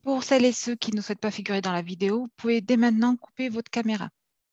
Pour celles et ceux qui ne souhaitent pas figurer dans la vidéo, vous pouvez dès maintenant couper votre caméra.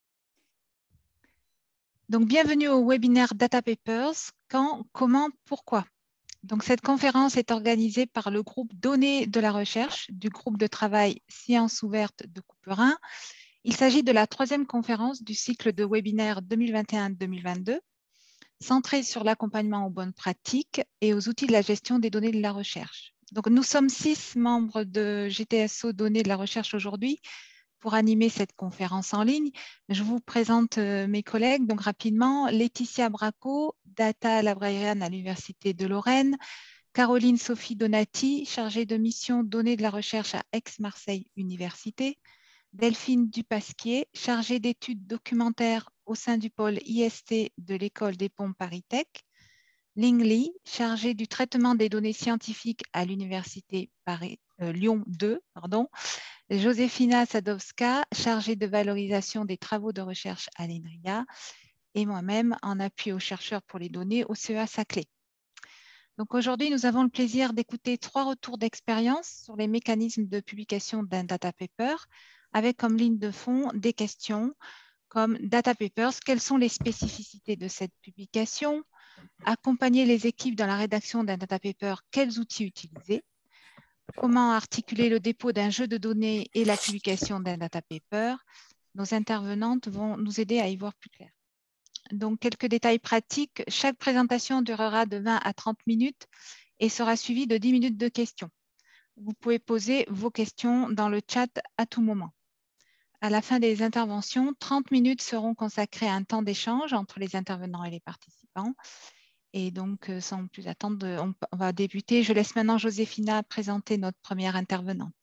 Donc, bienvenue au webinaire Data Papers. Quand, comment, pourquoi? Donc, cette conférence est organisée par le groupe Données de la recherche du groupe de travail Sciences ouvertes de Couperin. Il s'agit de la 3e conférence du cycle de webinaire 2021-2022, centrée sur l'accompagnement aux bonnes pratiques et aux outils de la gestion des données de la recherche. Donc, nous sommes 6 membres de GTSO Données de la recherche aujourd'hui pour animer cette conférence en ligne. Je vous présente mes collègues. Donc, rapidement, Laetitia Bracco, Data Librarian à l'Université de Lorraine, Caroline Sophie Donati, chargée de mission données de la recherche à Aix-Marseille Université, Delphine Dupasquier, chargée d'études documentaires au sein du pôle IST de l'École des Ponts Paris-Tech, Ling Li, chargée du traitement des données scientifiques à l'Université Lyon 2, Josefina Sadowska, chargée de valorisation des travaux de recherche à l'INRIA, et moi-même en appui aux chercheurs pour les données au CEA Saclay. Donc aujourd'hui, nous avons le plaisir d'écouter 3 retours d'expérience sur les mécanismes de publication d'un data paper, avec comme ligne de fond des questions comme Data Papers, quelles sont les spécificités de cette publication? Accompagner les équipes dans la rédaction d'un data paper, quels outils utiliser? Comment articuler le dépôt d'un jeu de données et la publication d'un data paper? Nos intervenantes vont nous aider à y voir plus clair. Donc, quelques détails pratiques. Chaque présentation durera de 20 à 30 minutes et sera suivie de 10 minutes de questions. Vous pouvez poser vos questions dans le chat à tout moment. À la fin des interventions, 30 minutes seront consacrées à un temps d'échange entre les intervenants et les participants. Et donc, sans plus attendre, on va débuter. Je laisse maintenant Josefina présenter notre première intervenante.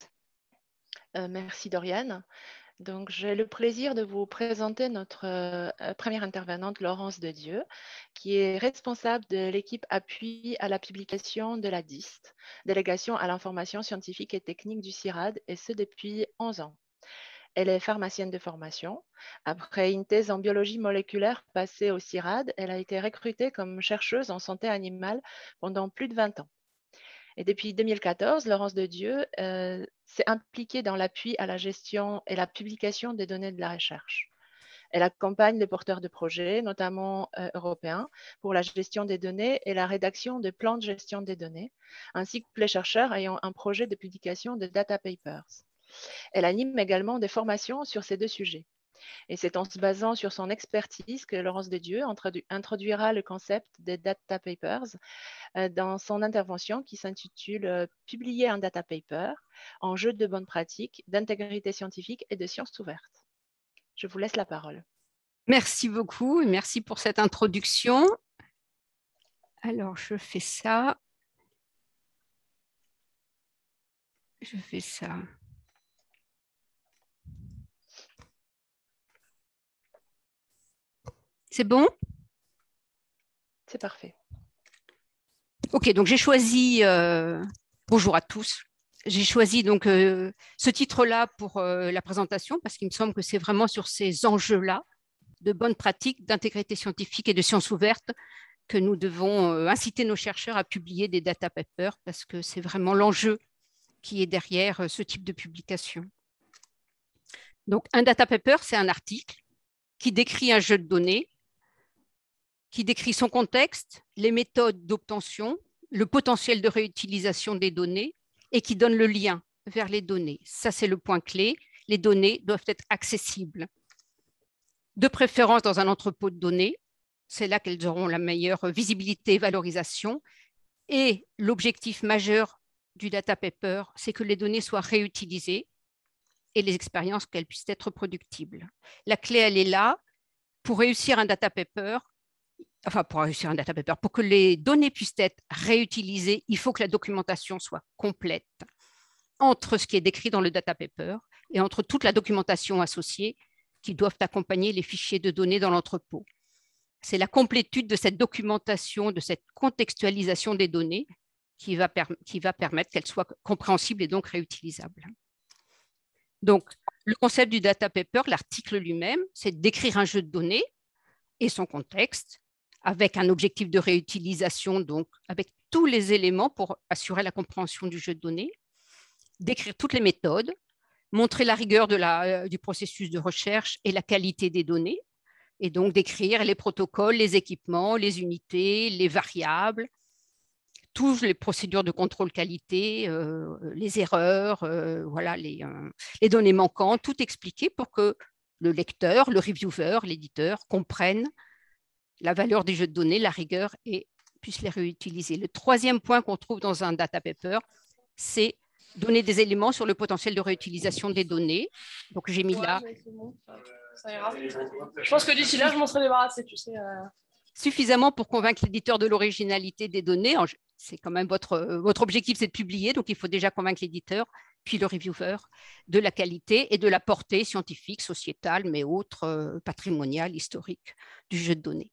Merci Doriane. Donc, j'ai le plaisir de vous présenter notre première intervenante, Laurence Dedieu, qui est responsable de l'équipe appui à la publication de la DIST, délégation à l'information scientifique et technique du CIRAD, et ce depuis 11 ans. Elle est pharmacienne de formation. Après une thèse en biologie moléculaire passée au CIRAD, elle a été recrutée comme chercheuse en santé animale pendant plus de 20 ans. Et depuis 2014, Laurence Dedieu s'est impliquée dans l'appui à la gestion et la publication des données de la recherche. Elle accompagne les porteurs de projets, notamment européens, pour la gestion des données et la rédaction des plans de gestion des données, ainsi que les chercheurs ayant un projet de publication de data papers. Elle anime également des formations sur ces 2 sujets. Et c'est en se basant sur son expertise que Laurence Dedieu introduira le concept des data papers dans son intervention qui s'intitule « Publier un data paper, enjeux de bonne pratique, d'intégrité scientifique et de sciences ouvertes ». Je vous laisse la parole. Merci beaucoup et merci pour cette introduction. Alors, je fais ça. Je fais ça. C'est bon? C'est parfait. Ok, donc j'ai choisi, bonjour à tous, j'ai choisi donc ce titre-là pour la présentation parce qu'il me semble que c'est vraiment sur ces enjeux-là de bonnes pratiques, d'intégrité scientifique et de sciences ouvertes que nous devons inciter nos chercheurs à publier des data papers parce que c'est vraiment l'enjeu qui est derrière ce type de publication. Donc un data paper, c'est un article qui décrit un jeu de données, qui décrit son contexte, les méthodes d'obtention, le potentiel de réutilisation des données et qui donne le lien vers les données. Ça, c'est le point clé. Les données doivent être accessibles. De préférence dans un entrepôt de données. C'est là qu'elles auront la meilleure visibilité et valorisation. Et l'objectif majeur du data paper, c'est que les données soient réutilisées et les expériences qu'elles puissent être reproductibles. La clé, elle est là. Pour réussir un data paper, pour que les données puissent être réutilisées, il faut que la documentation soit complète entre ce qui est décrit dans le data paper et entre toute la documentation associée qui doivent accompagner les fichiers de données dans l'entrepôt. C'est la complétude de cette documentation, de cette contextualisation des données qui va permettre qu'elles soient compréhensibles et donc réutilisables. Donc, le concept du data paper, l'article lui-même, c'est d'écrire un jeu de données et son contexte, avec un objectif de réutilisation, donc avec tous les éléments pour assurer la compréhension du jeu de données. décrire toutes les méthodes, montrer la rigueur du processus de recherche et la qualité des données, et donc décrire les protocoles, les équipements, les unités, les variables, toutes les procédures de contrôle qualité, les erreurs, voilà, les données manquantes, tout expliquer pour que le lecteur, le reviewer, l'éditeur comprennent la valeur des jeux de données, la rigueur, et puissent les réutiliser. Le troisième point qu'on trouve dans un data paper, c'est donner des éléments sur le potentiel de réutilisation des données. Donc, j'ai mis là... Ça ira. Je pense que d'ici là, je m'en serais débarrassée, tu sais. Suffisamment pour convaincre l'éditeur de l'originalité des données. C'est quand même votre objectif, c'est de publier, donc il faut déjà convaincre l'éditeur, puis le reviewer, de la qualité et de la portée scientifique, sociétale, mais autre, patrimoniale, historique du jeu de données.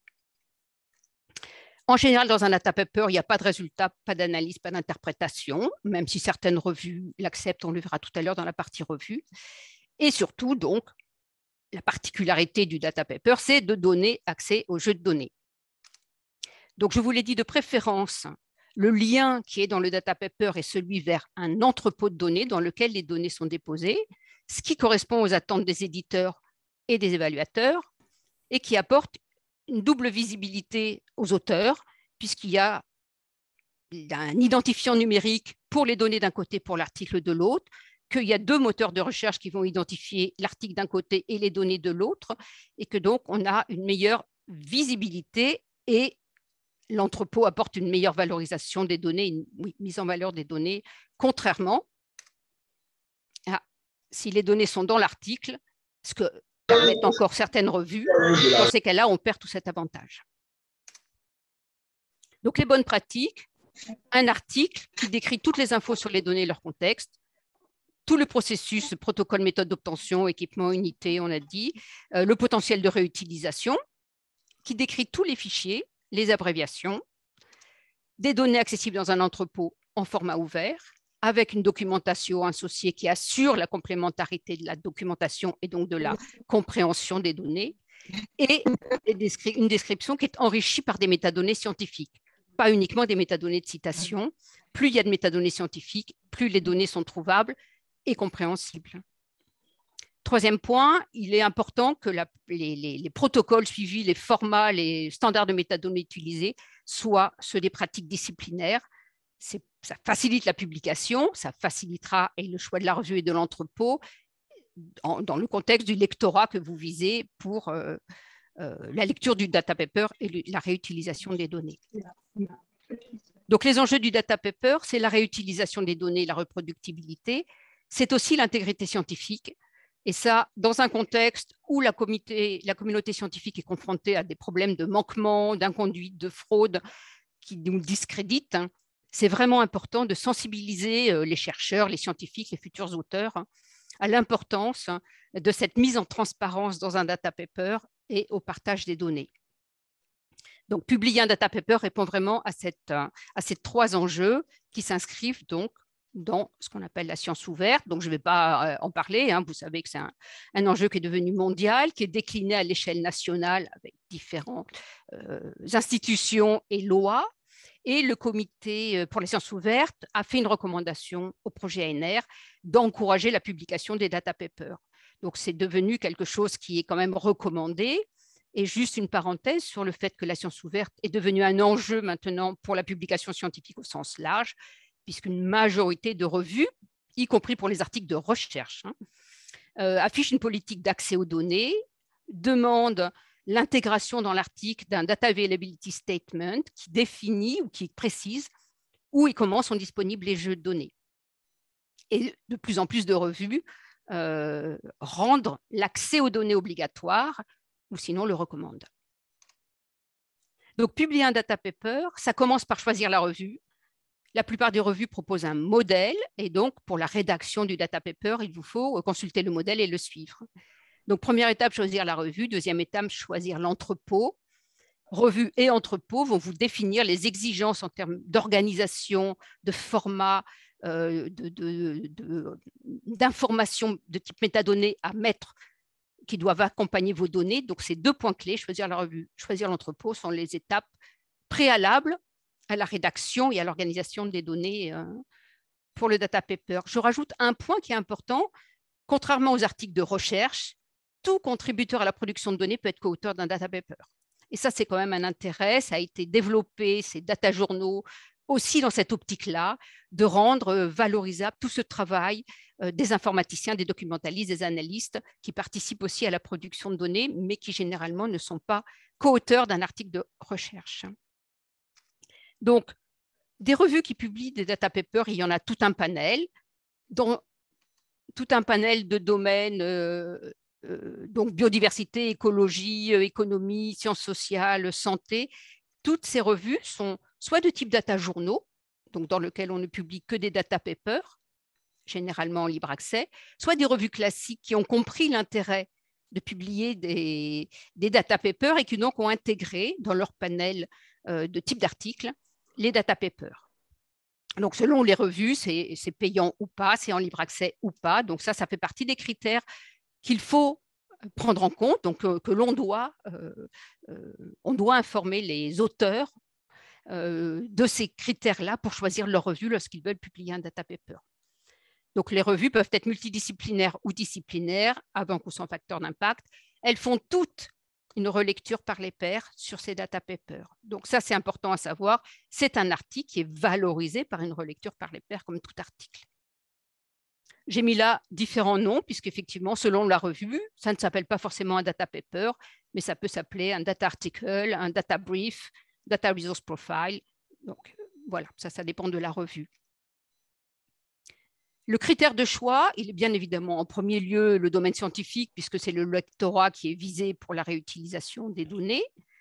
En général, dans un data paper, il n'y a pas de résultat, pas d'analyse, pas d'interprétation, même si certaines revues l'acceptent, on le verra tout à l'heure dans la partie revue. Et surtout, donc, la particularité du data paper, c'est de donner accès au jeu de données. Donc, je vous l'ai dit, de préférence, le lien qui est dans le data paper est celui vers un entrepôt de données dans lequel les données sont déposées, ce qui correspond aux attentes des éditeurs et des évaluateurs et qui apporte une double visibilité aux auteurs, puisqu'il y a un identifiant numérique pour les données d'un côté, pour l'article de l'autre, qu'il y a deux moteurs de recherche qui vont identifier l'article d'un côté et les données de l'autre, et que donc on a une meilleure visibilité et l'entrepôt apporte une meilleure valorisation des données, une mise en valeur des données, contrairement à si les données sont dans l'article, ce que permettent encore certaines revues, dans ces cas-là, on perd tout cet avantage. Donc, les bonnes pratiques, un article qui décrit toutes les infos sur les données et leur contexte, tout le processus, protocole, méthode d'obtention, équipement, unité, on a dit, le potentiel de réutilisation, qui décrit tous les fichiers, les abréviations, des données accessibles dans un entrepôt en format ouvert, avec une documentation associée qui assure la complémentarité de la documentation et donc de la compréhension des données, et une description qui est enrichie par des métadonnées scientifiques, pas uniquement des métadonnées de citation. Plus il y a de métadonnées scientifiques, plus les données sont trouvables et compréhensibles. Troisième point, il est important que les protocoles suivis, les formats, les standards de métadonnées utilisés soient ceux des pratiques disciplinaires. Ça facilite la publication, ça facilitera le choix de la revue et de l'entrepôt dans le contexte du lectorat que vous visez pour la lecture du data paper et la réutilisation des données. Donc, les enjeux du data paper, c'est la réutilisation des données et la reproductibilité. C'est aussi l'intégrité scientifique. Et ça, dans un contexte où la communauté scientifique est confrontée à des problèmes de manquement, d'inconduite, de fraude qui nous discréditent, c'est vraiment important de sensibiliser les chercheurs, les scientifiques, les futurs auteurs à l'importance de cette mise en transparence dans un data paper et au partage des données. Donc, publier un data paper répond vraiment à ces trois enjeux qui s'inscrivent donc dans ce qu'on appelle la science ouverte. Donc, je ne vais pas en parler. Vous savez que c'est un enjeu qui est devenu mondial, qui est décliné à l'échelle nationale avec différentes institutions et lois. Et le comité pour les sciences ouvertes a fait une recommandation au projet ANR d'encourager la publication des data papers. Donc, c'est devenu quelque chose qui est quand même recommandé. Et juste une parenthèse sur le fait que la science ouverte est devenue un enjeu maintenant pour la publication scientifique au sens large, puisqu'une majorité de revues, y compris pour les articles de recherche, affichent une politique d'accès aux données, demandent l'intégration dans l'article d'un Data Availability Statement qui définit ou qui précise où et comment sont disponibles les jeux de données. Et de plus en plus de revues rendent l'accès aux données obligatoire ou sinon le recommandent. Donc, publier un data paper, ça commence par choisir la revue. La plupart des revues proposent un modèle et donc, pour la rédaction du data paper, il vous faut consulter le modèle et le suivre. Donc, première étape, choisir la revue. Deuxième étape, choisir l'entrepôt. Revue et entrepôt vont vous définir les exigences en termes d'organisation, de format, d'informations de type métadonnées à mettre qui doivent accompagner vos données. Donc, ces deux points clés, choisir la revue, choisir l'entrepôt, sont les étapes préalables à la rédaction et à l'organisation des données pour le data paper. Je rajoute un point qui est important. Contrairement aux articles de recherche, tout contributeur à la production de données peut être co-auteur d'un data paper. Et ça, c'est quand même un intérêt. Ça a été développé, ces data journaux, aussi dans cette optique-là, de rendre valorisable tout ce travail des informaticiens, des documentalistes, des analystes qui participent aussi à la production de données, mais qui généralement ne sont pas co-auteurs d'un article de recherche. Donc, des revues qui publient des data papers, il y en a tout un panel, dont tout un panel de domaines, donc biodiversité, écologie, économie, sciences sociales, santé. Toutes ces revues sont soit de type data journaux, donc dans lequel on ne publie que des data papers, généralement en libre accès, soit des revues classiques qui ont compris l'intérêt de publier des data papers et qui donc ont intégré dans leur panel de type d'articles les data papers. Donc, selon les revues, c'est payant ou pas, c'est en libre accès ou pas. Donc, ça fait partie des critères qu'il faut prendre en compte, donc que l'on doit, on doit informer les auteurs de ces critères-là pour choisir leur revue lorsqu'ils veulent publier un data paper. Donc, les revues peuvent être multidisciplinaires ou disciplinaires, avec ou sans facteur d'impact. Elles font toutes une relecture par les pairs sur ces data papers. Donc ça, c'est important à savoir. C'est un article qui est valorisé par une relecture par les pairs comme tout article. J'ai mis là différents noms, puisqu'effectivement, selon la revue, ça ne s'appelle pas forcément un data paper, mais ça peut s'appeler un data article, un data brief, data resource profile. Donc voilà, ça dépend de la revue. Le critère de choix, il est bien évidemment en premier lieu le domaine scientifique, puisque c'est le lectorat qui est visé pour la réutilisation des données,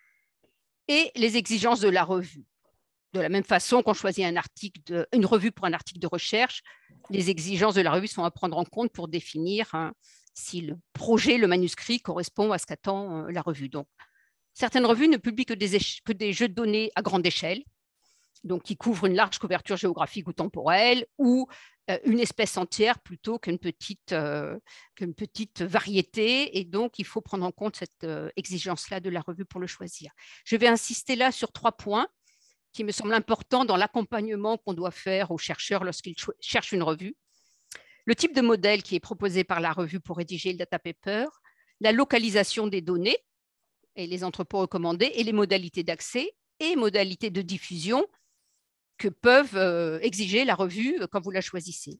et les exigences de la revue. De la même façon qu'on choisit une revue pour un article de recherche, les exigences de la revue sont à prendre en compte pour définir si le projet, le manuscrit correspond à ce qu'attend la revue. Donc, certaines revues ne publient que des jeux de données à grande échelle, donc qui couvrent une large couverture géographique ou temporelle, ou une espèce entière plutôt qu'une petite variété. Et donc, il faut prendre en compte cette exigence-là de la revue pour le choisir. Je vais insister là sur 3 points qui me semblent importants dans l'accompagnement qu'on doit faire aux chercheurs lorsqu'ils cherchent une revue. Le type de modèle qui est proposé par la revue pour rédiger le data paper, la localisation des données et les entrepôts recommandés, et les modalités d'accès et modalités de diffusion que peuvent exiger la revue quand vous la choisissez.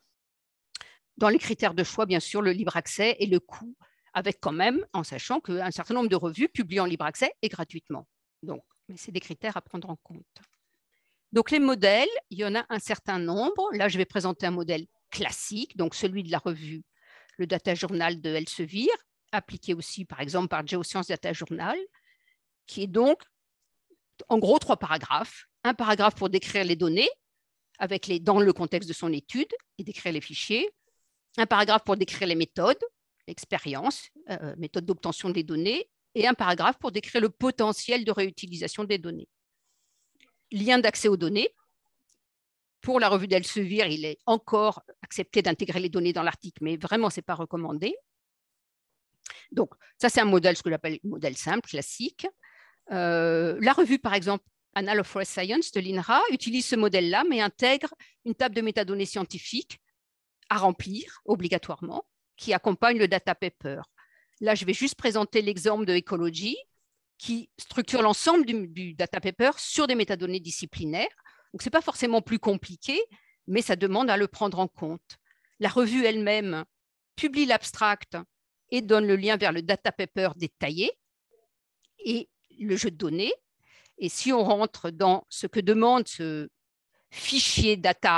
Dans les critères de choix, bien sûr, le libre accès et le coût, avec quand même, en sachant qu'un certain nombre de revues publient en libre accès et gratuitement. Donc, c'est des critères à prendre en compte. Donc, les modèles, il y en a un certain nombre. Là, je vais présenter un modèle classique, donc celui de la revue, le Data Journal de Elsevier, appliqué aussi, par exemple, par Geoscience Data Journal, qui est donc, en gros, 3 paragraphes. Un paragraphe pour décrire les données dans le contexte de son étude et décrire les fichiers. Un paragraphe pour décrire les méthodes, l'expérience, méthode d'obtention des données, et un paragraphe pour décrire le potentiel de réutilisation des données. Lien d'accès aux données. Pour la revue d'Elsevier, il est encore accepté d'intégrer les données dans l'article, mais vraiment, ce n'est pas recommandé. Donc, ça, c'est un modèle, ce que j'appelle modèle simple, classique. La revue, par exemple, Annals of Forest Science de l'INRA utilise ce modèle-là, mais intègre une table de métadonnées scientifiques à remplir obligatoirement, qui accompagne le data paper. Là, je vais juste présenter l'exemple de Ecology, qui structure l'ensemble du data paper sur des métadonnées disciplinaires. Donc, ce n'est pas forcément plus compliqué, mais ça demande à le prendre en compte. La revue elle-même publie l'abstract et donne le lien vers le data paper détaillé et le jeu de données. Et si on rentre dans ce que demande ce fichier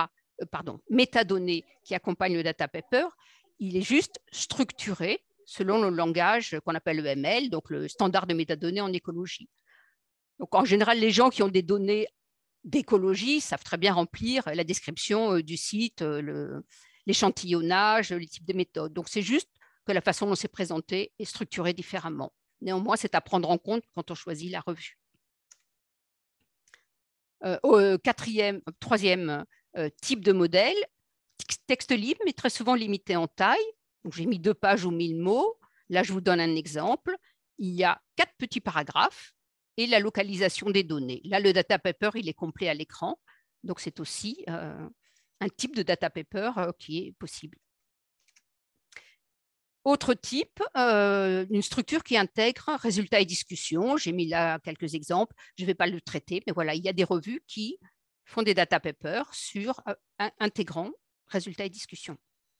métadonnées qui accompagne le data paper, il est juste structuré selon le langage qu'on appelle EML, donc le standard de métadonnées en écologie. Donc en général, les gens qui ont des données d'écologie savent très bien remplir la description du site, l'échantillonnage, les types de méthodes. Donc c'est juste que la façon dont c'est présenté est structurée différemment. Néanmoins, c'est à prendre en compte quand on choisit la revue. Troisième type de modèle, texte libre, mais très souvent limité en taille. J'ai mis 2 pages ou 1000 mots. Là, je vous donne un exemple. Il y a 4 petits paragraphes et la localisation des données. Là, le data paper, il est complet à l'écran. Donc, c'est aussi un type de data paper qui est possible. Autre type, une structure qui intègre résultats et discussions. J'ai mis là quelques exemples. Je ne vais pas le traiter, mais voilà, il y a des revues qui font des data papers intégrant résultats et discussions.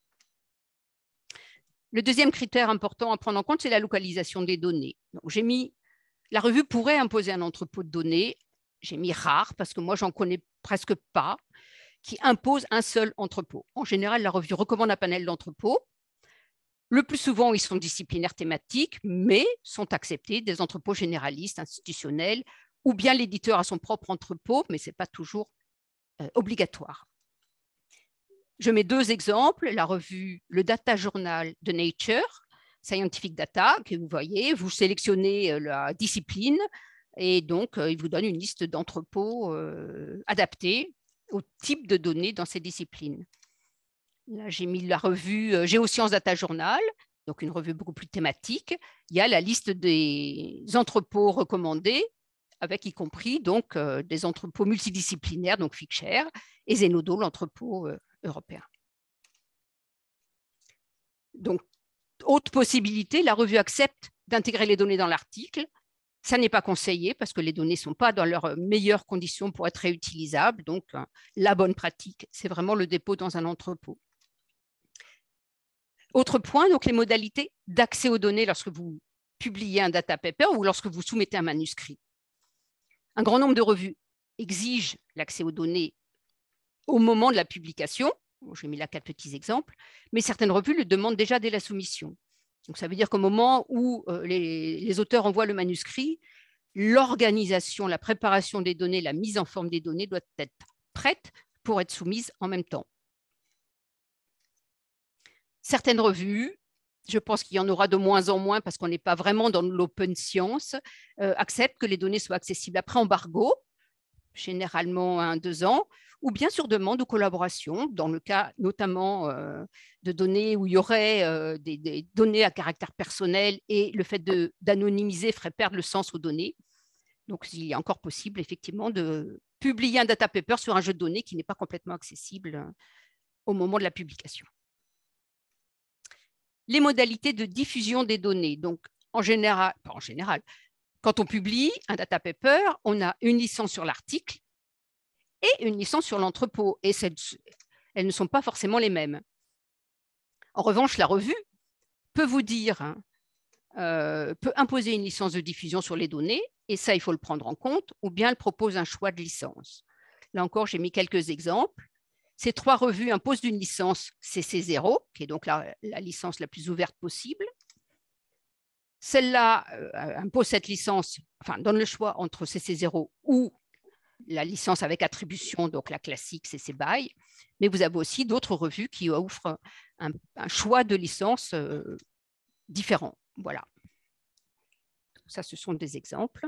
Le deuxième critère important à prendre en compte, c'est la localisation des données. J'ai mis, la revue pourrait imposer un entrepôt de données. J'ai mis rare parce que moi, j'en connais presque pas, qui impose un seul entrepôt. En général, la revue recommande un panel d'entrepôts. Le plus souvent, ils sont disciplinaires thématiques, mais sont acceptés des entrepôts généralistes, institutionnels, ou bien l'éditeur a son propre entrepôt, mais ce n'est pas toujours obligatoire. Je mets deux exemples, la revue, le Data Journal de Nature, Scientific Data, que vous voyez, vous sélectionnez la discipline, et donc il vous donne une liste d'entrepôts adaptés au type de données dans ces disciplines. Là, j'ai mis la revue Géosciences Data Journal, donc une revue beaucoup plus thématique. Il y a la liste des entrepôts recommandés, avec y compris donc, des entrepôts multidisciplinaires, donc Figshare, et Zenodo, l'entrepôt européen. Donc, autre possibilité, la revue accepte d'intégrer les données dans l'article. Ça n'est pas conseillé parce que les données ne sont pas dans leurs meilleures conditions pour être réutilisables. Donc, la bonne pratique, c'est vraiment le dépôt dans un entrepôt. Autre point, donc les modalités d'accès aux données lorsque vous publiez un data paper ou lorsque vous soumettez un manuscrit. Un grand nombre de revues exigent l'accès aux données au moment de la publication. J'ai mis là 4 petits exemples, mais certaines revues le demandent déjà dès la soumission. Donc, ça veut dire qu'au moment où les auteurs envoient le manuscrit, l'organisation, la préparation des données, la mise en forme des données doit être prête pour être soumise en même temps. Certaines revues, je pense qu'il y en aura de moins en moins parce qu'on n'est pas vraiment dans l'open science, acceptent que les données soient accessibles après embargo, généralement 1-2 ans, ou bien sur demande ou collaboration, dans le cas notamment de données où il y aurait des données à caractère personnel et le fait d'anonymiser ferait perdre le sens aux données. Donc, il est encore possible effectivement de publier un data paper sur un jeu de données qui n'est pas complètement accessible au moment de la publication. Les modalités de diffusion des données. Donc, en général, quand on publie un data paper, on a une licence sur l'article et une licence sur l'entrepôt. Et elles ne sont pas forcément les mêmes. En revanche, la revue peut vous dire, peut imposer une licence de diffusion sur les données, et ça, il faut le prendre en compte, ou bien elle propose un choix de licence. Là encore, j'ai mis quelques exemples. Ces 3 revues imposent une licence CC0, qui est donc la licence la plus ouverte possible. Celle-là impose cette licence, enfin, donne le choix entre CC0 ou la licence avec attribution, donc la classique CC BY. Mais vous avez aussi d'autres revues qui offrent un choix de licence différent. Voilà. Ça, ce sont des exemples.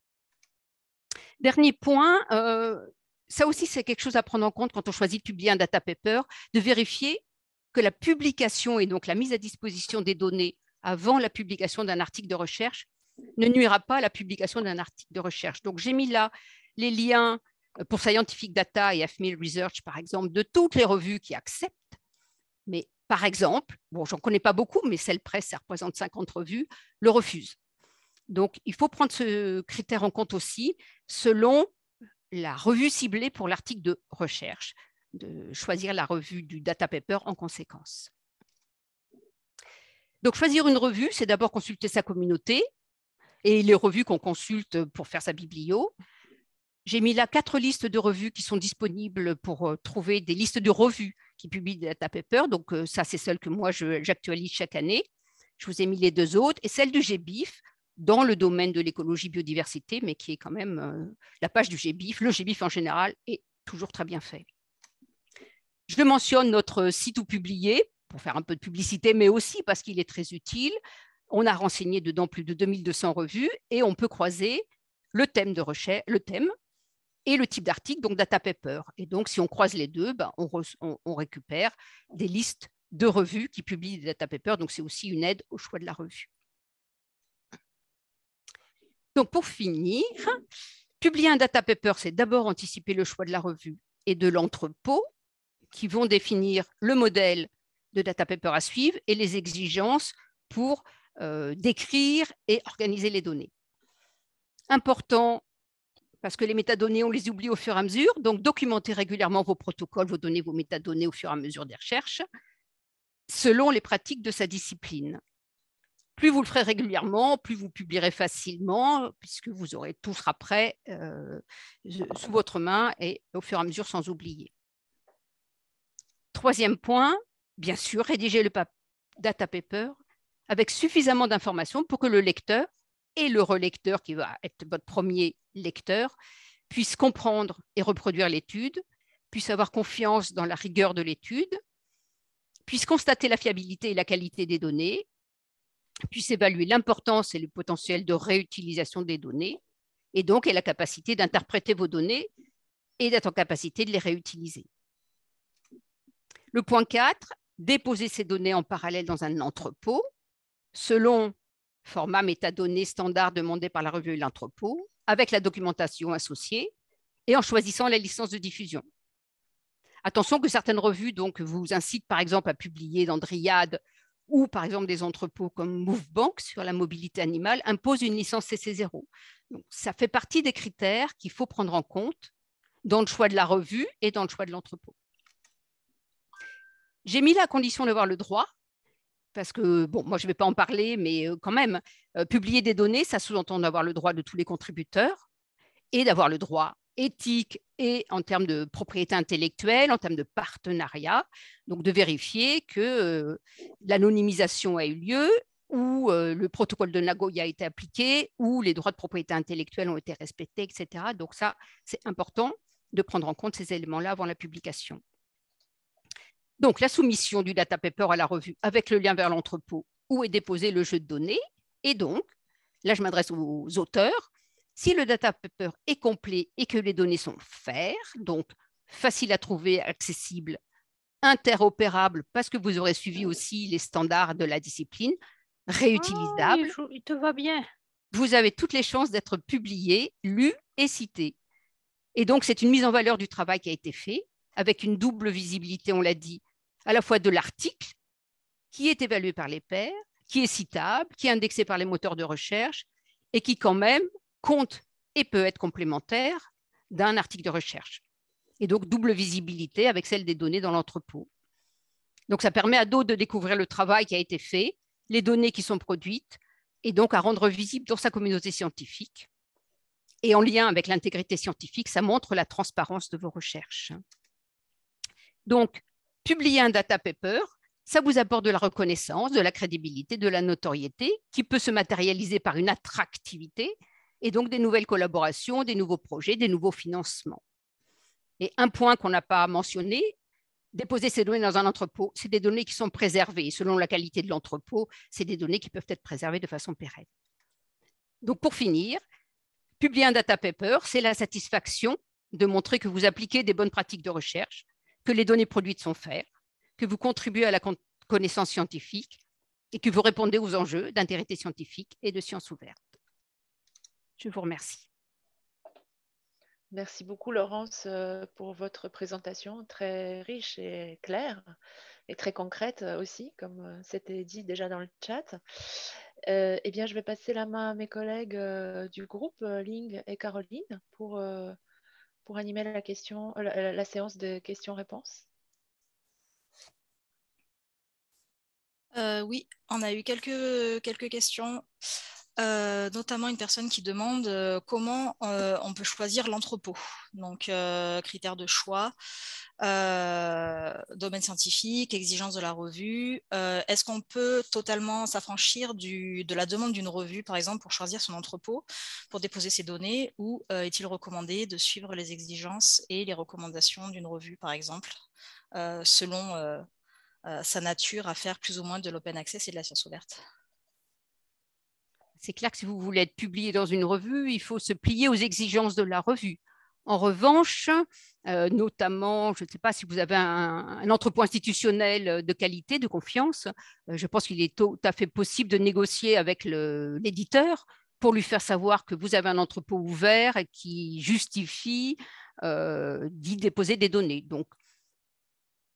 Dernier point, ça aussi, c'est quelque chose à prendre en compte quand on choisit de publier un data paper, de vérifier que la publication et donc la mise à disposition des données avant la publication d'un article de recherche ne nuira pas à la publication d'un article de recherche. Donc, j'ai mis là les liens pour Scientific Data et FMIL Research, par exemple, de toutes les revues qui acceptent. Mais par exemple, bon, j'en connais pas beaucoup, mais Cell Press, ça représente 50 revues, le refusent. Donc, il faut prendre ce critère en compte aussi, selon la revue ciblée pour l'article de recherche, de choisir la revue du data paper en conséquence. Donc, choisir une revue, c'est d'abord consulter sa communauté et les revues qu'on consulte pour faire sa biblio. J'ai mis là 4 listes de revues qui sont disponibles pour trouver des listes de revues qui publient des data papers. Donc, ça, c'est celle que moi, j'actualise chaque année. Je vous ai mis les 2 autres et celle du GBIF dans le domaine de l'écologie biodiversité, mais qui est quand même la page du GBIF. Le GBIF, en général, est toujours très bien fait. Je mentionne notre site où publier, pour faire un peu de publicité, mais aussi parce qu'il est très utile. On a renseigné dedans plus de 2200 revues et on peut croiser le thème de recherche, le thème et le type d'article, donc data paper. Et donc, si on croise les deux, ben, on récupère des listes de revues qui publient des data papers. Donc, c'est aussi une aide au choix de la revue. Donc, pour finir, publier un data paper, c'est d'abord anticiper le choix de la revue et de l'entrepôt qui vont définir le modèle de data paper à suivre et les exigences pour décrire et organiser les données. Important, parce que les métadonnées, on les oublie au fur et à mesure, donc documentez régulièrement vos protocoles, vos données, vos métadonnées au fur et à mesure des recherches, selon les pratiques de sa discipline. Plus vous le ferez régulièrement, plus vous publierez facilement, puisque vous aurez tout sera prêt sous votre main et au fur et à mesure sans oublier. Troisième point, bien sûr, rédiger le data paper avec suffisamment d'informations pour que le lecteur et le relecteur, qui va être votre premier lecteur, puissent comprendre et reproduire l'étude, puissent avoir confiance dans la rigueur de l'étude, puissent constater la fiabilité et la qualité des données, puissent évaluer l'importance et le potentiel de réutilisation des données, et donc aient la capacité d'interpréter vos données et d'être en capacité de les réutiliser. Le point 4, déposer ces données en parallèle dans un entrepôt, selon format métadonnées standard demandé par la revue et l'entrepôt, avec la documentation associée et en choisissant la licence de diffusion. Attention que certaines revues donc, vous incitent par exemple à publier dans Dryad ou par exemple des entrepôts comme MoveBank sur la mobilité animale imposent une licence CC0. Donc, ça fait partie des critères qu'il faut prendre en compte dans le choix de la revue et dans le choix de l'entrepôt. J'ai mis la condition d'avoir le droit, parce que, bon, moi, je ne vais pas en parler, mais quand même, publier des données, ça sous-entend d'avoir le droit de tous les contributeurs et d'avoir le droit éthique et en termes de propriété intellectuelle, en termes de partenariat, donc de vérifier que l'anonymisation a eu lieu, ou le protocole de Nagoya a été appliqué, ou les droits de propriété intellectuelle ont été respectés, etc. Donc ça, c'est important de prendre en compte ces éléments-là avant la publication. Donc, la soumission du data paper à la revue avec le lien vers l'entrepôt où est déposé le jeu de données. Et donc, là, je m'adresse aux auteurs. Si le data paper est complet et que les données sont faires, donc faciles à trouver, accessibles, interopérables, parce que vous aurez suivi aussi les standards de la discipline, réutilisables. Oh, il te va bien. Vous avez toutes les chances d'être publié, lu et cité. Et donc, c'est une mise en valeur du travail qui a été fait, avec une double visibilité, on l'a dit, à la fois de l'article, qui est évalué par les pairs, qui est citable, qui est indexé par les moteurs de recherche, et qui quand même compte et peut être complémentaire d'un article de recherche. Et donc, double visibilité avec celle des données dans l'entrepôt. Donc, ça permet à d'autres de découvrir le travail qui a été fait, les données qui sont produites, et donc à rendre visible dans sa communauté scientifique. Et en lien avec l'intégrité scientifique, ça montre la transparence de vos recherches. Donc, publier un data paper, ça vous apporte de la reconnaissance, de la crédibilité, de la notoriété, qui peut se matérialiser par une attractivité, et donc des nouvelles collaborations, des nouveaux projets, des nouveaux financements. Et un point qu'on n'a pas mentionné, déposer ces données dans un entrepôt, c'est des données qui sont préservées. Selon la qualité de l'entrepôt, c'est des données qui peuvent être préservées de façon pérenne. Donc, pour finir, publier un data paper, c'est la satisfaction de montrer que vous appliquez des bonnes pratiques de recherche, que les données produites sont faires, que vous contribuez à la connaissance scientifique et que vous répondez aux enjeux d'intégrité scientifique et de sciences ouvertes. Je vous remercie. Merci beaucoup, Laurence, pour votre présentation très riche et claire et très concrète aussi, comme c'était dit déjà dans le chat. Eh bien, je vais passer la main à mes collègues du groupe, Ling et Caroline, pour animer la séance de questions-réponses. Oui, on a eu quelques questions, notamment une personne qui demande comment on peut choisir l'entrepôt. Donc, critères de choix, domaine scientifique, exigence de la revue. Est-ce qu'on peut totalement s'affranchir de la demande d'une revue, par exemple, pour choisir son entrepôt, pour déposer ses données, ou est-il recommandé de suivre les exigences et les recommandations d'une revue, par exemple, selon sa nature à faire plus ou moins de l'open access et de la science ouverte? C'est clair que si vous voulez être publié dans une revue, il faut se plier aux exigences de la revue. En revanche, notamment, je ne sais pas si vous avez un entrepôt institutionnel de qualité, de confiance, je pense qu'il est tout à fait possible de négocier avec l'éditeur pour lui faire savoir que vous avez un entrepôt ouvert et qui justifie d'y déposer des données. Donc,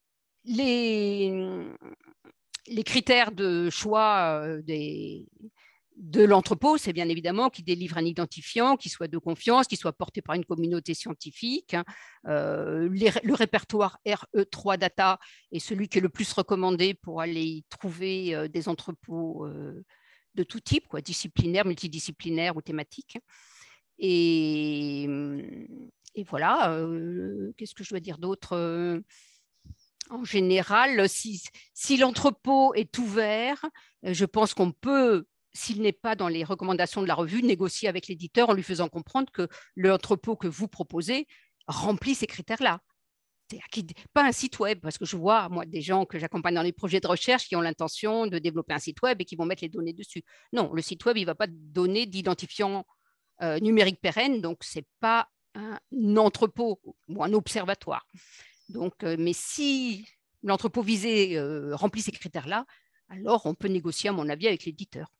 les critères de choix de l'entrepôt, c'est bien évidemment qu'il délivre un identifiant qui soit de confiance, qui soit porté par une communauté scientifique. Le répertoire RE3 Data est celui qui est le plus recommandé pour aller y trouver des entrepôts de tout type, quoi, disciplinaires, multidisciplinaires ou thématiques. Et voilà, qu'est-ce que je dois dire d'autre ? En général, si l'entrepôt est ouvert, je pense qu'on peut, s'il n'est pas dans les recommandations de la revue, négocier avec l'éditeur en lui faisant comprendre que l'entrepôt que vous proposez remplit ces critères-là. Pas un site web, parce que je vois, moi, des gens que j'accompagne dans les projets de recherche qui ont l'intention de développer un site web et qui vont mettre les données dessus. Non, le site web, il ne va pas donner d'identifiant numérique pérenne, donc ce n'est pas un entrepôt ou un observatoire. Donc, mais si l'entrepôt visé remplit ces critères-là, alors on peut négocier, à mon avis, avec l'éditeur.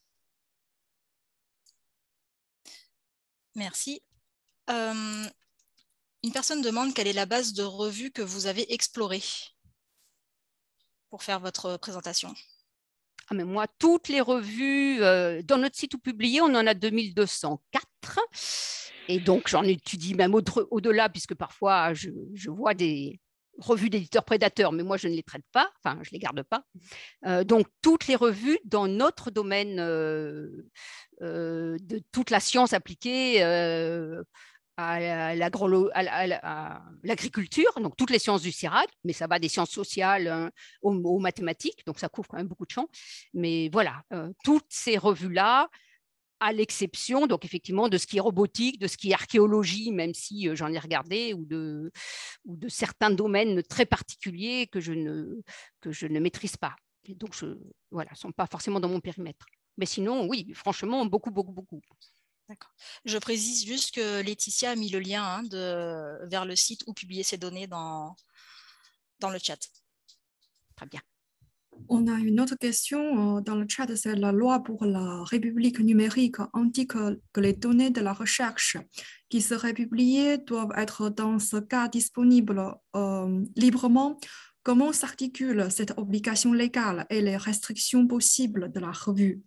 Merci. Une personne demande quelle est la base de revue que vous avez explorée pour faire votre présentation. Ah, mais moi, toutes les revues, dans notre site où publié, on en a 2204. Et donc, j'en étudie même au-delà, puisque parfois, je vois des revues d'éditeurs prédateurs, mais moi, je ne les traite pas, enfin, je ne les garde pas. Donc, toutes les revues dans notre domaine de toute la science appliquée à l'agriculture, donc toutes les sciences du CIRAD, mais ça va des sciences sociales aux mathématiques, donc ça couvre quand même beaucoup de champs. Mais voilà, toutes ces revues-là, à l'exception, donc effectivement, de ce qui est robotique, de ce qui est archéologie, même si j'en ai regardé, ou de certains domaines très particuliers que je ne maîtrise pas. Et donc, voilà, ne sont pas forcément dans mon périmètre. Mais sinon, oui, franchement, beaucoup, beaucoup, beaucoup. D'accord. Je précise juste que Laetitia a mis le lien vers le site où publier ces données dans le chat. Très bien. On a une autre question dans le chat, c'est la loi pour la République numérique indique que les données de la recherche qui seraient publiées doivent être dans ce cas disponibles librement. Comment s'articule cette obligation légale et les restrictions possibles de la revue?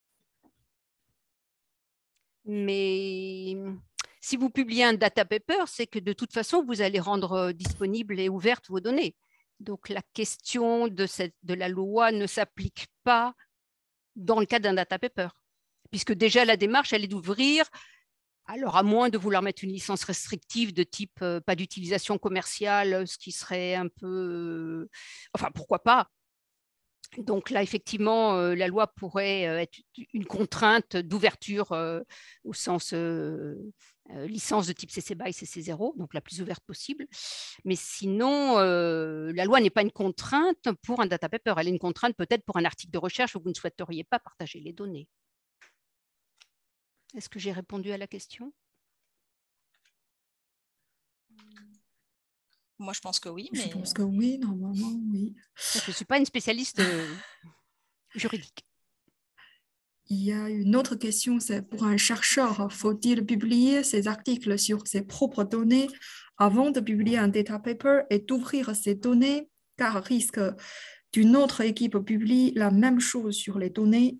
Mais si vous publiez un data paper, c'est que de toute façon, vous allez rendre disponibles et ouvertes vos données. Donc, la question de la loi ne s'applique pas dans le cas d'un data paper, puisque déjà la démarche, elle est d'ouvrir, alors à moins de vouloir mettre une licence restrictive de type pas d'utilisation commerciale, ce qui serait un peu… enfin, pourquoi pas? Donc là, effectivement, la loi pourrait être une contrainte d'ouverture au sens licence de type CC BY, CC 0, donc la plus ouverte possible. Mais sinon, la loi n'est pas une contrainte pour un data paper. Elle est une contrainte peut-être pour un article de recherche où vous ne souhaiteriez pas partager les données. Est-ce que j'ai répondu à la question? Moi, je pense que oui. Mais… Je pense que oui, normalement, oui. Je ne suis pas une spécialiste juridique. Il y a une autre question, c'est pour un chercheur, faut-il publier ses articles sur ses propres données avant de publier un data paper et d'ouvrir ces données, car risque d'une autre équipe publie la même chose sur les données?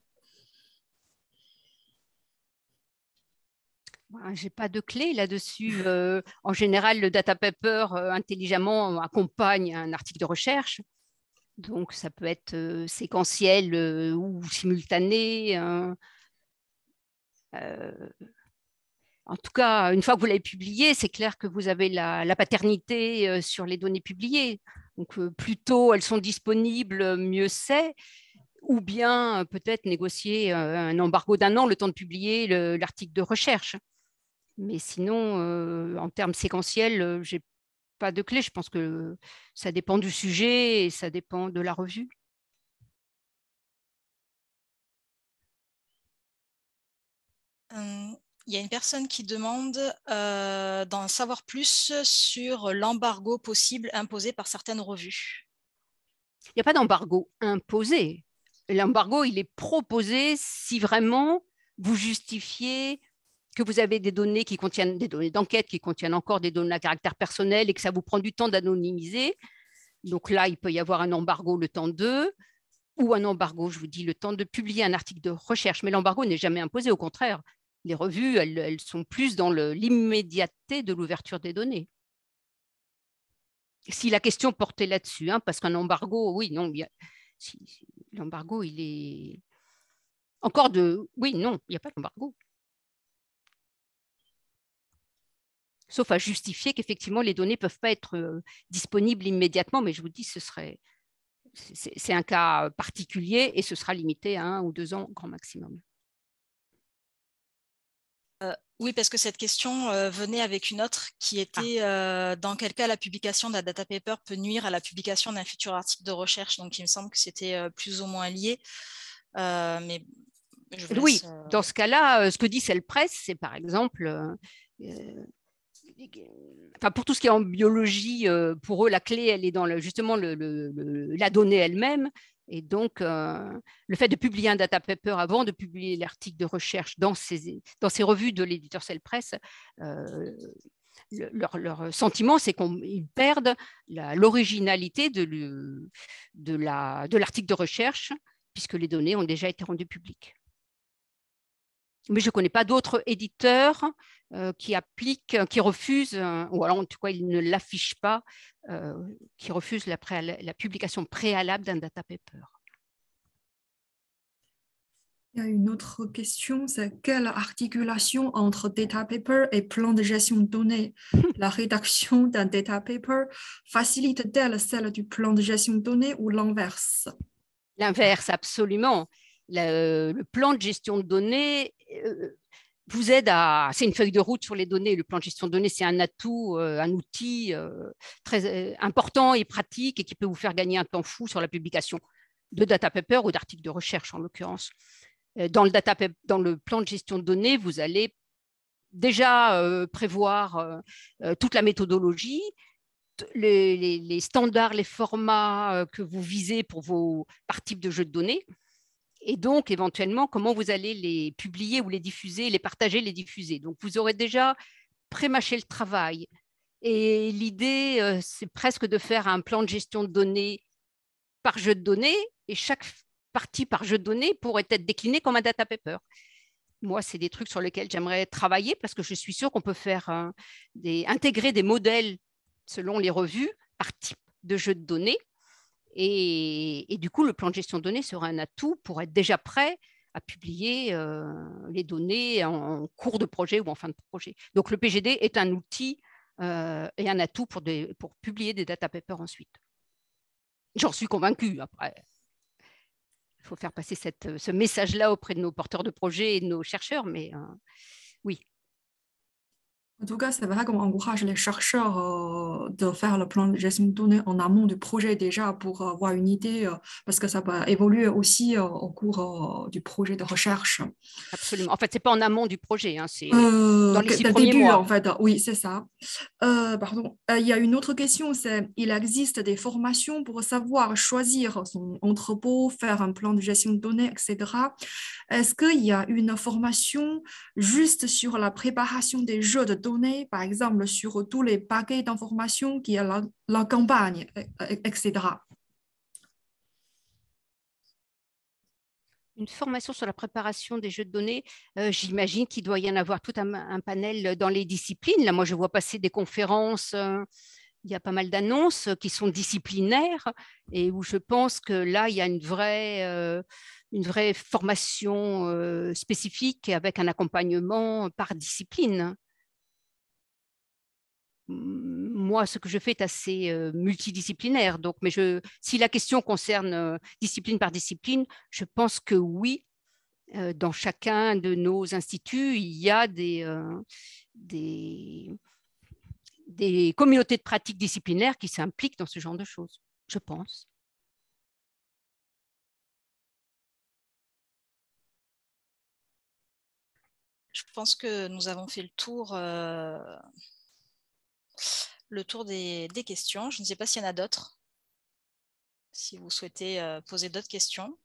Je n'ai pas de clé là-dessus. En général, le data paper intelligemment accompagne un article de recherche. Donc, ça peut être séquentiel ou simultané. En tout cas, une fois que vous l'avez publié, c'est clair que vous avez la paternité sur les données publiées. Donc, plus tôt elles sont disponibles, mieux c'est. Ou bien peut-être négocier un embargo d'1 an, le temps de publier l'article de recherche. Mais sinon, en termes séquentiels, je n'ai pas de clé. Je pense que ça dépend du sujet et ça dépend de la revue. Il y a une personne qui demande d'en savoir plus sur l'embargo possible imposé par certaines revues. Il n'y a pas d'embargo imposé. L'embargo, il est proposé si vraiment vous justifiez que vous avez des données qui contiennent des données d'enquête, qui contiennent encore des données à caractère personnel et que ça vous prend du temps d'anonymiser. Donc là, il peut y avoir un embargo le temps de, ou un embargo, je vous dis, le temps de publier un article de recherche. Mais l'embargo n'est jamais imposé, au contraire. Les revues, elles sont plus dans l'immédiateté de l'ouverture des données. Si la question portait là-dessus, hein, parce qu'un embargo, oui, non, l'embargo, il est encore de... Oui, non, il n'y a pas d'embargo. Sauf à justifier qu'effectivement, les données ne peuvent pas être disponibles immédiatement, mais je vous dis, c'est un cas particulier et ce sera limité à 1 ou 2 ans grand maximum. Oui, parce que cette question venait avec une autre qui était dans quel cas la publication d'un data paper peut nuire à la publication d'un futur article de recherche. Donc, il me semble que c'était plus ou moins lié. Mais je vous oui, laisse, dans ce cas-là, ce que dit Cellpress, c'est par exemple... Enfin, pour tout ce qui est en biologie, pour eux, la clé, elle est dans justement la donnée elle-même. Et donc, le fait de publier un data paper avant de publier l'article de recherche dans ces revues de l'éditeur Cellpress, leur sentiment, c'est qu'ils perdent l'originalité de l'article de recherche, puisque les données ont déjà été rendues publiques. Mais je ne connais pas d'autres éditeurs qui refusent, ou alors en tout cas, ils ne l'affichent pas, qui refusent la publication préalable d'un data paper. Il y a une autre question, c'est quelle articulation entre data paper et plan de gestion de données? La rédaction d'un data paper facilite-t-elle celle du plan de gestion de données ou l'inverse? L'inverse, absolument. Le plan de gestion de données vous aide à... C'est une feuille de route sur les données. Le plan de gestion de données, c'est un atout, un outil très important et pratique et qui peut vous faire gagner un temps fou sur la publication de data paper ou d'articles de recherche, en l'occurrence. Dans le plan de gestion de données, vous allez déjà prévoir toute la méthodologie, les standards, les formats que vous visez par type de jeu de données, et donc éventuellement comment vous allez les publier ou les diffuser, les partager, les diffuser. Donc vous aurez déjà pré-mâché le travail. Et l'idée, c'est presque de faire un plan de gestion de données par jeu de données, et chaque partie par jeu de données pourrait être déclinée comme un data paper. Moi, c'est des trucs sur lesquels j'aimerais travailler parce que je suis sûre qu'on peut faire intégrer des modèles selon les revues par type de jeu de données. Et du coup, le plan de gestion de données sera un atout pour être déjà prêt à publier les données en cours de projet ou en fin de projet. Donc, le PGD est un outil et un atout pour publier des data papers ensuite. J'en suis convaincue. Après, il faut faire passer ce message-là auprès de nos porteurs de projets et de nos chercheurs, mais oui. En tout cas, c'est vrai qu'on encourage les chercheurs de faire le plan de gestion de données en amont du projet déjà pour avoir une idée, parce que ça va évoluer aussi au cours du projet de recherche. Absolument. En fait, ce n'est pas en amont du projet, hein, c'est dans les 6 premiers début, mois. En fait, oui, c'est ça. Pardon. Il y a une autre question, c'est il existe des formations pour savoir choisir son entrepôt, faire un plan de gestion de données, etc. Est-ce qu'il y a une formation juste sur la préparation des jeux de données, par exemple sur tous les paquets d'informations qui a la campagne, etc. Une formation sur la préparation des jeux de données, j'imagine qu'il doit y en avoir tout un panel dans les disciplines. Là, moi, je vois passer des conférences, il y a pas mal d'annonces qui sont disciplinaires et où je pense que là, il y a une vraie formation spécifique avec un accompagnement par discipline. Moi, ce que je fais est assez multidisciplinaire. Donc, mais si la question concerne discipline par discipline, je pense que oui, dans chacun de nos instituts, il y a des communautés de pratique disciplinaires qui s'impliquent dans ce genre de choses, je pense. Je pense que nous avons fait le tour des questions. Je ne sais pas s'il y en a d'autres. Si vous souhaitez poser d'autres questions.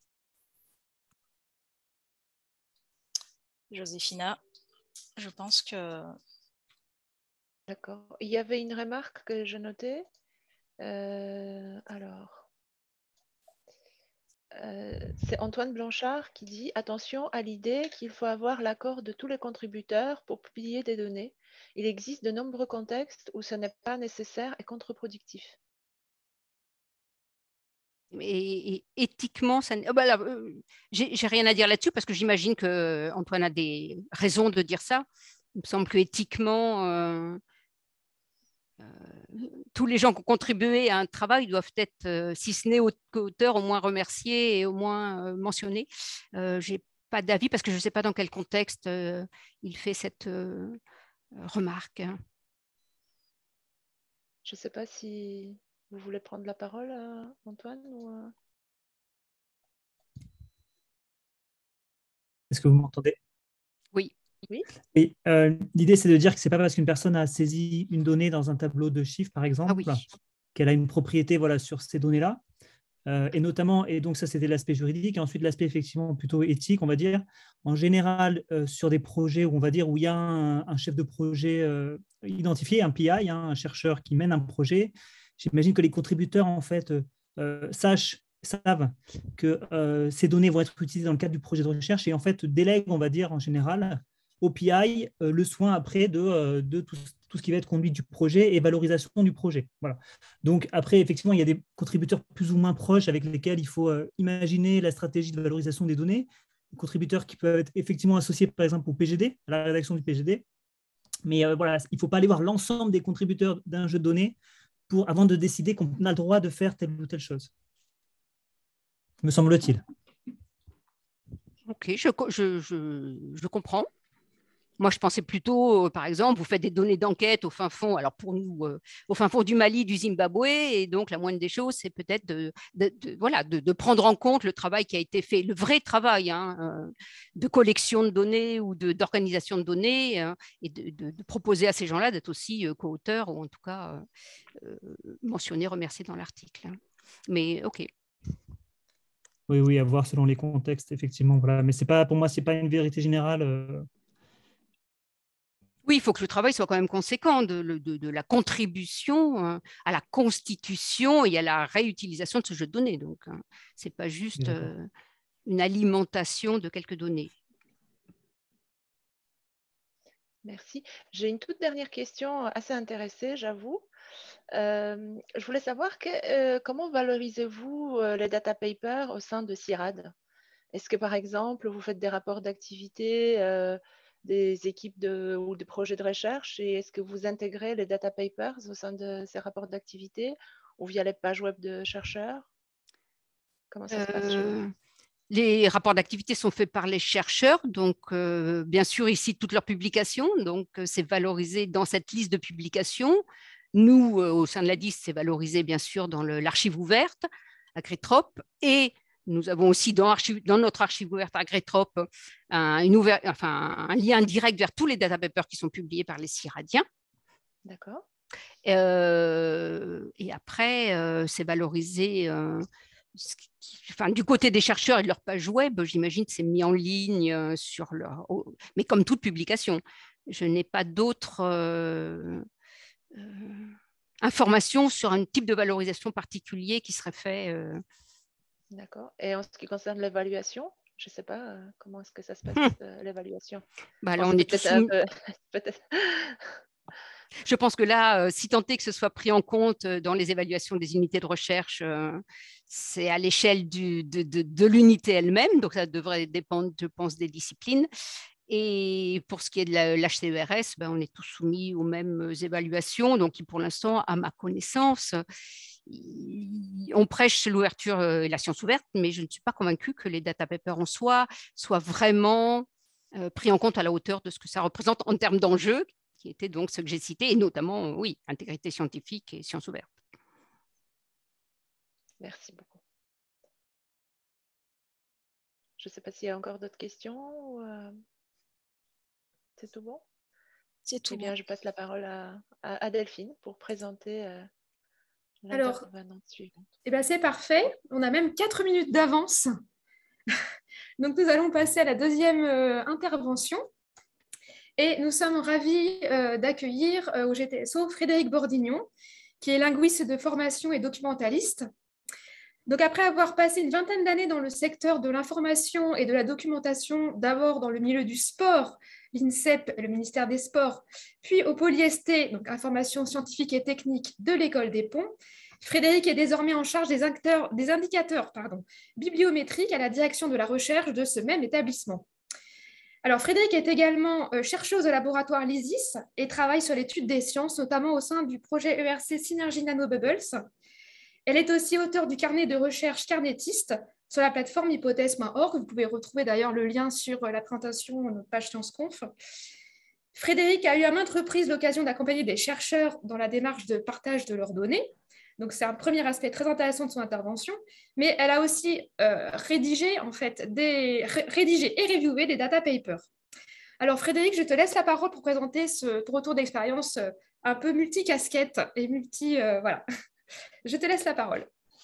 Joséphina, je pense que... D'accord. Il y avait une remarque que je notais. Alors, c'est Antoine Blanchard qui dit « Attention à l'idée qu'il faut avoir l'accord de tous les contributeurs pour publier des données. Il existe de nombreux contextes où ce n'est pas nécessaire et contre-productif. » Et éthiquement, ça, j'ai rien à dire là-dessus parce que j'imagine que Antoine a des raisons de dire ça. Il me semble que éthiquement, tous les gens qui ont contribué à un travail doivent être, si ce n'est auteur, au moins remerciés et au moins mentionnés. Je n'ai pas d'avis parce que je ne sais pas dans quel contexte il fait cette remarque. Je ne sais pas si vous voulez prendre la parole, Antoine ou... Est-ce que vous m'entendez? Oui. Oui. Et l'idée, c'est de dire que ce n'est pas parce qu'une personne a saisi une donnée dans un tableau de chiffres, par exemple, qu'elle a une propriété sur ces données-là. Et notamment, et donc ça, c'était l'aspect juridique. Et ensuite, l'aspect effectivement plutôt éthique, on va dire. En général, sur des projets où on va dire où il y a un chef de projet identifié, un PI, un chercheur qui mène un projet, j'imagine que les contributeurs, en fait, savent que ces données vont être utilisées dans le cadre du projet de recherche et en fait délèguent, on va dire, en général, au PI le soin après de tout ce qui va être conduite du projet et valorisation du projet. Voilà. Donc après, effectivement, il y a des contributeurs plus ou moins proches avec lesquels il faut imaginer la stratégie de valorisation des données, des contributeurs qui peuvent être effectivement associés, par exemple, au PGD, à la rédaction du PGD. Mais voilà, il ne faut pas aller voir l'ensemble des contributeurs d'un jeu de données avant de décider qu'on a le droit de faire telle ou telle chose. Me semble-t-il. Ok, je comprends. Moi, je pensais plutôt, par exemple, vous faites des données d'enquête au fin fond, alors pour nous, au fin fond du Mali, du Zimbabwe, et donc la moindre des choses, c'est peut-être de prendre en compte le travail qui a été fait, le vrai travail de collection de données ou d'organisation de données, et de proposer à ces gens-là d'être aussi co-auteurs, ou en tout cas mentionnés, remerciés dans l'article. Mais ok. Oui, à voir selon les contextes, effectivement. Voilà. Mais pour moi, ce n'est pas une vérité générale. Oui, il faut que le travail soit quand même conséquent de la contribution à la constitution et à la réutilisation de ce jeu de données. Donc, ce n'est pas juste une alimentation de quelques données. Merci. J'ai une toute dernière question assez intéressée, j'avoue. Je voulais savoir comment valorisez-vous les data papers au sein de CIRAD? Est-ce que, par exemple, vous faites des rapports d'activité des équipes ou des projets de recherche et est-ce que vous intégrez les data papers au sein de ces rapports d'activité ou via les pages web de chercheurs? Comment ça se passe chez vous? Les rapports d'activité sont faits par les chercheurs, donc bien sûr, ils citent toutes leurs publications, donc c'est valorisé dans cette liste de publications. Nous, au sein de la DIS, c'est valorisé bien sûr dans l'archive ouverte à Gretrop et nous avons aussi dans notre archive ouverte à Gretrop un lien direct vers tous les data papers qui sont publiés par les CIRADiens. D'accord. Et après, c'est valorisé du côté des eurs et de leur page web, j'imagine que c'est mis en ligne mais comme toute publication. Je n'ai pas d'autres informations sur un type de valorisation particulier qui serait fait. D'accord. Et en ce qui concerne l'évaluation, je ne sais pas comment est-ce que ça se passe, l'évaluation. Là, on est tous peut-être. Je pense que là, si tant est que ce soit pris en compte dans les évaluations des unités de recherche, c'est à l'échelle de l'unité elle-même, donc ça devrait dépendre, je pense, des disciplines. Et pour ce qui est de l'HCERS, on est tous soumis aux mêmes évaluations, donc pour l'instant, à ma connaissance, on prêche l'ouverture et la science ouverte, mais je ne suis pas convaincue que les data papers en soi soient vraiment pris en compte à la hauteur de ce que ça représente en termes d'enjeux, qui était donc ce que j'ai cité, et notamment, oui, intégrité scientifique et sciences ouvertes. Merci beaucoup. Je ne sais pas s'il y a encore d'autres questions. C'est tout bon? C'est tout. Eh bien, je passe la parole à Delphine pour présenter Alors, l'intervenante suivante. C'est parfait. On a même 4 minutes d'avance. Donc, nous allons passer à la deuxième intervention. Et nous sommes ravis d'accueillir au GTSO Frédéric Bordignon, qui est linguiste de formation et documentaliste. Donc, après avoir passé une vingtaine d'années dans le secteur de l'information et de la documentation, d'abord dans le milieu du sport, l'INSEP, le ministère des Sports, puis au Poly-ST, donc information scientifique et technique de l'École des Ponts, Frédéric est désormais en charge des indicateurs bibliométriques à la direction de la recherche de ce même établissement. Alors, Frédéric est également chercheuse au laboratoire LISIS et travaille sur l'étude des sciences, notamment au sein du projet ERC Synergie Nanobubbles. Elle est aussi auteure du carnet de recherche Carnetiste sur la plateforme hypothèse.org. Vous pouvez retrouver d'ailleurs le lien sur la présentation de notre page ScienceConf. Frédéric a eu à maintes reprises l'occasion d'accompagner des chercheurs dans la démarche de partage de leurs données. Donc, c'est un premier aspect très intéressant de son intervention, mais elle a aussi rédigé et reviewé des data papers. Alors, Frédéric, je te laisse la parole pour présenter ce retour d'expérience un peu multicasquette et voilà. Je te laisse la parole.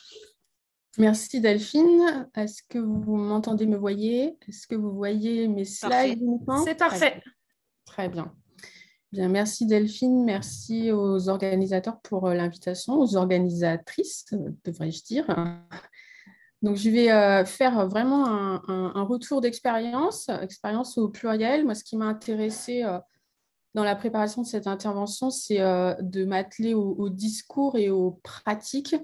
Merci Delphine. Est-ce que vous m'entendez, me voyez? Est-ce que vous voyez mes slides? C'est parfait. Très bien. Bien, merci Delphine, merci aux organisateurs pour l'invitation, aux organisatrices, devrais-je dire. Donc, je vais faire vraiment un retour d'expérience, expérience au pluriel. Moi, ce qui m'a intéressé dans la préparation de cette intervention, c'est de m'atteler au discours et aux pratiques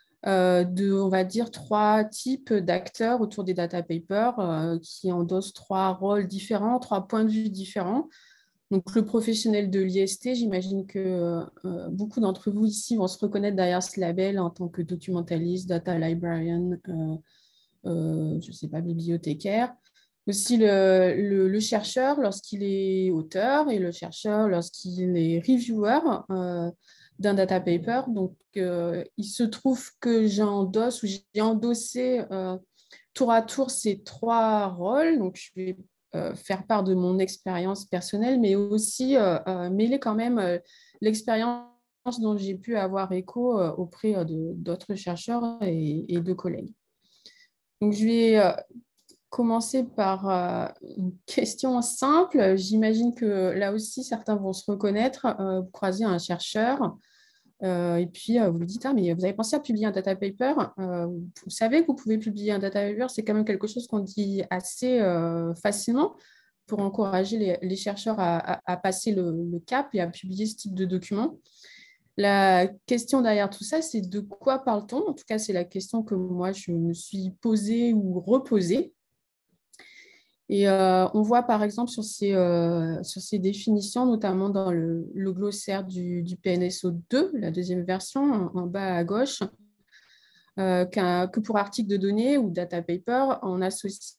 on va dire, 3 types d'acteurs autour des data papers qui endossent 3 rôles différents, 3 points de vue différents. Donc, le professionnel de l'IST, j'imagine que beaucoup d'entre vous ici vont se reconnaître derrière ce label en tant que documentaliste, data librarian, je ne sais pas, bibliothécaire. Aussi le chercheur lorsqu'il est auteur et le chercheur lorsqu'il est reviewer d'un data paper. Donc, il se trouve que j'ai endossé tour à tour ces 3 rôles. Donc, je vais faire part de mon expérience personnelle, mais aussi mêler quand même l'expérience dont j'ai pu avoir écho auprès d'autres chercheurs et de collègues. Donc, je vais commencer par une question simple. J'imagine que là aussi, certains vont se reconnaître. Vous croisez un chercheur et puis vous lui dites « Ah, mais vous avez pensé à publier un data paper vous savez que vous pouvez publier un data paper, c'est quand même quelque chose qu'on dit assez facilement pour encourager les chercheurs à passer le cap et à publier ce type de document. La question derrière tout ça, c'est de quoi parle-t-on? En tout cas, c'est la question que moi, je me suis posée ou reposée. Et on voit par exemple sur ces définitions, notamment dans le glossaire du PNSO 2, la deuxième version, en bas à gauche, que pour article de données ou data paper, on associe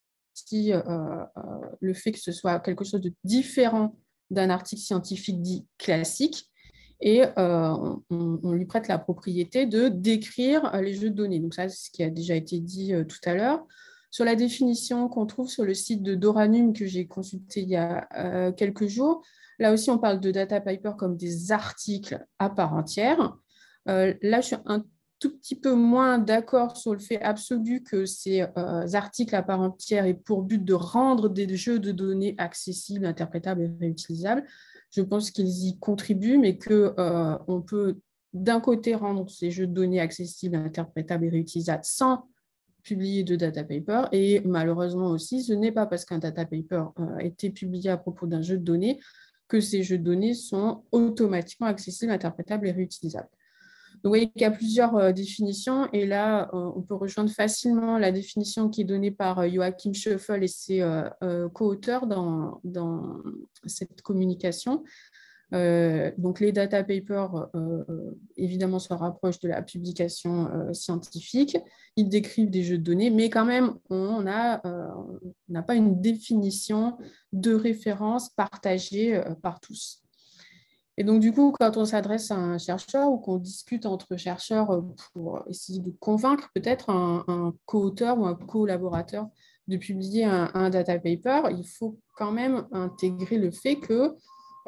le fait que ce soit quelque chose de différent d'un article scientifique dit classique, et on lui prête la propriété de décrire les jeux de données. Donc ça, c'est ce qui a déjà été dit tout à l'heure. Sur la définition qu'on trouve sur le site de Doranum que j'ai consulté il y a quelques jours, là aussi, on parle de data paper comme des articles à part entière. Là, je suis un tout petit peu moins d'accord sur le fait absolu que ces articles à part entière aient pour but de rendre des jeux de données accessibles, interprétables et réutilisables. Je pense qu'ils y contribuent, mais qu'on peut d'un côté rendre ces jeux de données accessibles, interprétables et réutilisables sans publier de data paper, et malheureusement aussi, ce n'est pas parce qu'un data paper a été publié à propos d'un jeu de données que ces jeux de données sont automatiquement accessibles, interprétables et réutilisables. Donc, vous voyez qu'il y a plusieurs définitions, et là, on peut rejoindre facilement la définition qui est donnée par Joachim Schöffel et ses co-auteurs dans cette communication. Donc, les data papers, évidemment, se rapprochent de la publication scientifique. Ils décrivent des jeux de données, mais quand même, on n'a pas une définition de référence partagée par tous. Et donc, du coup, quand on s'adresse à un chercheur ou qu'on discute entre chercheurs pour essayer de convaincre peut-être un co-auteur ou un collaborateur de publier un data paper, il faut quand même intégrer le fait que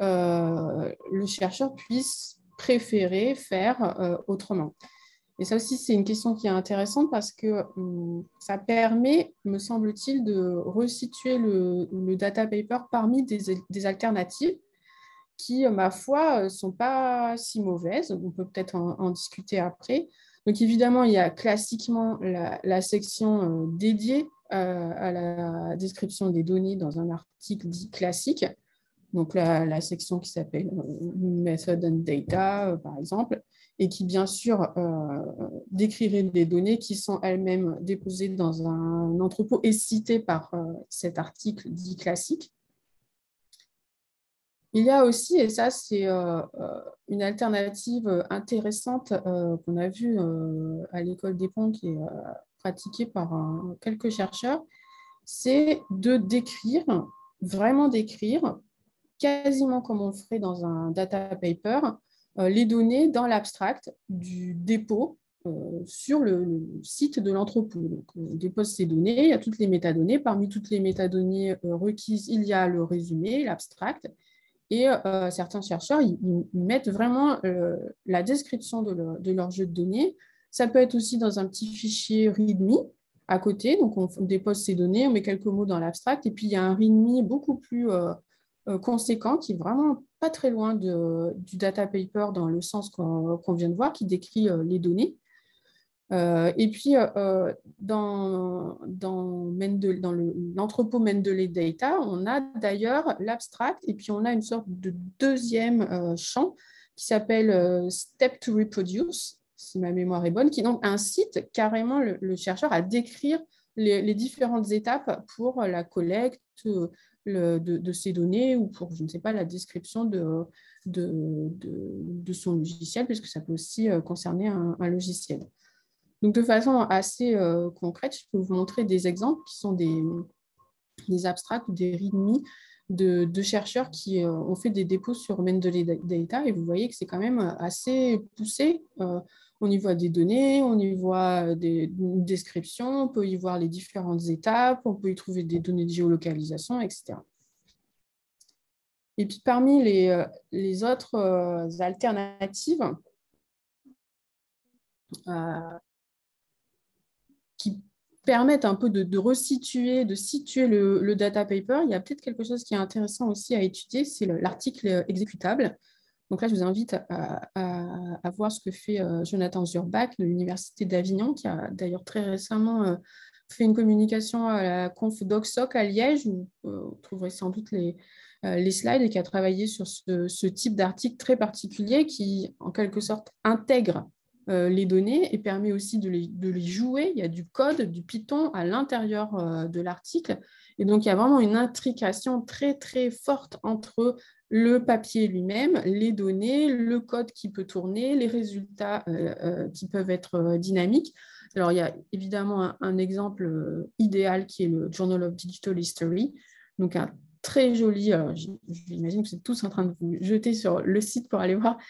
le chercheur puisse préférer faire autrement. Et ça aussi, c'est une question qui est intéressante parce que ça permet, me semble-t-il, de resituer le data paper parmi des alternatives qui, ma foi, ne sont pas si mauvaises. On peut peut-être en discuter après. Donc, évidemment, il y a classiquement la section dédiée à la description des données dans un article dit classique. Donc, la section qui s'appelle Method and Data, par exemple, et qui, bien sûr, décrirait des données qui sont elles-mêmes déposées dans un entrepôt et citées par cet article dit classique. Il y a aussi, et ça c'est une alternative intéressante qu'on a vue à l'école des ponts qui est pratiquée par quelques chercheurs, c'est de décrire, vraiment décrire, quasiment comme on le ferait dans un data paper, les données dans l'abstract du dépôt sur le site de l'entrepôt. Donc, on dépose ces données, il y a toutes les métadonnées. Parmi toutes les métadonnées requises, il y a le résumé, l'abstract. Et certains chercheurs, ils mettent vraiment la description de leur jeu de données. Ça peut être aussi dans un petit fichier README à côté. Donc, on dépose ces données, on met quelques mots dans l'abstract. Et puis, il y a un README beaucoup plus conséquent qui est vraiment pas très loin du data paper dans le sens qu'on vient de voir, qui décrit les données. Et puis, dans l'entrepôt Mendeley Data, on a d'ailleurs l'abstract et puis on a une sorte de deuxième champ qui s'appelle Step to Reproduce, si ma mémoire est bonne, qui donc incite carrément le chercheur à décrire les différentes étapes pour la collecte de ces données ou pour, je ne sais pas, la description de son logiciel, puisque ça peut aussi concerner un logiciel. Donc, de façon assez concrète, je peux vous montrer des exemples qui sont des abstracts ou des README de chercheurs qui ont fait des dépôts sur Mendeley Data. Et vous voyez que c'est quand même assez poussé. On y voit des données, on y voit des descriptions, on peut y voir les différentes étapes, on peut y trouver des données de géolocalisation, etc. Et puis, parmi les autres alternatives, qui permettent un peu de resituer, de situer le data paper, il y a peut-être quelque chose qui est intéressant aussi à étudier, c'est l'article exécutable. Donc là, je vous invite à voir ce que fait Jonathan Zurbach de l'Université d'Avignon, qui a d'ailleurs très récemment fait une communication à la conf DocSoc à Liège, où vous trouverez sans doute les slides, et qui a travaillé sur ce type d'article très particulier qui, en quelque sorte, intègre les données et permet aussi de les jouer. Il y a du code, du Python à l'intérieur de l'article. Et donc, il y a vraiment une intrication très, très forte entre le papier lui-même, les données, le code qui peut tourner, les résultats qui peuvent être dynamiques. Alors, il y a évidemment un exemple idéal qui est le Journal of Digital History. Donc, un très joli, j'imagine que vous êtes tous en train de vous jeter sur le site pour aller voir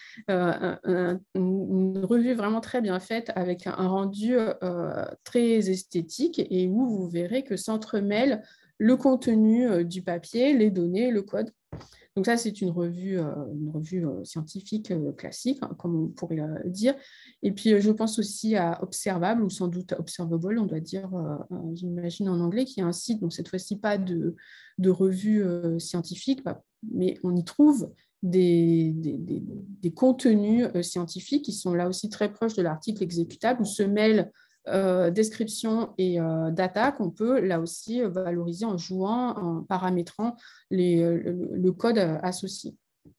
une revue vraiment très bien faite avec un rendu très esthétique et où vous verrez que s'entremêlent le contenu du papier, les données, le code. Donc ça, c'est une revue scientifique classique, hein, comme on pourrait dire. Et puis, je pense aussi à Observable, ou sans doute Observable, on doit dire, j'imagine en anglais, qui est un site, donc cette fois-ci pas de revue scientifique, mais on y trouve des contenus scientifiques qui sont là aussi très proches de l'article exécutable, où se mêlent description et data qu'on peut là aussi valoriser en jouant, en paramétrant le code associé.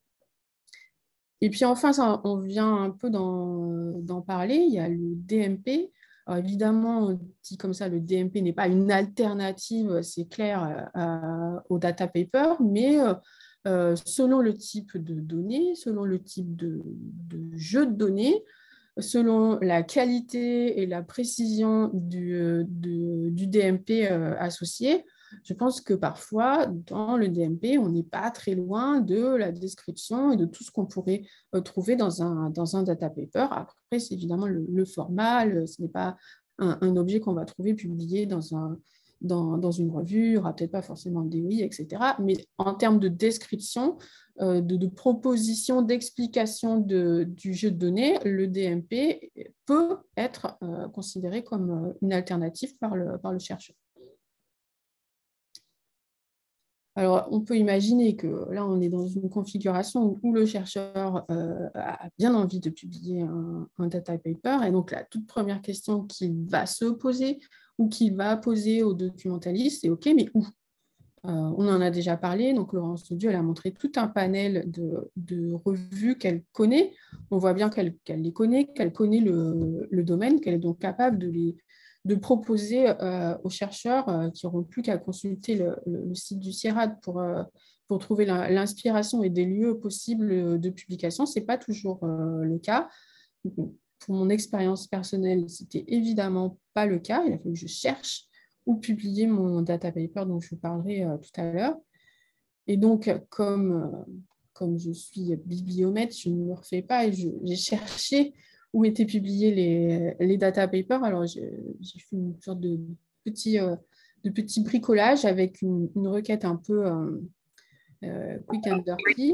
Et puis enfin, ça, on vient un peu d'en parler, il y a le DMP. Alors évidemment, on dit comme ça, le DMP n'est pas une alternative, c'est clair, au data paper, mais selon le type de données, selon le type de jeu de données, selon la qualité et la précision du DMP associé, je pense que parfois, dans le DMP, on n'est pas très loin de la description et de tout ce qu'on pourrait trouver dans un data paper. Après, c'est évidemment le format, ce n'est pas un objet qu'on va trouver publié dans une revue, il n'y aura peut-être pas forcément de DOI, etc. Mais en termes de description, de proposition, d'explication du jeu de données, le DMP peut être considéré comme une alternative par le chercheur. Alors, on peut imaginer que là, on est dans une configuration où le chercheur a bien envie de publier un data paper. Et donc, la toute première question qu'il va se poser ou qu'il va poser au documentaliste, c'est « OK, mais où ?» On en a déjà parlé. Donc, Laurence Daudieu, elle a montré tout un panel de revues qu'elle connaît. On voit bien qu'elle les connaît, qu'elle connaît le domaine, qu'elle est donc capable de proposer aux chercheurs qui n'auront plus qu'à consulter le site du CIRAD pour trouver l'inspiration et des lieux possibles de publication. Ce n'est pas toujours le cas. Pour mon expérience personnelle, ce n'était évidemment pas le cas. Il a fallu que je cherche ou publier mon data paper dont je vous parlerai tout à l'heure. Et donc, comme je suis bibliomètre, je ne me refais pas et j'ai cherché où étaient publiés les data papers. Alors, j'ai fait une sorte de petit bricolage avec une requête un peu quick and dirty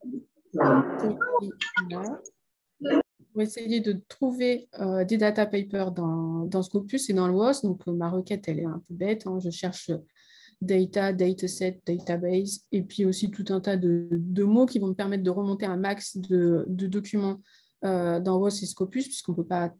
pour essayer de trouver des data papers dans Scopus et dans le WOS. Donc, ma requête, elle est un peu bête. Je cherche data, dataset, database, et puis aussi tout un tas de mots qui vont me permettre de remonter un max de documents dans WOS et Scopus, puisqu'on ne peut pas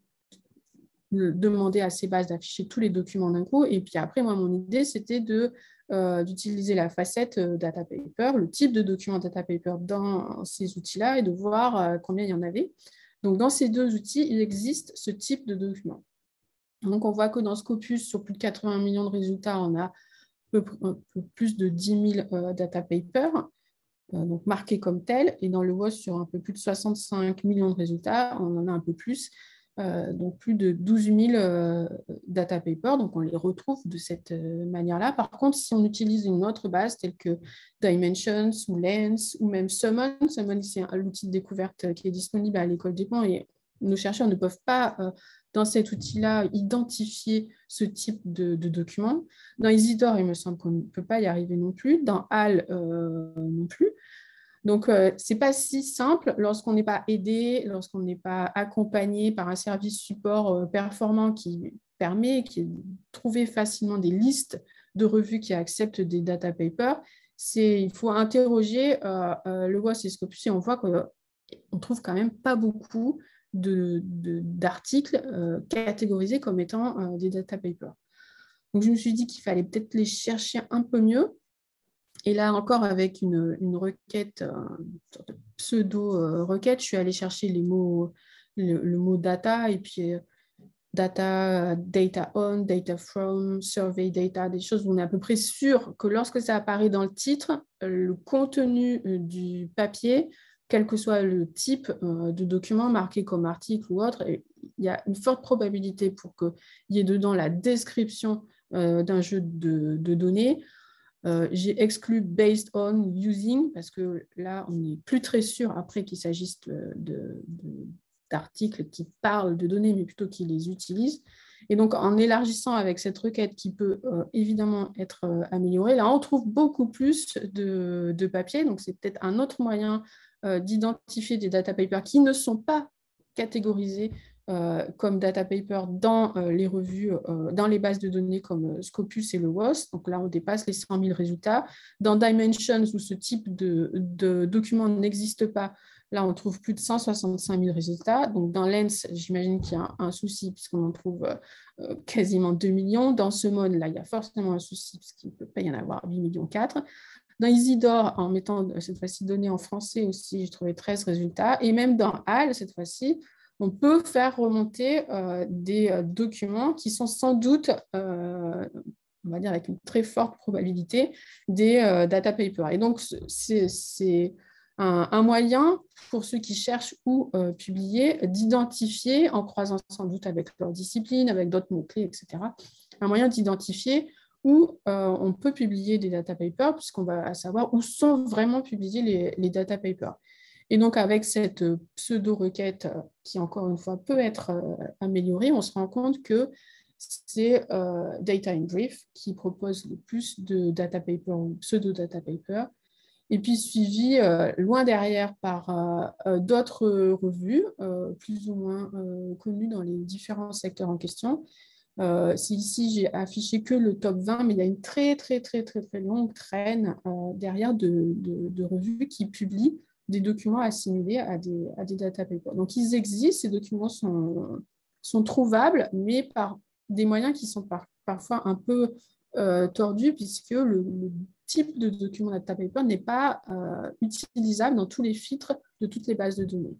demander à ces bases d'afficher tous les documents d'un coup. Et puis après, moi, mon idée, c'était d'utiliser la facette data paper, le type de document data paper dans ces outils-là et de voir combien il y en avait. Donc, dans ces deux outils, il existe ce type de document. Donc, on voit que dans Scopus, sur plus de 80 millions de résultats, on a un peu plus de 10 000 data papers, donc marqués comme tels. Et dans le WOS, sur un peu plus de 65 millions de résultats, on en a un peu plus, donc plus de 12 000 data papers. Donc, on les retrouve de cette manière-là. Par contre, si on utilise une autre base, telle que Dimensions ou Lens ou même Summon, c'est l'outil de découverte qui est disponible à l'école des ponts et nos chercheurs ne peuvent pas, dans cet outil-là, identifier ce type de document. Dans Isidore, il me semble qu'on ne peut pas y arriver non plus. Dans HAL, non plus. Donc, ce n'est pas si simple lorsqu'on n'est pas aidé, lorsqu'on n'est pas accompagné par un service support performant qui permet de trouver facilement des listes de revues qui acceptent des data papers. Il faut interroger le WOS et Scopus et on voit qu'on ne trouve quand même pas beaucoup d'articles catégorisés comme étant des data papers. Donc, je me suis dit qu'il fallait peut-être les chercher un peu mieux. Et là encore, avec une requête, une sorte de pseudo-requête, je suis allée chercher le mot data et puis data, data on, data from, survey data, des choses où on est à peu près sûr que lorsque ça apparaît dans le titre, le contenu du papier, quel que soit le type de document marqué comme article ou autre, il y a une forte probabilité pour qu'il y ait dedans la description d'un jeu de données. J'ai exclu based on ou using parce que là, on n'est plus très sûr après qu'il s'agisse d'articles qui parlent de données, mais plutôt qui les utilisent. Et donc, en élargissant avec cette requête qui peut évidemment être améliorée, là, on trouve beaucoup plus de papier. Donc, c'est peut-être un autre moyen d'identifier des data papers qui ne sont pas catégorisés comme data paper dans les revues, dans les bases de données comme Scopus et le WOS. Donc là, on dépasse les 100 000 résultats. Dans Dimensions, où ce type de document n'existe pas, là, on trouve plus de 165 000 résultats. Donc dans Lens, j'imagine qu'il y a un souci puisqu'on en trouve quasiment 2 millions. Dans Summon, là, il y a forcément un souci puisqu'il ne peut pas y en avoir 8,4 millions. Dans Isidore, en mettant cette fois-ci données en français aussi, j'ai trouvé 13 résultats. Et même dans HAL, cette fois-ci, on peut faire remonter des documents qui sont sans doute, on va dire avec une très forte probabilité, des data papers. Et donc, c'est un moyen pour ceux qui cherchent où publier, d'identifier, en croisant sans doute avec leur discipline, avec d'autres mots-clés, etc., un moyen d'identifier où on peut publier des data papers, puisqu'on va savoir où sont vraiment publiés les data papers. Et donc, avec cette pseudo-requête qui, encore une fois, peut être améliorée, on se rend compte que c'est Data in Brief qui propose le plus de data papers ou pseudo-data papers, et puis suivi loin derrière par d'autres revues, plus ou moins connues dans les différents secteurs en question. Ici, j'ai affiché que le top 20, mais il y a une très longue traîne derrière de revues qui publient des documents assimilés à des data papers. Donc, ils existent, ces documents sont trouvables, mais par des moyens qui sont parfois un peu tordus, puisque le type de document data paper n'est pas utilisable dans tous les filtres de toutes les bases de données.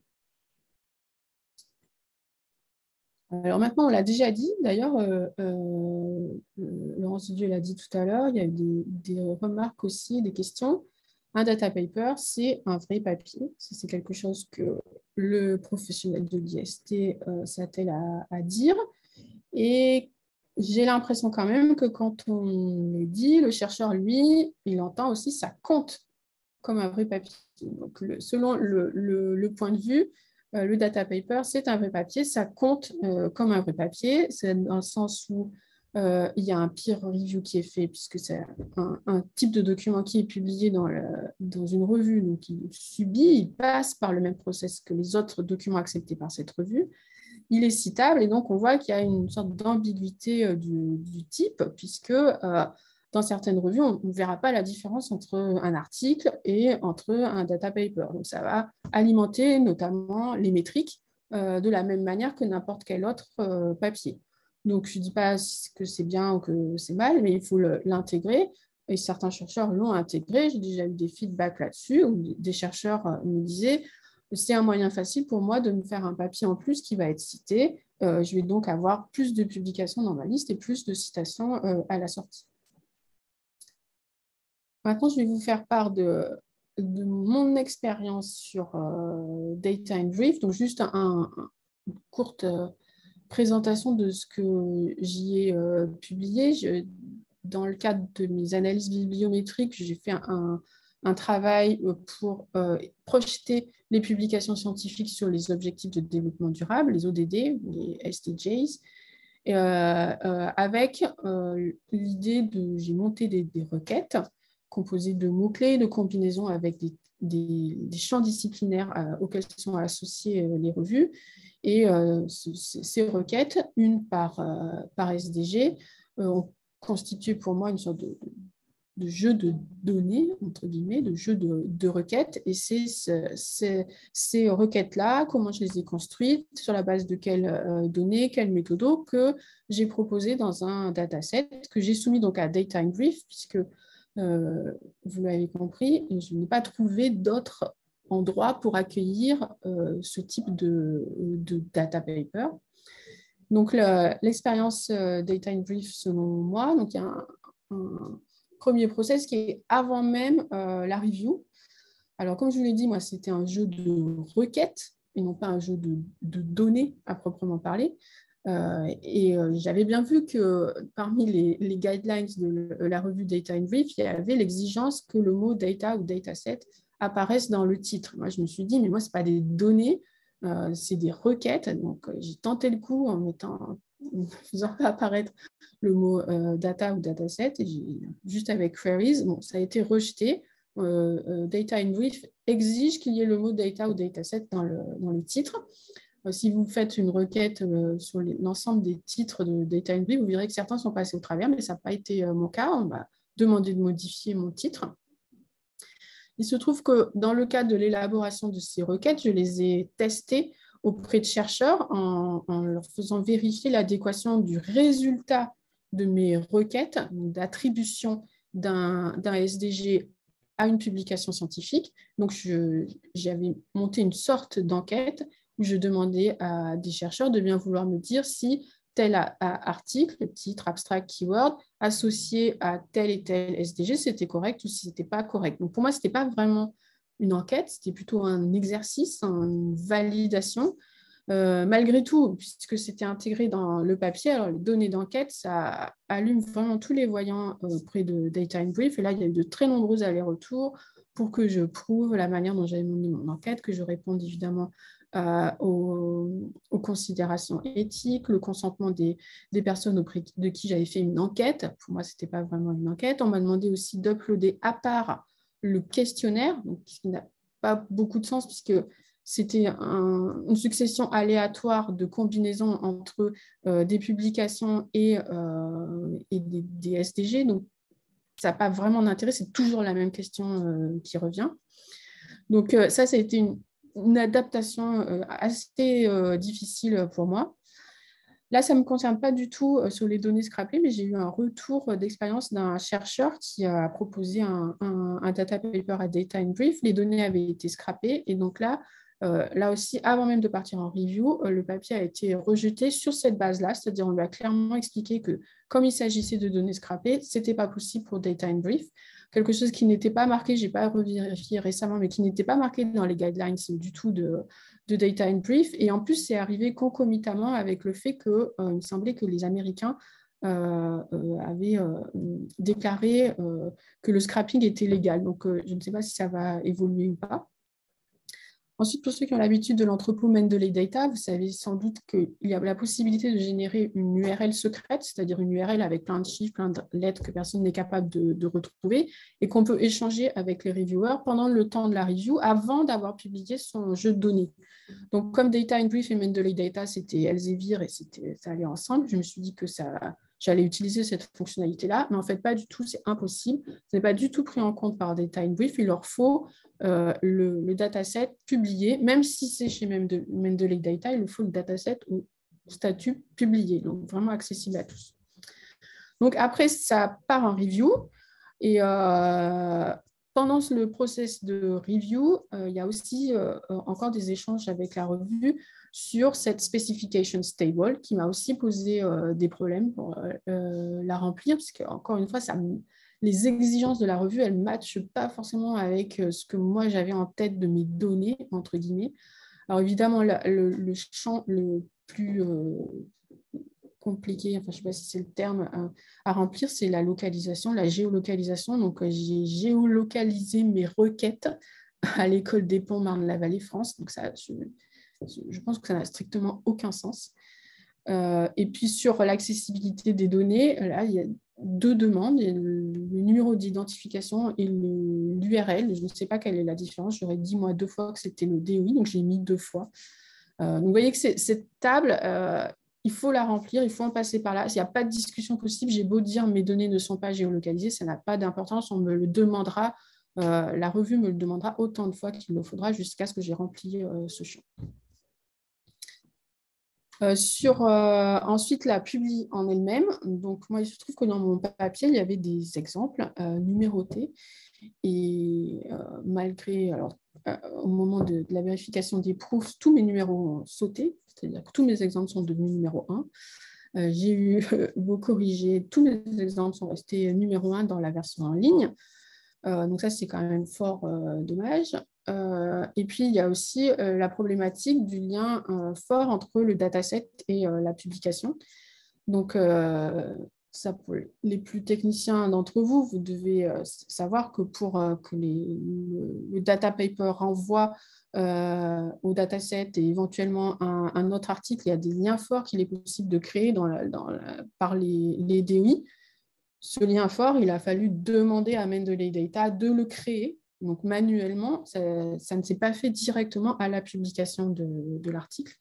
Alors maintenant, on l'a déjà dit, d'ailleurs, Laurence Dieu l'a dit tout à l'heure, il y a eu des remarques aussi, des questions. Un data paper, c'est un vrai papier. C'est quelque chose que le professionnel de l'IST s'attelle à dire. Et j'ai l'impression quand même que quand on le dit, le chercheur, lui, il entend aussi ça compte comme un vrai papier. Donc, selon le point de vue, le data paper, c'est un vrai papier, ça compte comme un vrai papier, c'est dans le sens où il y a un peer review qui est fait, puisque c'est un type de document qui est publié dans une revue, donc il passe par le même process que les autres documents acceptés par cette revue. Il est citable, et donc on voit qu'il y a une sorte d'ambiguïté du type, puisque dans certaines revues, on ne verra pas la différence entre un article et entre un data paper. Donc, ça va alimenter notamment les métriques de la même manière que n'importe quel autre papier. Donc, je ne dis pas que c'est bien ou que c'est mal, mais il faut l'intégrer. Et certains chercheurs l'ont intégré. J'ai déjà eu des feedbacks là-dessus, où des chercheurs me disaient « c'est un moyen facile pour moi de me faire un papier en plus qui va être cité. Je vais donc avoir plus de publications dans ma liste et plus de citations à la sortie. » Maintenant, je vais vous faire part de mon expérience sur Data in Brief. Donc, juste une courte présentation de ce que j'y ai publié. Dans le cadre de mes analyses bibliométriques, j'ai fait un travail pour projeter les publications scientifiques sur les objectifs de développement durable, les ODD, les SDGs. Avec l'idée j'ai monté des requêtes composées de mots-clés, de combinaisons avec des champs disciplinaires auxquels sont associées les revues. Et ces requêtes, une par SDG, ont constitué pour moi une sorte de jeu de données, entre guillemets, de jeu de requêtes. Et ces requêtes-là, comment je les ai construites, sur la base de quelles données, quelles méthodos, que j'ai proposé dans un dataset que j'ai soumis donc à Data in Brief, puisque vous l'avez compris, je n'ai pas trouvé d'autres endroits pour accueillir ce type de data paper. Donc, l'expérience Data in Brief, selon moi, donc il y a un premier process qui est avant même la review. Alors, comme je vous l'ai dit, moi, c'était un jeu de requêtes et non pas un jeu de données à proprement parler. J'avais bien vu que parmi les guidelines de la revue Data in Brief, il y avait l'exigence que le mot data ou dataset apparaisse dans le titre. Moi, je me suis dit, mais moi, ce n'est pas des données, c'est des requêtes. Donc, j'ai tenté le coup en faisant apparaître le mot data ou dataset, et juste avec queries, bon, ça a été rejeté. Data in Brief exige qu'il y ait le mot data ou dataset dans le titre. Si vous faites une requête sur l'ensemble des titres de Data in Brief, vous verrez que certains sont passés au travers, mais ça n'a pas été mon cas. On m'a demandé de modifier mon titre. Il se trouve que dans le cadre de l'élaboration de ces requêtes, je les ai testées auprès de chercheurs en leur faisant vérifier l'adéquation du résultat de mes requêtes, d'attribution d'un SDG à une publication scientifique. Donc, j'avais monté une sorte d'enquête où je demandais à des chercheurs de bien vouloir me dire si tel article, titre, abstract, keyword, associé à tel et tel SDG, c'était correct ou si ce n'était pas correct. Donc, pour moi, ce n'était pas vraiment une enquête, c'était plutôt un exercice, une validation. Malgré tout, puisque c'était intégré dans le papier, alors les données d'enquête, ça allume vraiment tous les voyants auprès de Data in Brief. Et là, il y a eu de très nombreux allers-retours pour que je prouve la manière dont j'avais mené mon enquête, que je réponde évidemment aux considérations éthiques, le consentement des personnes auprès de qui j'avais fait une enquête. Pour moi, ce n'était pas vraiment une enquête. On m'a demandé aussi d'uploader à part le questionnaire, donc, ce qui n'a pas beaucoup de sens puisque c'était une succession aléatoire de combinaisons entre des publications et des SDG. Donc, ça n'a pas vraiment d'intérêt. C'est toujours la même question qui revient. Donc, ça a été une adaptation assez difficile pour moi. Là, ça ne me concerne pas du tout sur les données scrappées, mais j'ai eu un retour d'expérience d'un chercheur qui a proposé un data paper à Data in Brief. Les données avaient été scrappées et donc là aussi, avant même de partir en review, le papier a été rejeté sur cette base-là, c'est-à-dire on lui a clairement expliqué que comme il s'agissait de données scrappées, ce n'était pas possible pour Data in Brief. Quelque chose qui n'était pas marqué, je n'ai pas revérifié récemment, mais qui n'était pas marqué dans les guidelines du tout de Data in Brief. Et en plus, c'est arrivé concomitamment avec le fait qu'il me semblait que les Américains avaient déclaré que le scrapping était légal. Donc, je ne sais pas si ça va évoluer ou pas. Ensuite, pour ceux qui ont l'habitude de l'entrepôt Mendeley Data, vous savez sans doute qu'il y a la possibilité de générer une URL secrète, c'est-à-dire une URL avec plein de chiffres, plein de lettres que personne n'est capable de retrouver et qu'on peut échanger avec les reviewers pendant le temps de la review avant d'avoir publié son jeu de données. Donc, comme Data in Brief et Mendeley Data, c'était Elsevier et ça allait ensemble, je me suis dit que j'allais utiliser cette fonctionnalité-là, mais en fait, pas du tout, c'est impossible. Ce n'est pas du tout pris en compte par Data in Brief. Il leur faut le dataset publié, même si c'est chez Mendeley Data, il leur faut le dataset au statut publié, donc vraiment accessible à tous. Donc après, ça part en review, et pendant le process de review, il y a aussi encore des échanges avec la revue sur cette specification table qui m'a aussi posé des problèmes pour la remplir, parce qu'encore une fois, les exigences de la revue, elles ne matchent pas forcément avec ce que moi j'avais en tête de mes données, entre guillemets. Alors évidemment, le champ le plus compliqué, enfin je ne sais pas si c'est le terme à remplir, c'est la localisation, la géolocalisation. Donc j'ai géolocalisé mes requêtes à l'école des Ponts Marne-la-Vallée France. Donc ça, je pense que ça n'a strictement aucun sens. Et puis sur l'accessibilité des données, là il y a deux demandes, le numéro d'identification et l'URL. Je ne sais pas quelle est la différence. J'aurais dit moi 2 fois que c'était le DOI, donc j'ai mis 2 fois. Donc vous voyez que cette table, il faut la remplir, il faut en passer par là. S'il n'y a pas de discussion possible, j'ai beau dire mes données ne sont pas géolocalisées, ça n'a pas d'importance, on me le demandera, la revue me le demandera autant de fois qu'il le faudra jusqu'à ce que j'ai rempli ce champ. Ensuite, la publie en elle-même. Donc, moi, il se trouve que dans mon papier, il y avait des exemples numérotés. Et malgré, alors, au moment de la vérification des proofs, tous mes numéros ont sauté, c'est-à-dire que tous mes exemples sont devenus numéro 1. J'ai eu beau corriger, tous mes exemples sont restés numéro 1 dans la version en ligne. Donc ça, c'est quand même fort dommage. Et puis, il y a aussi la problématique du lien fort entre le dataset et la publication. Donc, ça, pour les plus techniciens d'entre vous, vous devez savoir que pour que le data paper renvoie au dataset et éventuellement un autre article, il y a des liens forts qu'il est possible de créer par les DOI. Ce lien fort, il a fallu demander à Mendeley Data de le créer. Donc, manuellement, ça ne s'est pas fait directement à la publication de l'article.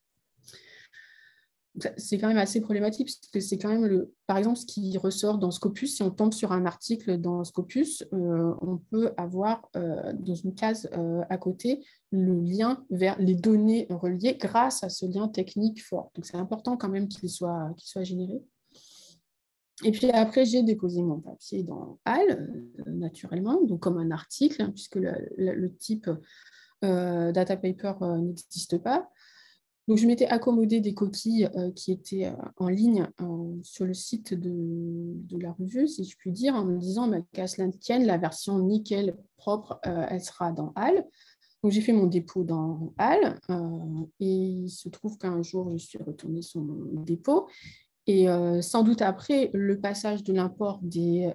C'est quand même assez problématique, parce que c'est quand même, par exemple, ce qui ressort dans Scopus. Si on tombe sur un article dans Scopus, on peut avoir dans une case à côté le lien vers les données reliées grâce à ce lien technique fort. Donc, c'est important quand même qu'il soit généré. Et puis après, j'ai déposé mon papier dans HAL, naturellement, donc comme un article, puisque le type data paper n'existe pas. Donc, je m'étais accommodé des coquilles qui étaient en ligne sur le site de la revue, si je puis dire, en me disant qu'à cela ne tienne, la version nickel propre, elle sera dans HAL. Donc, j'ai fait mon dépôt dans HAL et il se trouve qu'un jour, je suis retournée sur mon dépôt. Et sans doute après le passage de l'import des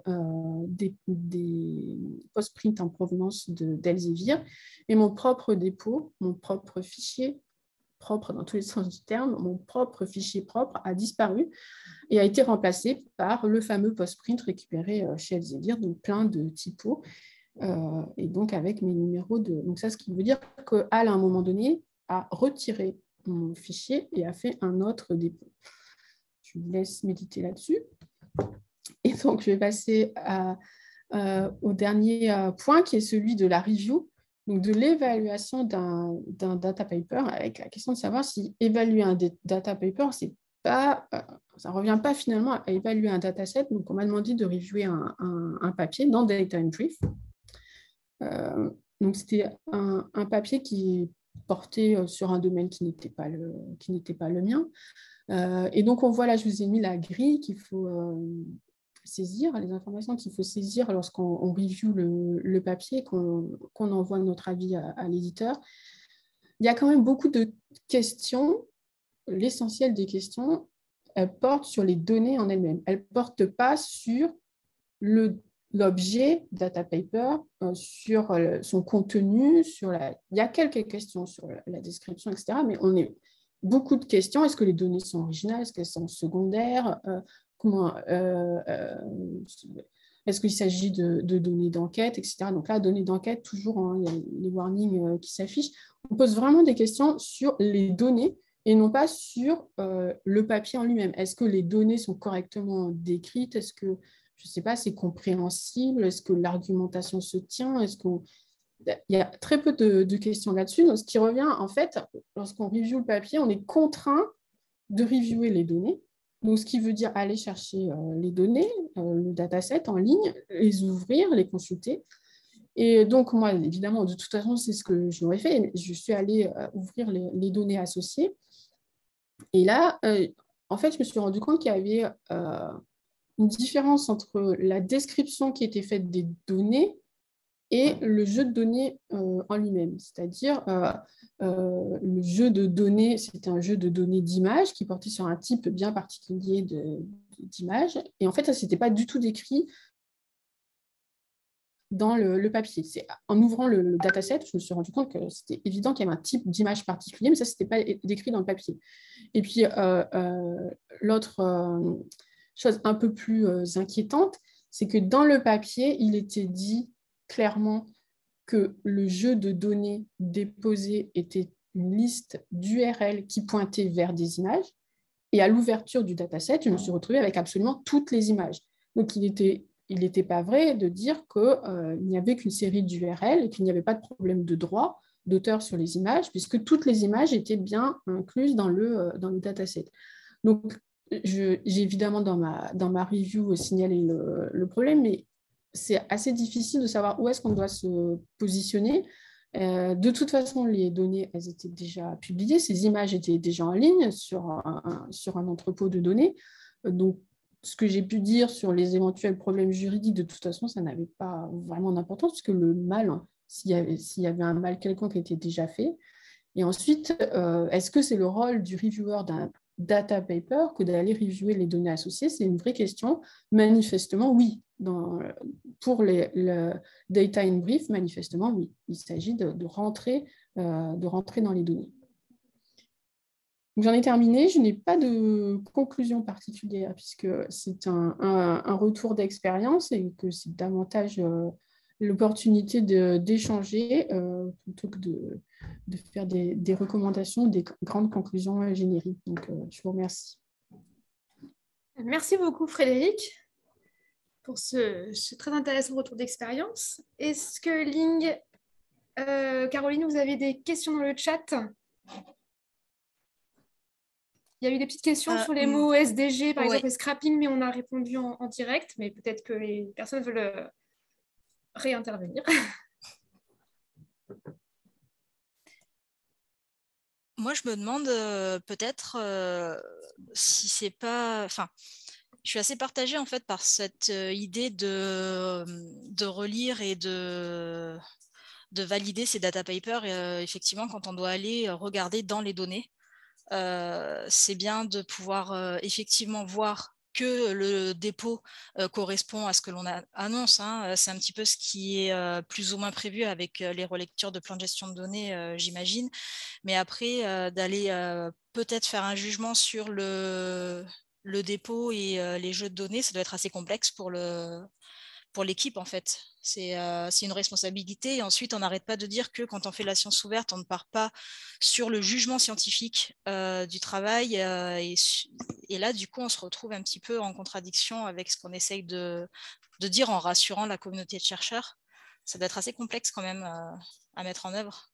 post-print en provenance d'Elsevier et mon propre dépôt, mon propre fichier propre dans tous les sens du terme, mon propre fichier propre a disparu et a été remplacé par le fameux post-print récupéré chez Elsevier, donc plein de typos et donc avec mes numéros de... Donc ça, ce qui veut dire qu'à un moment donné, a retiré mon fichier et a fait un autre dépôt. Je vous laisse méditer là-dessus. Et donc, je vais passer au dernier point, qui est celui de la review, donc de l'évaluation d'un data paper, avec la question de savoir si évaluer un data paper, ça ne revient pas finalement à évaluer un dataset. Donc, on m'a demandé de reviewer un papier dans Data and Brief. Donc, c'était un papier qui portait sur un domaine qui n'était pas le mien. Et donc, on voit là, je vous ai mis la grille qu'il faut saisir, les informations qu'il faut saisir lorsqu'on review le papier, qu'on envoie notre avis à l'éditeur. Il y a quand même beaucoup de questions. L'essentiel des questions, elles portent sur les données en elles-mêmes. Elles ne portent pas sur l'objet data paper, sur son contenu, il y a quelques questions sur la description, etc. Mais on est beaucoup de questions. Est-ce que les données sont originales? Est-ce qu'elles sont secondaires? Est-ce qu'il s'agit de données d'enquête, etc. Donc là, données d'enquête, toujours, hein, il y a les warnings qui s'affichent. On pose vraiment des questions sur les données et non pas sur le papier en lui-même. Est-ce que les données sont correctement décrites? Est-ce que, je ne sais pas, c'est compréhensible? Est-ce que l'argumentation se tient? Il y a très peu de questions là-dessus. Donc, ce qui revient, en fait, lorsqu'on review le papier, on est contraint de reviewer les données. Donc, ce qui veut dire aller chercher les données, le dataset en ligne, les ouvrir, les consulter. Et donc, moi, évidemment, de toute façon, c'est ce que j'aurais fait. Je suis allée ouvrir les données associées. Et là, en fait, je me suis rendu compte qu'il y avait une différence entre la description qui était faite des données et le jeu de données en lui-même. C'est-à-dire, le jeu de données, c'était un jeu de données d'images qui portait sur un type bien particulier d'image. Et en fait, ça, ce n'était pas du tout décrit dans le papier. C'est en ouvrant le dataset, je me suis rendu compte que c'était évident qu'il y avait un type d'image particulier, mais ça, ce n'était pas décrit dans le papier. Et puis, l'autre chose un peu plus inquiétante, c'est que dans le papier, il était dit clairement que le jeu de données déposé était une liste d'URL qui pointait vers des images. Et à l'ouverture du dataset, je me suis retrouvée avec absolument toutes les images. Donc, il n'était pas vrai de dire qu'il n'y avait qu'une série d'URL et qu'il n'y avait pas de problème de droit d'auteur sur les images, puisque toutes les images étaient bien incluses dans le dataset. Donc, j'ai évidemment dans ma review signalé le problème, mais c'est assez difficile de savoir où est-ce qu'on doit se positionner. De toute façon, les données, elles étaient déjà publiées, ces images étaient déjà en ligne sur un entrepôt de données. Donc, ce que j'ai pu dire sur les éventuels problèmes juridiques, de toute façon, ça n'avait pas vraiment d'importance, puisque le mal, s'il y avait un mal quelconque, était déjà fait. Et ensuite, est-ce que c'est le rôle du reviewer d'un data paper que d'aller reviewer les données associées? C'est une vraie question. Manifestement, oui. Pour le data in brief, manifestement, oui. Il s'agit de rentrer dans les données. J'en ai terminé. Je n'ai pas de conclusion particulière puisque c'est un retour d'expérience et que c'est davantage l'opportunité d'échanger plutôt que de faire des recommandations, des grandes conclusions génériques. Donc, je vous remercie. Merci beaucoup, Frédéric, pour ce très intéressant retour d'expérience. Est-ce que Ling, Caroline, vous avez des questions dans le chat? Il y a eu des petites questions sur les mots SDG, par exemple, et scrapping, mais on a répondu en direct, mais peut-être que les personnes veulent réintervenir. Moi, je me demande peut-être si c'est pas... Enfin, je suis assez partagée en fait par cette idée de relire et de valider ces data papers. Effectivement, quand on doit aller regarder dans les données, c'est bien de pouvoir effectivement voir que le dépôt correspond à ce que l'on annonce. Hein. C'est un petit peu ce qui est plus ou moins prévu avec les relectures de plans de gestion de données, j'imagine. Mais après, d'aller peut-être faire un jugement sur le dépôt et les jeux de données, ça doit être assez complexe pour pour l'équipe, en fait. C'est une responsabilité. Et ensuite, on n'arrête pas de dire que quand on fait la science ouverte, on ne part pas sur le jugement scientifique du travail. Et là, du coup, on se retrouve un petit peu en contradiction avec ce qu'on essaye de dire en rassurant la communauté de chercheurs. Ça doit être assez complexe quand même à mettre en œuvre.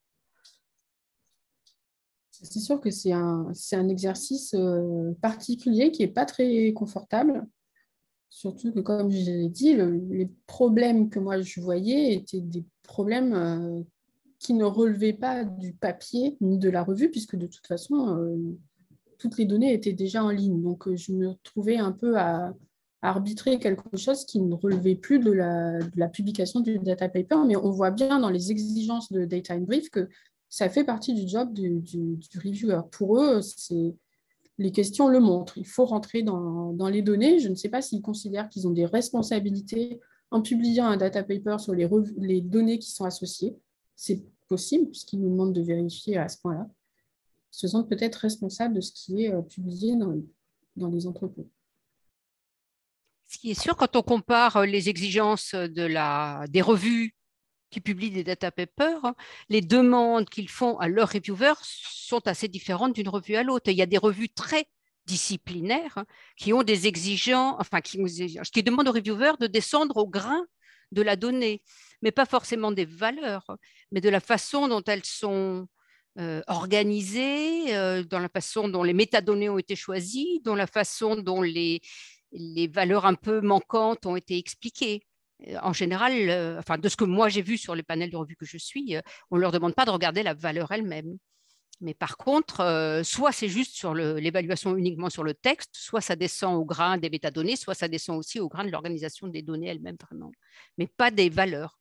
C'est sûr que c'est un exercice particulier qui n'est pas très confortable. Surtout que, comme je l'ai dit, les problèmes que moi je voyais étaient des problèmes qui ne relevaient pas du papier ni de la revue, puisque de toute façon, toutes les données étaient déjà en ligne. Donc, je me trouvais un peu à arbitrer quelque chose qui ne relevait plus de la publication du data paper, mais on voit bien dans les exigences de Data in Brief que ça fait partie du job du reviewer. Pour eux, les questions le montrent. Il faut rentrer dans les données. Je ne sais pas s'ils considèrent qu'ils ont des responsabilités en publiant un data paper sur les données qui sont associées. C'est possible, puisqu'ils nous demandent de vérifier à ce point-là. Ils se sentent peut-être responsables de ce qui est publié dans les entrepôts. Ce qui est sûr, quand on compare les exigences des revues qui publient des data papers, les demandes qu'ils font à leurs reviewers sont assez différentes d'une revue à l'autre. Il y a des revues très disciplinaires qui ont des exigences, qui demandent aux reviewers de descendre au grain de la donnée, mais pas forcément des valeurs, mais de la façon dont elles sont organisées, dans la façon dont les métadonnées ont été choisies, dans la façon dont les valeurs un peu manquantes ont été expliquées. En général, de ce que moi j'ai vu sur les panels de revues que je suis, on ne leur demande pas de regarder la valeur elle-même. Mais par contre, soit c'est juste sur l'évaluation uniquement sur le texte, soit ça descend au grain des métadonnées, soit ça descend aussi au grain de l'organisation des données elles-mêmes vraiment, mais pas des valeurs.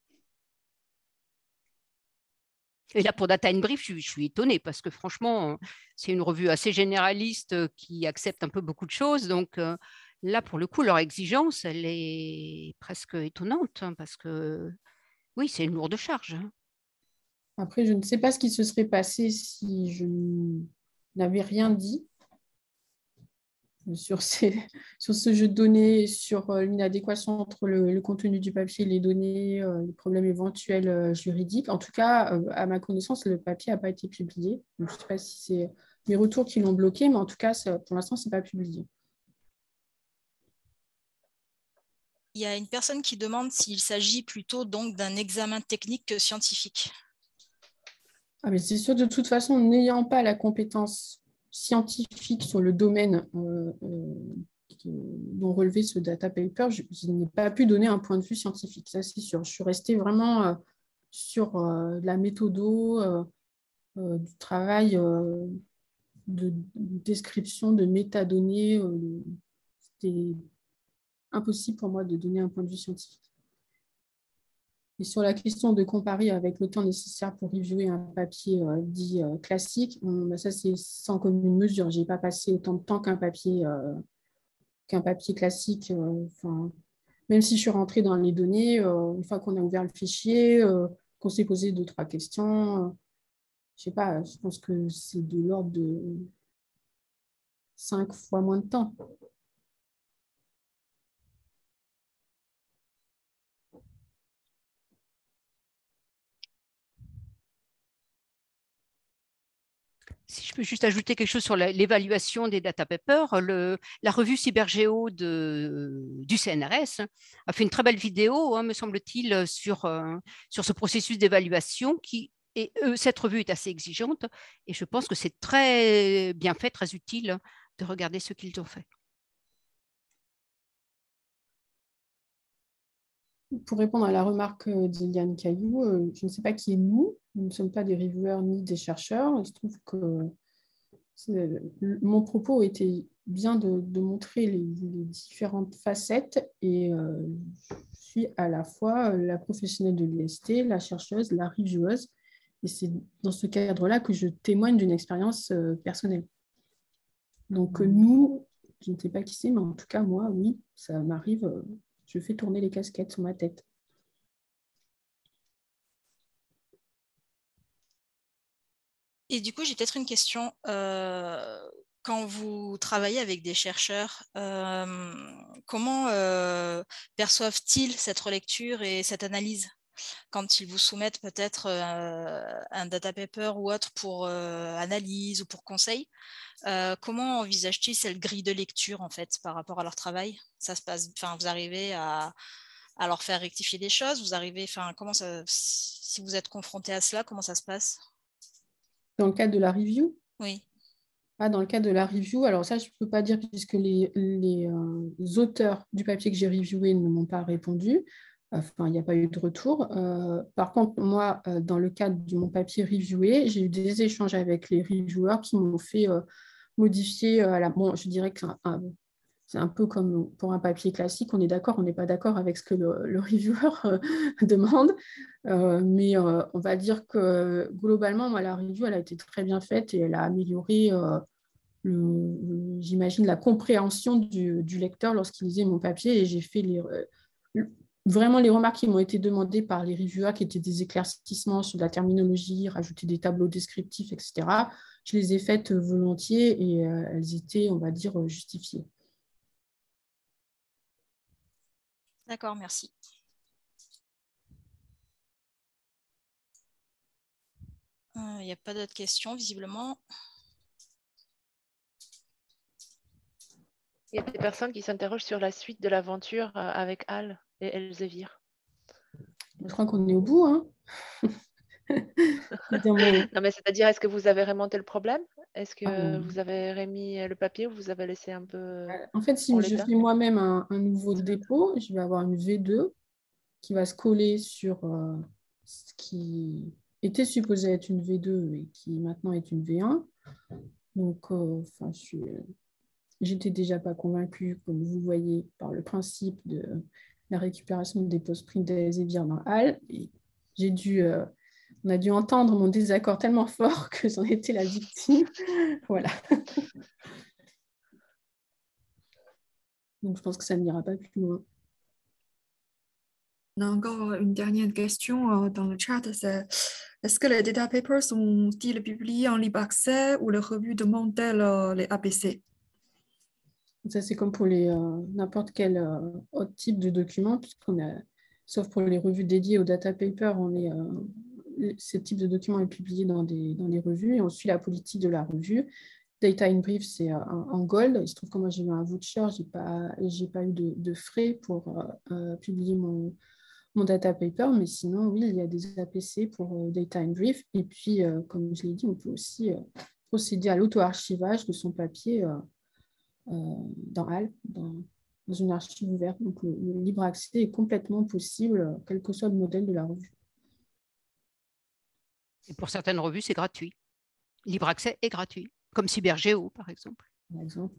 Et là, pour Data in Brief, je suis étonnée parce que franchement, c'est une revue assez généraliste qui accepte un peu beaucoup de choses. Donc là, pour le coup, leur exigence, elle est presque étonnante parce que oui, c'est une lourde charge. Après, je ne sais pas ce qui se serait passé si je n'avais rien dit sur ce jeu de données, sur l'inadéquation entre le contenu du papier et les données, les problèmes éventuels juridiques. En tout cas, à ma connaissance, le papier n'a pas été publié. Donc, je ne sais pas si c'est mes retours qui l'ont bloqué, mais en tout cas, pour l'instant, ce n'est pas publié. Il y a une personne qui demande s'il s'agit plutôt donc d'un examen technique que scientifique. Ah, mais c'est sûr, de toute façon, n'ayant pas la compétence scientifique sur le domaine dont relevait ce data paper, je n'ai pas pu donner un point de vue scientifique, ça c'est sûr. Je suis restée vraiment sur la méthodo, du travail de description de métadonnées. C'était impossible pour moi de donner un point de vue scientifique. Et sur la question de comparer avec le temps nécessaire pour reviewer un papier dit classique, ça c'est sans commune mesure. Je n'ai pas passé autant de temps qu'un papier classique. Même si je suis rentrée dans les données, une fois qu'on a ouvert le fichier, qu'on s'est posé 2-3 questions, je ne sais pas, je pense que c'est de l'ordre de 5 fois moins de temps. Si je peux juste ajouter quelque chose sur l'évaluation des data papers, la revue Cybergéo du CNRS a fait une très belle vidéo, me semble-t-il, sur ce processus d'évaluation et cette revue est assez exigeante et je pense que c'est très bien fait, très utile de regarder ce qu'ils ont fait. Pour répondre à la remarque d'Eliane Caillou, je ne sais pas qui est nous. Nous ne sommes pas des reviewers ni des chercheurs. Il se trouve que mon propos était bien de montrer les différentes facettes et je suis à la fois la professionnelle de l'IST, la chercheuse, la revieweuse. Et c'est dans ce cadre-là que je témoigne d'une expérience personnelle. Donc nous, je ne sais pas qui c'est, mais en tout cas, moi, oui, ça m'arrive... je fais tourner les casquettes sur ma tête. Et du coup, j'ai peut-être une question. Quand vous travaillez avec des chercheurs, comment perçoivent-ils cette relecture et cette analyse quand ils vous soumettent peut-être un data paper ou autre pour analyse ou pour conseil? Comment envisagent-ils cette grille de lecture en fait par rapport à leur travail? Ça se passe, vous arrivez à leur faire rectifier des choses? Vous arrivez, comment ça, si vous êtes confronté à cela, comment ça se passe? Dans le cadre de la review? Oui. Dans le cadre de la review, alors ça, je ne peux pas dire puisque les auteurs du papier que j'ai reviewé ne m'ont pas répondu. Il n'y a pas eu de retour. Par contre, moi, dans le cadre de mon papier reviewé, j'ai eu des échanges avec les reviewers qui m'ont fait modifier. Bon, je dirais que c'est un peu comme pour un papier classique. On est d'accord, on n'est pas d'accord avec ce que le reviewer demande. Mais on va dire que globalement, moi, la review, elle a été très bien faite et elle a amélioré, j'imagine, la compréhension du lecteur lorsqu'il lisait mon papier. Et j'ai fait vraiment les remarques qui m'ont été demandées par les reviewers, qui étaient des éclaircissements sur la terminologie, rajouter des tableaux descriptifs, etc. Je les ai faites volontiers et elles étaient, on va dire, justifiées. D'accord, merci. Il n'y a pas d'autres questions, visiblement. Il y a des personnes qui s'interrogent sur la suite de l'aventure avec Al et Elsevier. Je crois qu'on est au bout. Hein. Non, mais c'est-à-dire, est-ce que vous avez remonté le problème? Est-ce que vous avez remis le papier ou vous avez laissé un peu... En fait, si je fais moi-même un nouveau dépôt, je vais avoir une V2 qui va se coller sur ce qui était supposé être une V2 et qui maintenant est une V1. Donc, j'étais déjà pas convaincue, comme vous voyez, par le principe de la récupération des post-print d'Elsevier dans HAL. Et on a dû entendre mon désaccord tellement fort que j'en étais la victime. Voilà. Donc, je pense que ça n'ira pas plus loin. On a encore une dernière question dans le chat. C'est est-ce que les data papers sont-ils publiés en libre accès ou les revues demandent-elles les APC? Ça, c'est comme pour n'importe quel autre type de document, sauf pour les revues dédiées aux data papers, ce type de document est publié dans des revues et on suit la politique de la revue. Data in Brief, c'est en gold. Il se trouve que moi, j'ai eu un voucher, j'ai pas eu de frais pour publier mon data paper, mais sinon, oui, il y a des APC pour Data in Brief. Et puis, comme je l'ai dit, on peut aussi procéder à l'auto-archivage de son papier dans HAL, dans une archive ouverte. Donc, le libre accès est complètement possible, quel que soit le modèle de la revue. Et pour certaines revues, c'est gratuit. Libre accès est gratuit, comme CyberGeo, par exemple. Par exemple.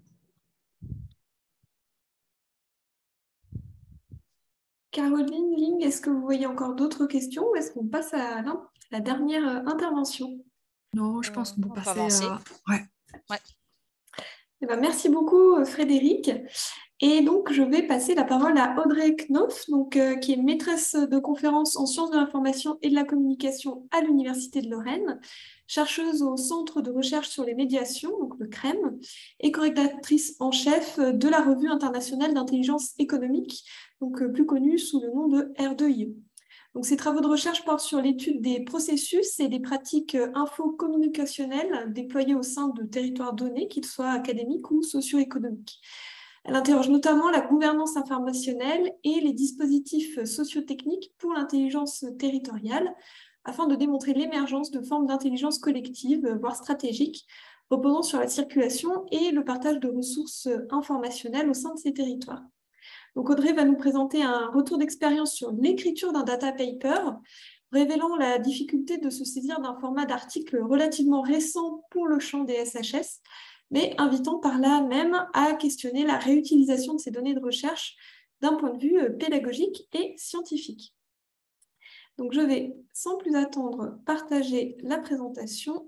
Caroline, Ling, est-ce que vous voyez encore d'autres questions ou est-ce qu'on passe à la dernière intervention? Non, je pense qu'on peut passer à... Ouais. Eh ben, merci beaucoup, Frédéric. Et donc, je vais passer la parole à Audrey Knopf, qui est maîtresse de conférences en sciences de l'information et de la communication à l'Université de Lorraine, chercheuse au Centre de recherche sur les médiations, donc le CREM, et correctrice en chef de la Revue internationale d'intelligence économique, donc plus connue sous le nom de R2IE. Donc, ces travaux de recherche portent sur l'étude des processus et des pratiques info-communicationnelles déployées au sein de territoires donnés, qu'ils soient académiques ou socio-économiques. Elle interroge notamment la gouvernance informationnelle et les dispositifs sociotechniques pour l'intelligence territoriale, afin de démontrer l'émergence de formes d'intelligence collective, voire stratégique, reposant sur la circulation et le partage de ressources informationnelles au sein de ces territoires. Donc Audrey va nous présenter un retour d'expérience sur l'écriture d'un data paper, révélant la difficulté de se saisir d'un format d'article relativement récent pour le champ des SHS, mais invitant par là même à questionner la réutilisation de ces données de recherche d'un point de vue pédagogique et scientifique. Donc je vais sans plus attendre partager la présentation.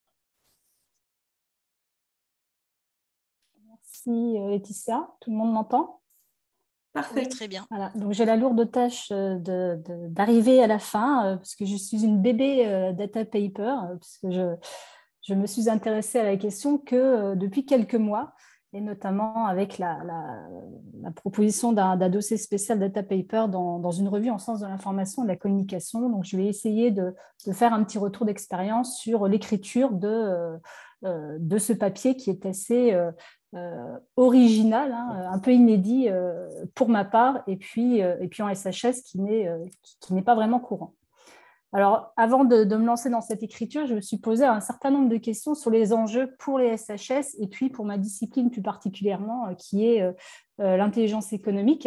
Merci Laetitia, tout le monde m'entend? Parfait. Oui, très bien. Voilà. Donc j'ai la lourde tâche d'arriver à la fin, parce que je suis une bébé data paper, puisque je me suis intéressée à la question que depuis quelques mois. et notamment avec la proposition d'un dossier spécial data paper dans une revue en sciences de l'information et de la communication. Donc, je vais essayer de faire un petit retour d'expérience sur l'écriture de ce papier qui est assez original, hein, un peu inédit pour ma part, et puis en SHS qui n'est pas vraiment courant. Alors, avant de me lancer dans cette écriture, je me suis posé un certain nombre de questions sur les enjeux pour les SHS et puis pour ma discipline plus particulièrement, qui est l'intelligence économique.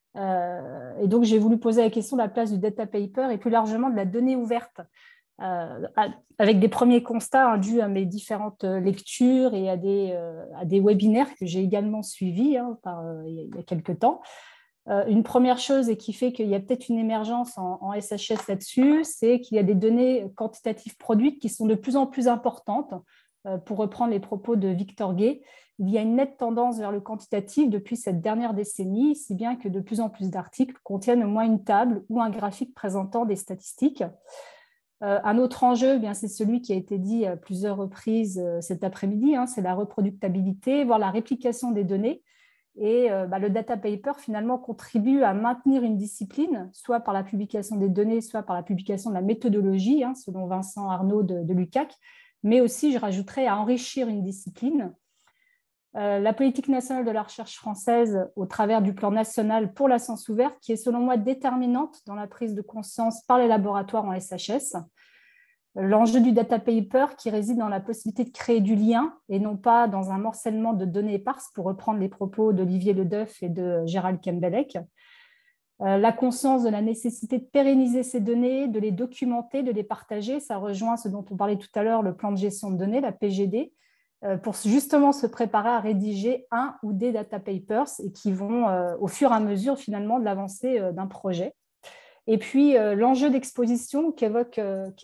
Et donc, j'ai voulu poser la question de la place du data paper et plus largement de la donnée ouverte, avec des premiers constats dus à mes différentes lectures et à des webinaires que j'ai également suivis il y a quelques temps. Une première chose et qui fait qu'il y a peut-être une émergence en SHS là-dessus, c'est qu'il y a des données quantitatives produites qui sont de plus en plus importantes. Pour reprendre les propos de Victor Gay, il y a une nette tendance vers le quantitatif depuis cette dernière décennie, si bien que de plus en plus d'articles contiennent au moins une table ou un graphique présentant des statistiques. Un autre enjeu, c'est celui qui a été dit à plusieurs reprises cet après-midi, c'est la reproductibilité, voire la réplication des données. Et le data paper, finalement, contribue à maintenir une discipline, soit par la publication des données, soit par la publication de la méthodologie, selon Vincent Arnaud de l'UQAC, mais aussi, je rajouterais, à enrichir une discipline. La politique nationale de la recherche française, au travers du plan national pour la science ouverte, qui est, selon moi, déterminante dans la prise de conscience par les laboratoires en SHS. L'enjeu du data paper qui réside dans la possibilité de créer du lien et non pas dans un morcellement de données éparses, pour reprendre les propos d'Olivier Ledeuf et de Gérald Kembelek. La conscience de la nécessité de pérenniser ces données, de les documenter, de les partager, ça rejoint ce dont on parlait tout à l'heure, le plan de gestion de données, la PGD, pour justement se préparer à rédiger un ou des data papers et qui vont au fur et à mesure finalement de l'avancée d'un projet. Et puis, l'enjeu d'exposition qu'évoque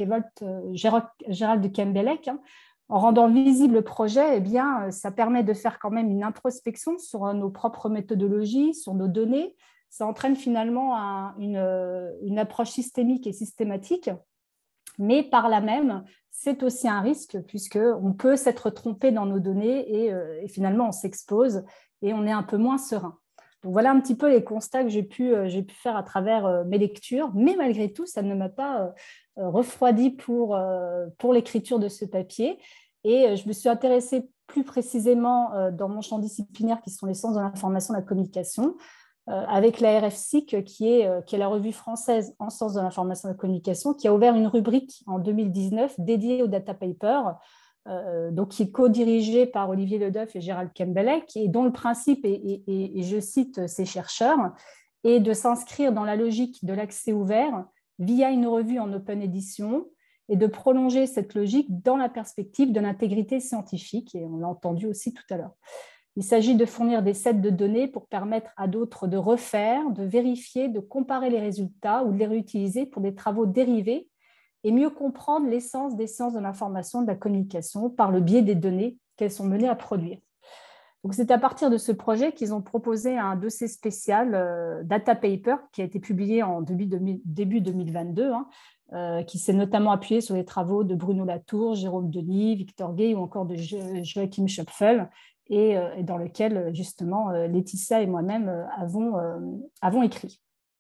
Gérald Kembelek, en rendant visible le projet, ça permet de faire quand même une introspection sur nos propres méthodologies, sur nos données. Ça entraîne finalement une approche systémique et systématique. Mais par là même, c'est aussi un risque puisqu'on peut s'être trompé dans nos données et finalement, on s'expose et on est un peu moins serein. Donc, voilà un petit peu les constats que j'ai pu faire à travers mes lectures, mais malgré tout, ça ne m'a pas refroidi pour l'écriture de ce papier. Et je me suis intéressée plus précisément dans mon champ disciplinaire, qui sont les sciences de l'information et de la communication, avec la RFSIC, qui est la revue française en sciences de l'information et de la communication, qui a ouvert une rubrique en 2019 dédiée au data paper, donc qui est co-dirigé par Olivier Ledeuf et Gérald Kembelek, et dont le principe, et je cite ces chercheurs, est de s'inscrire dans la logique de l'accès ouvert via une revue en open edition et de prolonger cette logique dans la perspective de l'intégrité scientifique, et on l'a entendu aussi tout à l'heure. Il s'agit de fournir des sets de données pour permettre à d'autres de refaire, de vérifier, de comparer les résultats ou de les réutiliser pour des travaux dérivés et mieux comprendre l'essence des sciences de l'information et de la communication par le biais des données qu'elles sont menées à produire. Donc, c'est à partir de ce projet qu'ils ont proposé un dossier spécial Data Paper qui a été publié en début 2022, qui s'est notamment appuyé sur les travaux de Bruno Latour, Jérôme Denis, Victor Gay ou encore de Joachim Schöpfel, et dans lequel, justement, Laetitia et moi-même avons écrit.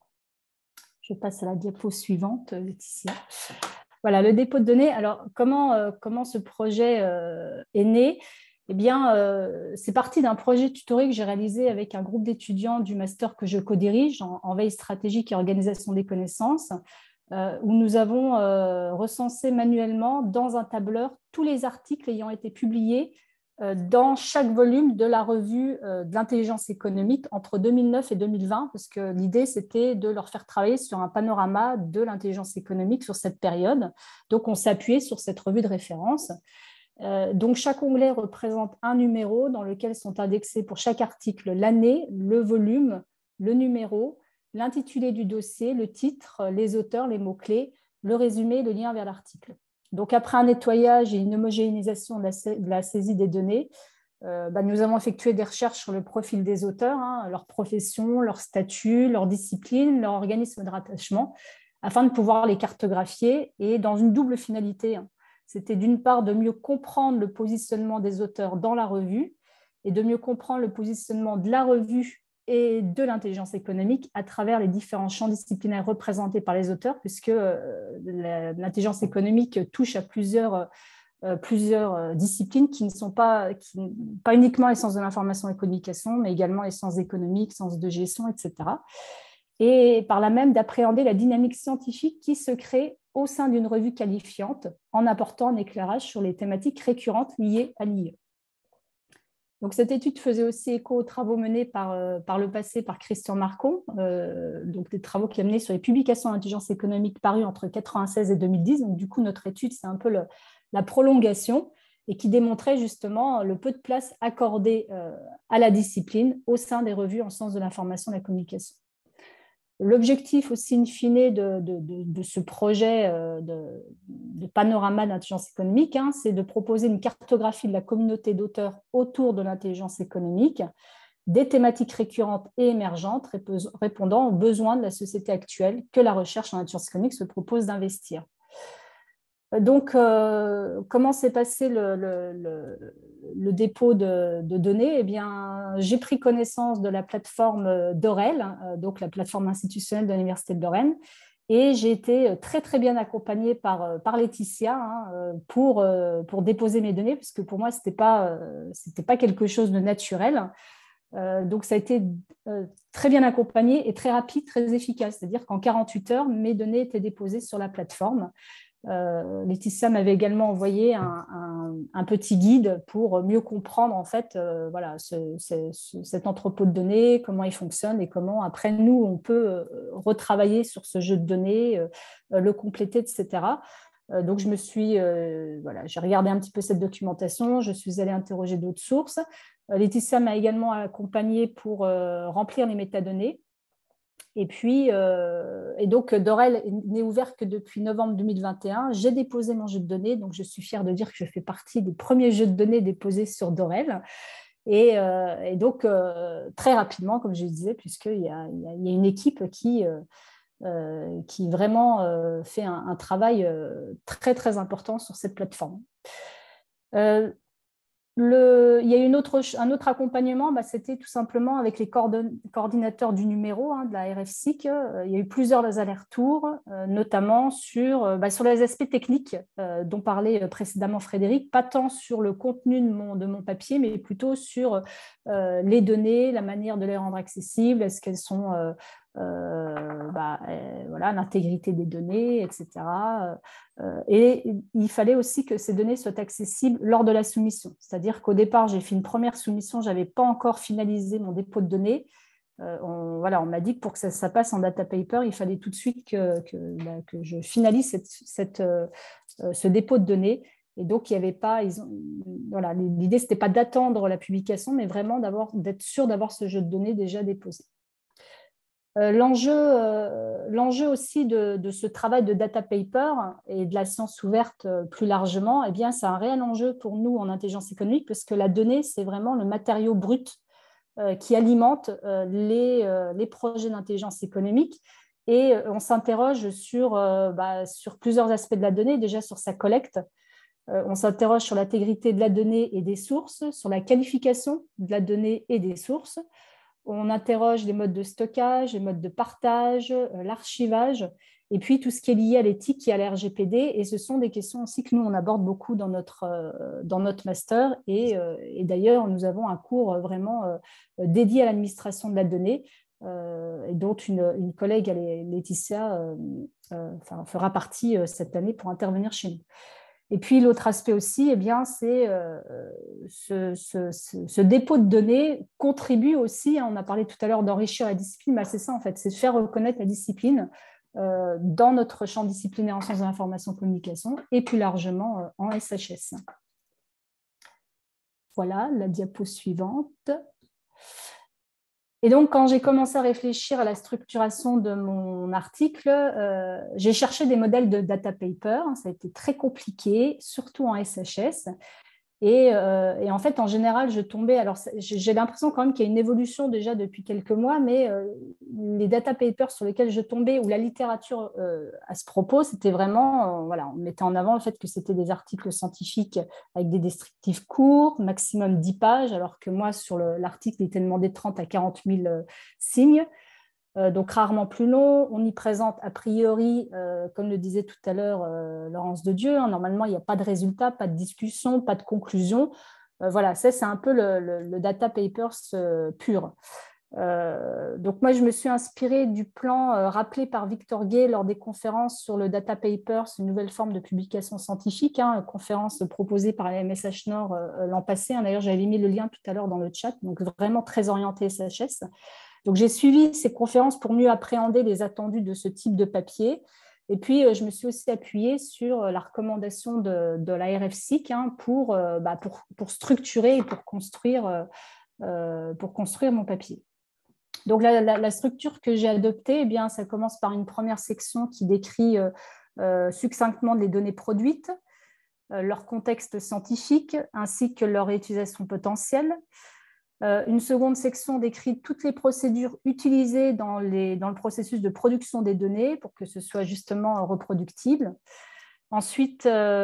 Je passe à la diapo suivante, Laetitia. Voilà, le dépôt de données. Alors, comment ce projet est né ? C'est parti d'un projet tutoré que j'ai réalisé avec un groupe d'étudiants du master que je co-dirige en veille stratégique et organisation des connaissances, où nous avons recensé manuellement dans un tableur tous les articles ayant été publiés dans chaque volume de la revue de l'intelligence économique entre 2009 et 2020, parce que l'idée, c'était de leur faire travailler sur un panorama de l'intelligence économique sur cette période. Donc, on s'appuyait sur cette revue de référence. Donc, chaque onglet représente un numéro dans lequel sont indexés pour chaque article l'année, le volume, le numéro, l'intitulé du dossier, le titre, les auteurs, les mots-clés, le résumé et le lien vers l'article. Donc, après un nettoyage et une homogénéisation de la saisie des données, nous avons effectué des recherches sur le profil des auteurs, leur profession, leur statut, leur discipline, leur organisme de rattachement, afin de pouvoir les cartographier et dans une double finalité. C'était d'une part de mieux comprendre le positionnement des auteurs dans la revue et de mieux comprendre le positionnement de la revue et de l'intelligence économique à travers les différents champs disciplinaires représentés par les auteurs, puisque l'intelligence économique touche à plusieurs disciplines qui ne sont pas uniquement les sciences de l'information et communication, mais également les sciences économiques, sciences de gestion, etc. Et par là même d'appréhender la dynamique scientifique qui se crée au sein d'une revue qualifiante en apportant un éclairage sur les thématiques récurrentes liées à l'IE. Donc, cette étude faisait aussi écho aux travaux menés par le passé par Christian Marcon, donc des travaux qui amenaient sur les publications d'intelligence économique parues entre 1996 et 2010. Donc, du coup, notre étude, c'est un peu la prolongation et qui démontrait justement le peu de place accordée à la discipline au sein des revues en sciences de l'information et de la communication. L'objectif aussi, in fine, de ce projet de panorama d'intelligence économique, c'est de proposer une cartographie de la communauté d'auteurs autour de l'intelligence économique, des thématiques récurrentes et émergentes répondant aux besoins de la société actuelle que la recherche en intelligence économique se propose d'investir. Donc, comment s'est passé le dépôt de données? Eh bien, j'ai pris connaissance de la plateforme d'Orel, donc la plateforme institutionnelle de l'Université de Lorraine, et j'ai été très, très bien accompagnée par Laetitia pour déposer mes données, puisque pour moi, ce n'était pas quelque chose de naturel. Donc, ça a été très bien accompagné et très rapide, très efficace. C'est-à-dire qu'en 48 heures, mes données étaient déposées sur la plateforme. Laetitia m'avait également envoyé un petit guide pour mieux comprendre en fait voilà, cet entrepôt de données, comment il fonctionne et comment après nous on peut retravailler sur ce jeu de données, le compléter, etc. Donc je me suis voilà, j'ai regardé un petit peu cette documentation, je suis allée interroger d'autres sources. Laetitia m'a également accompagnée pour remplir les métadonnées. Et puis, donc, Dorel n'est ouvert que depuis novembre 2021. J'ai déposé mon jeu de données, donc je suis fière de dire que je fais partie des premiers jeux de données déposés sur Dorel. Et donc, très rapidement, comme je disais, puisqu'il y a une équipe qui vraiment fait un travail très, très important sur cette plateforme. Il y a un autre accompagnement, c'était tout simplement avec les coordinateurs du numéro de la RFSIC. Il y a eu plusieurs allers-retours, notamment sur les aspects techniques dont parlait précédemment Frédéric, pas tant sur le contenu de mon papier, mais plutôt sur les données, la manière de les rendre accessibles, est-ce qu'elles sont... voilà, l'intégrité des données, etc. Et il fallait aussi que ces données soient accessibles lors de la soumission. C'est-à-dire qu'au départ, j'ai fait une première soumission, je n'avais pas encore finalisé mon dépôt de données. On m'a dit que pour que ça passe en data paper, il fallait tout de suite que je finalise ce dépôt de données. Et donc, il y avait pas, l'idée, ce n'était pas d'attendre la publication, mais vraiment d'être sûr d'avoir ce jeu de données déjà déposé. L'enjeu aussi de ce travail de data paper et de la science ouverte plus largement, c'est un réel enjeu pour nous en intelligence économique parce que la donnée, c'est vraiment le matériau brut qui alimente les projets d'intelligence économique. Et on s'interroge sur plusieurs aspects de la donnée, déjà sur sa collecte. On s'interroge sur l'intégrité de la donnée et des sources, sur la qualification de la donnée et des sources. On interroge les modes de stockage, les modes de partage, l'archivage, et puis tout ce qui est lié à l'éthique et à la RGPD. Et ce sont des questions aussi que nous, on aborde beaucoup dans notre master. Et d'ailleurs, nous avons un cours vraiment dédié à l'administration de la donnée, et dont une collègue, Laetitia, fera partie cette année pour intervenir chez nous. Et puis, l'autre aspect aussi, c'est ce dépôt de données contribue aussi, on a parlé tout à l'heure d'enrichir la discipline, c'est ça en fait, c'est de faire reconnaître la discipline dans notre champ disciplinaire en sciences de l'information et communication et plus largement en SHS. Voilà, la diapo suivante. Et donc, quand j'ai commencé à réfléchir à la structuration de mon article, j'ai cherché des modèles de data paper. Ça a été très compliqué, surtout en SHS. Et en fait, en général, je tombais… Alors, j'ai l'impression quand même qu'il y a une évolution déjà depuis quelques mois, mais les data papers sur lesquels je tombais, ou la littérature à ce propos, c'était vraiment… voilà, on mettait en avant le fait que c'était des articles scientifiques avec des descriptifs courts, maximum 10 pages, alors que moi, sur l'article, il était demandé 30 à 40 000 signes. Donc rarement plus long. On y présente a priori, comme le disait tout à l'heure Laurence de Dieu, hein, normalement il n'y a pas de résultat, pas de discussion, pas de conclusion. Voilà, ça c'est un peu le data papers pur. Donc moi je me suis inspirée du plan rappelé par Victor Gay lors des conférences sur le data papers, une nouvelle forme de publication scientifique, hein, conférence proposée par la MSH Nord l'an passé. Hein, d'ailleurs j'avais mis le lien tout à l'heure dans le chat, donc vraiment très orienté SHS. Donc, j'ai suivi ces conférences pour mieux appréhender les attendus de ce type de papier. Et puis, je me suis aussi appuyée sur la recommandation de la RFSIC hein, pour structurer et pour construire mon papier. Donc, la structure que j'ai adoptée, eh bien, ça commence par une première section qui décrit succinctement les données produites, leur contexte scientifique ainsi que leur utilisation potentielle. Une seconde section décrit toutes les procédures utilisées dans le processus de production des données pour que ce soit justement reproductible. Ensuite,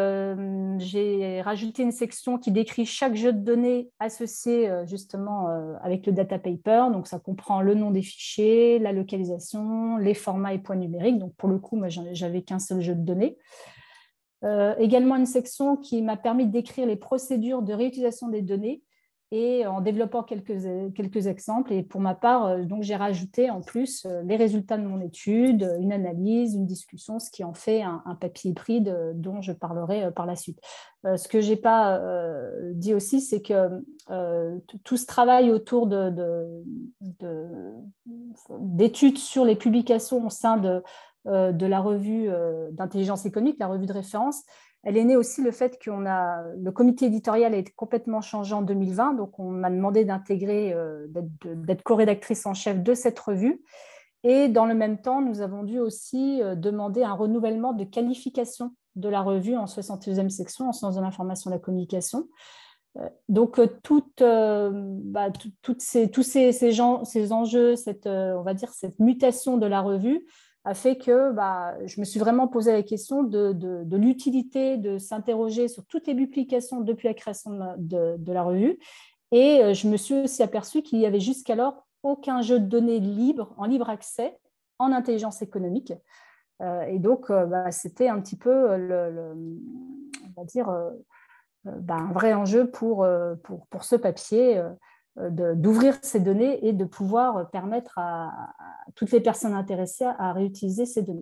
j'ai rajouté une section qui décrit chaque jeu de données associé justement avec le data paper. Donc, ça comprend le nom des fichiers, la localisation, les formats et points numériques. Donc, pour le coup, moi, j'avais qu'un seul jeu de données. Également une section qui m'a permis de décrire les procédures de réutilisation des données et en développant quelques exemples. Et pour ma part, donc, j'ai rajouté en plus les résultats de mon étude, une analyse, une discussion, ce qui en fait un papier pris dont je parlerai par la suite. Ce que je n'ai pas dit aussi, c'est que tout ce travail autour d'études sur les publications au sein de la revue d'intelligence économique, la revue de référence, elle est née aussi le fait que le comité éditorial a été complètement changé en 2020, donc on m'a demandé d'intégrer, d'être co-rédactrice en chef de cette revue. Et dans le même temps, nous avons dû aussi demander un renouvellement de qualification de la revue en 62e section, en sciences de l'information et de la communication. Donc, tous ces enjeux, on va dire, cette mutation de la revue, a fait que je me suis vraiment posé la question de l'utilité de s'interroger sur toutes les publications depuis la création de la revue. Et je me suis aussi aperçue qu'il y avait jusqu'alors aucun jeu de données libre, en libre accès, en intelligence économique. Et donc, c'était un petit peu, on va dire, un vrai enjeu pour ce papier, d'ouvrir ces données et de pouvoir permettre à toutes les personnes intéressées à réutiliser ces données.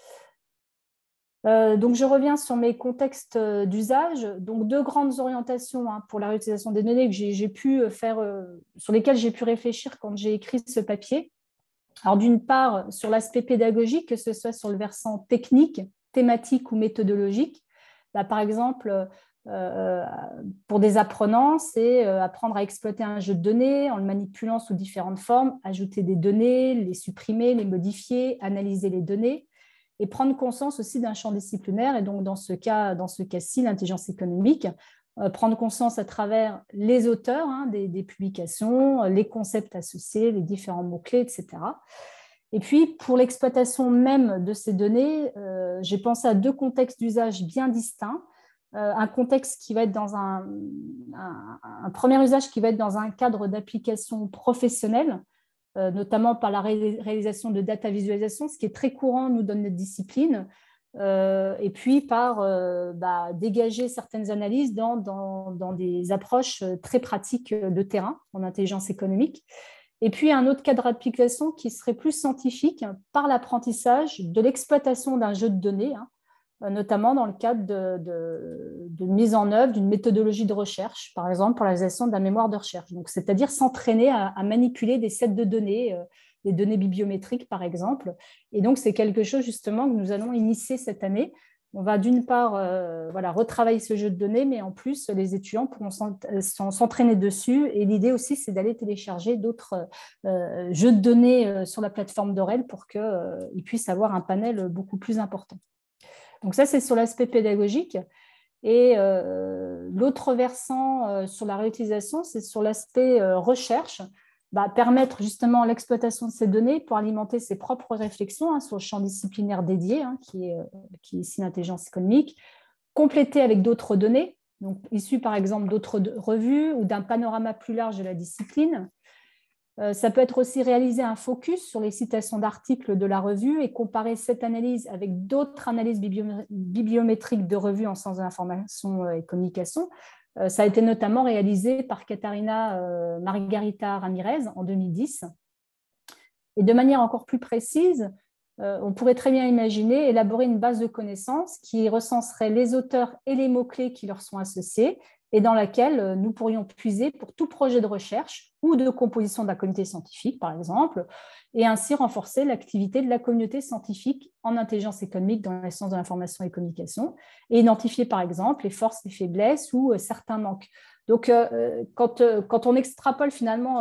Donc, je reviens sur mes contextes d'usage. Donc, deux grandes orientations pour la réutilisation des données que j'ai pu faire, sur lesquelles j'ai pu réfléchir quand j'ai écrit ce papier. Alors, d'une part, sur l'aspect pédagogique, que ce soit sur le versant technique, thématique ou méthodologique. Par exemple, pour des apprenants, c'est apprendre à exploiter un jeu de données en le manipulant sous différentes formes, ajouter des données, les supprimer, les modifier, analyser les données et prendre conscience aussi d'un champ disciplinaire. Et donc, dans ce cas-ci, l'intelligence économique, prendre conscience à travers les auteurs des publications, les concepts associés, les différents mots-clés, etc. Et puis, pour l'exploitation même de ces données, j'ai pensé à deux contextes d'usage bien distincts. Un contexte qui va être dans un premier usage qui va être dans un cadre d'application professionnelle, notamment par la réalisation de data visualisation, ce qui est très courant nous dans notre discipline, et puis par dégager certaines analyses dans des approches très pratiques de terrain en intelligence économique. Et puis un autre cadre d'application qui serait plus scientifique par l'apprentissage de l'exploitation d'un jeu de données, notamment dans le cadre de mise en œuvre d'une méthodologie de recherche, par exemple pour la réalisation d'un mémoire de recherche. Donc, c'est-à-dire s'entraîner à manipuler des sets de données, des données bibliométriques par exemple. Et donc, c'est quelque chose justement que nous allons initier cette année. On va d'une part retravailler ce jeu de données, mais en plus, les étudiants pourront s'entraîner dessus. Et l'idée aussi, c'est d'aller télécharger d'autres jeux de données sur la plateforme d'Aurel pour qu'ils puissent avoir un panel beaucoup plus important. Donc ça, c'est sur l'aspect pédagogique. Et l'autre versant sur la réutilisation, c'est sur l'aspect recherche, permettre justement l'exploitation de ces données pour alimenter ses propres réflexions sur le champ disciplinaire dédié, qui est ici l'intelligence économique, compléter avec d'autres données, donc issues par exemple d'autres revues ou d'un panorama plus large de la discipline. Ça peut être aussi réaliser un focus sur les citations d'articles de la revue et comparer cette analyse avec d'autres analyses bibliométriques de revues en sciences de l'information et communication. Ça a été notamment réalisé par Catarina Margarita Ramirez en 2010. Et de manière encore plus précise, on pourrait très bien imaginer élaborer une base de connaissances qui recenserait les auteurs et les mots-clés qui leur sont associés et dans laquelle nous pourrions puiser pour tout projet de recherche ou de composition d'un comité scientifique, par exemple, et ainsi renforcer l'activité de la communauté scientifique en intelligence économique dans les sciences de l'information et communication, et identifier, par exemple, les forces, les faiblesses ou certains manques. Donc, quand on extrapole finalement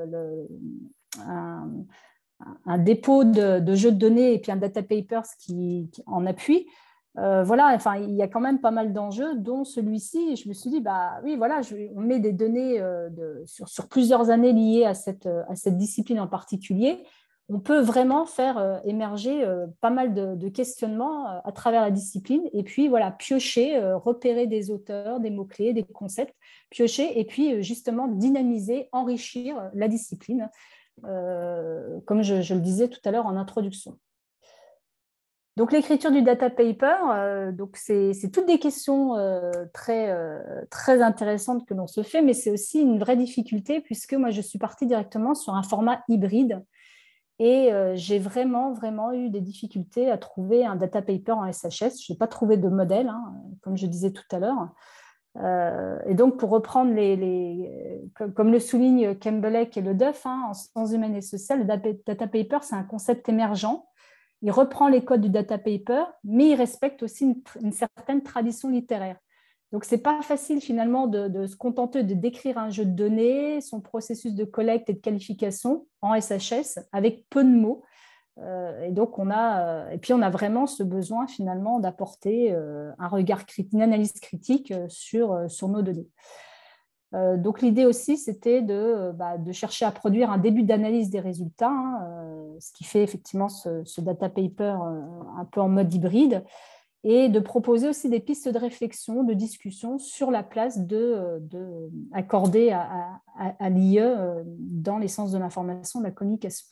un dépôt de jeux de données et puis un data papers qui en appuie, il y a quand même pas mal d'enjeux, dont celui-ci. Je me suis dit, oui, voilà, on met des données sur plusieurs années liées à cette discipline en particulier. On peut vraiment faire émerger pas mal de questionnements à travers la discipline et puis voilà, piocher, repérer des auteurs, des mots-clés, des concepts, piocher et puis justement dynamiser, enrichir la discipline, comme je le disais tout à l'heure en introduction. Donc, l'écriture du data paper, c'est toutes des questions très intéressantes que l'on se fait, mais c'est aussi une vraie difficulté puisque moi, je suis partie directement sur un format hybride et j'ai vraiment eu des difficultés à trouver un data paper en SHS. Je n'ai pas trouvé de modèle, comme je disais tout à l'heure. Et donc, pour reprendre comme le souligne Kembelek et Le Duff, en sciences humaines et sociales, le data paper, c'est un concept émergent. Il reprend les codes du data paper, mais il respecte aussi une certaine tradition littéraire. Donc, ce n'est pas facile finalement de se contenter de décrire un jeu de données, son processus de collecte et de qualification en SHS avec peu de mots. Et donc, on a vraiment ce besoin finalement d'apporter un regard critique, une analyse critique sur nos données. Donc, l'idée aussi, c'était de chercher à produire un début d'analyse des résultats, ce qui fait effectivement ce data paper un peu en mode hybride, et de proposer aussi des pistes de réflexion, de discussion sur la place accordée à l'IE dans les sciences de l'information et de la communication.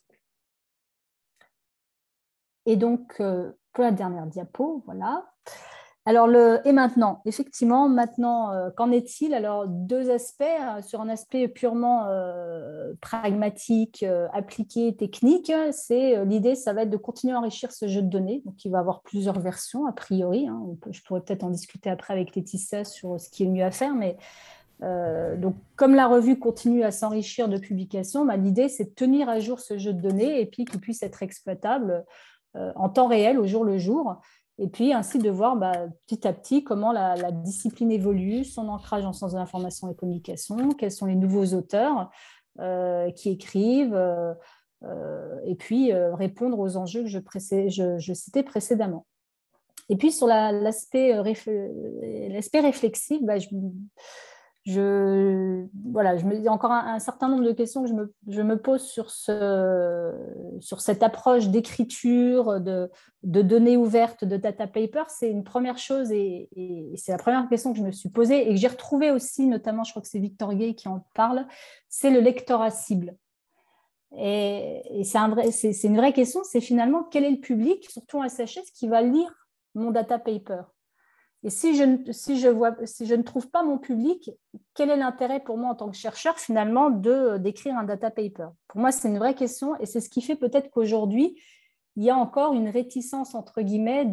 Et donc, pour la dernière diapo, voilà. Alors, et maintenant, effectivement, qu'en est-il? Alors, deux aspects. Sur un aspect purement pragmatique, appliqué, technique, l'idée, ça va être de continuer à enrichir ce jeu de données. Donc, il va avoir plusieurs versions, a priori. Je pourrais peut-être en discuter après avec Laetitia sur ce qui est le mieux à faire. Mais donc, comme la revue continue à s'enrichir de publications, l'idée, c'est de tenir à jour ce jeu de données et puis qu'il puisse être exploitable en temps réel, au jour le jour. Et puis ainsi de voir petit à petit comment la discipline évolue, son ancrage en sciences de l'information et communication, quels sont les nouveaux auteurs qui écrivent, et puis répondre aux enjeux que je citais précédemment. Et puis sur l'aspect réflexif, il y a encore un certain nombre de questions que je me pose sur cette approche d'écriture, de données ouvertes, de data paper. C'est une première chose et c'est la première question que je me suis posée et que j'ai retrouvée aussi, notamment, je crois que c'est Victor Gay qui en parle, c'est le lectorat cible. Et c'est une vraie question, c'est finalement quel est le public, surtout en SHS, qui va lire mon data paper. Et si je ne trouve pas mon public, quel est l'intérêt pour moi en tant que chercheur finalement d'écrire un data paper? Pour moi, c'est une vraie question et c'est ce qui fait peut-être qu'aujourd'hui, il y a encore une réticence entre guillemets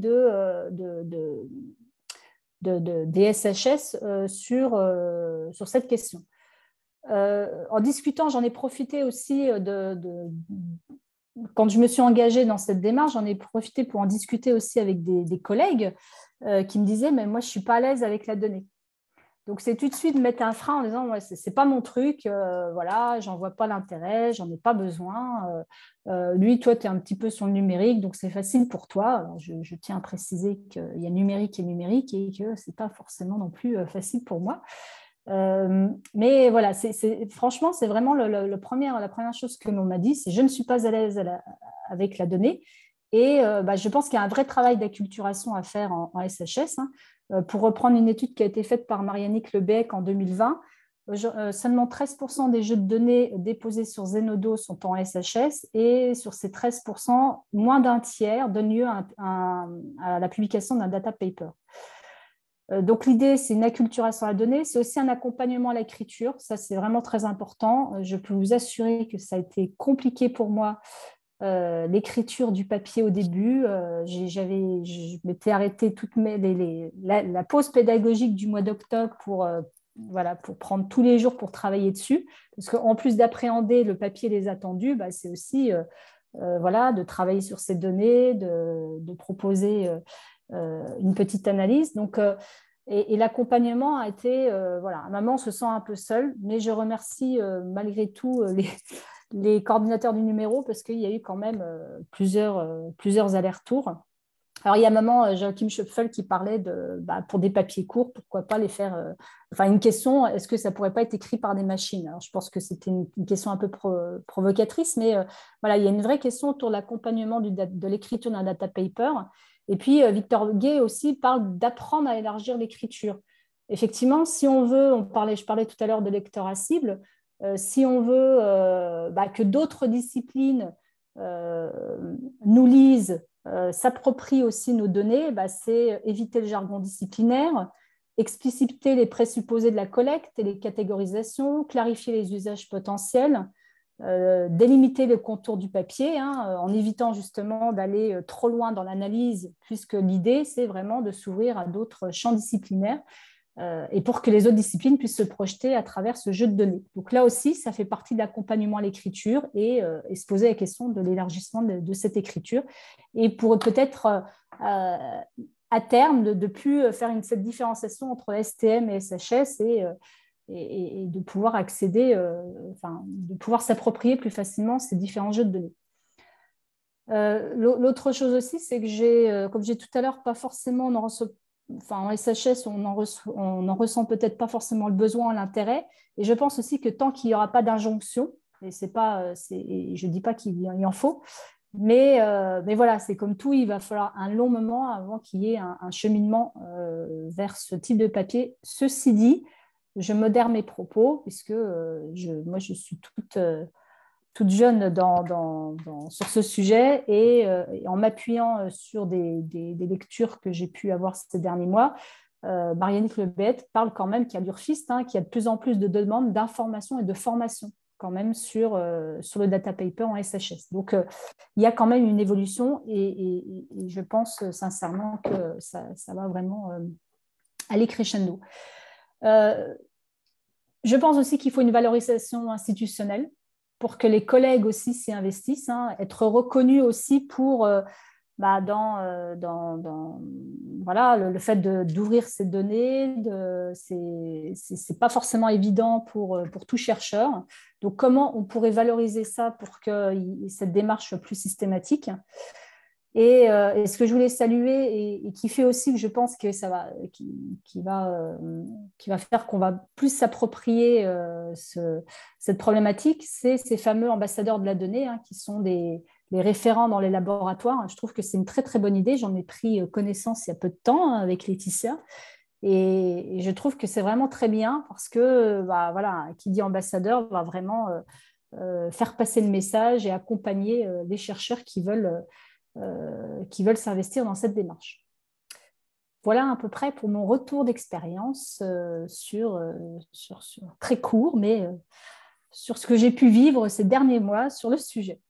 des SHS sur cette question. En discutant, j'en ai profité aussi quand je me suis engagée dans cette démarche, j'en ai profité pour en discuter aussi avec des collègues qui me disaient « mais moi, je ne suis pas à l'aise avec la donnée ». Donc, c'est tout de suite mettre un frein en disant ouais, c'est pas mon truc, voilà, j'en vois pas l'intérêt, j'en ai pas besoin. Lui, toi, tu es un petit peu sur le numérique, donc c'est facile pour toi. Alors, je tiens à préciser qu'il y a numérique et que c'est pas forcément non plus facile pour moi. Mais voilà, franchement, c'est vraiment la première chose que l'on m'a dit, c'est je ne suis pas à l'aise avec la donnée. Et je pense qu'il y a un vrai travail d'acculturation à faire en SHS. Pour reprendre une étude qui a été faite par Mariannick Lebec en 2020, seulement 13% des jeux de données déposés sur Zenodo sont en SHS et sur ces 13%, moins d'un tiers donne lieu à la publication d'un data paper. Donc, l'idée, c'est une acculturation à la donnée, c'est aussi un accompagnement à l'écriture. Ça, c'est vraiment très important. Je peux vous assurer que ça a été compliqué pour moi, l'écriture du papier au début. Je m'étais arrêtée la pause pédagogique du mois d'octobre pour prendre tous les jours pour travailler dessus. Parce qu'en plus d'appréhender le papier et les attendus, c'est aussi de travailler sur ces données, de proposer une petite analyse. Donc, et l'accompagnement a été, maman se sent un peu seule, mais je remercie malgré tout les coordinateurs du numéro parce qu'il y a eu quand même plusieurs allers-retours. Alors, il y a maman Joachim Schöpfel qui parlait pour des papiers courts, pourquoi pas les faire... une question, est-ce que ça ne pourrait pas être écrit par des machines? Alors, je pense que c'était une question un peu provocatrice, mais il y a une vraie question autour de l'accompagnement de l'écriture d'un data paper. Et puis, Victor Gay aussi parle d'apprendre à élargir l'écriture. Effectivement, si on veut, je parlais tout à l'heure de lecteur à cible, si on veut que d'autres disciplines nous lisent, s'approprient aussi nos données, c'est éviter le jargon disciplinaire, expliciter les présupposés de la collecte et les catégorisations, clarifier les usages potentiels, délimiter le contour du papier en évitant justement d'aller trop loin dans l'analyse, puisque l'idée, c'est vraiment de s'ouvrir à d'autres champs disciplinaires et pour que les autres disciplines puissent se projeter à travers ce jeu de données. Donc là aussi, ça fait partie de l'accompagnement à l'écriture et se poser la question de l'élargissement de cette écriture et pour peut-être à terme de ne plus faire cette différenciation entre STM et SHS et de pouvoir accéder, de pouvoir s'approprier plus facilement ces différents jeux de données. L'autre chose aussi, c'est que comme j'ai tout à l'heure, pas forcément, en SHS, on en ressent peut-être pas forcément le besoin, l'intérêt. Et je pense aussi que tant qu'il n'y aura pas d'injonction, et je ne dis pas qu'il y en faut, mais voilà, c'est comme tout, il va falloir un long moment avant qu'il y ait un cheminement vers ce type de papier. Ceci dit, je modère mes propos puisque moi, je suis toute jeune sur ce sujet et en m'appuyant sur des lectures que j'ai pu avoir ces derniers mois, Mariannick Lebec parle quand même qu'il y a l'URFIST, qu'il y a de plus en plus de demandes d'information et de formation quand même sur le data paper en SHS. Donc, il y a quand même une évolution et je pense sincèrement que ça va vraiment aller crescendo. Je pense aussi qu'il faut une valorisation institutionnelle pour que les collègues aussi s'y investissent, être reconnus aussi pour le fait d'ouvrir ces données, c'est pas forcément évident pour tout chercheur. Donc, comment on pourrait valoriser ça pour que cette démarche soit plus systématique? Et ce que je voulais saluer et qui fait aussi que je pense que ça va, qui va faire qu'on va plus s'approprier cette problématique, c'est ces fameux ambassadeurs de la donnée qui sont les référents dans les laboratoires. Je trouve que c'est une très, très bonne idée. J'en ai pris connaissance il y a peu de temps avec Laetitia. Et je trouve que c'est vraiment très bien parce que qui dit ambassadeur va vraiment faire passer le message et accompagner les chercheurs qui veulent s'investir dans cette démarche. Voilà à peu près pour mon retour d'expérience sur très court, mais sur ce que j'ai pu vivre ces derniers mois sur le sujet.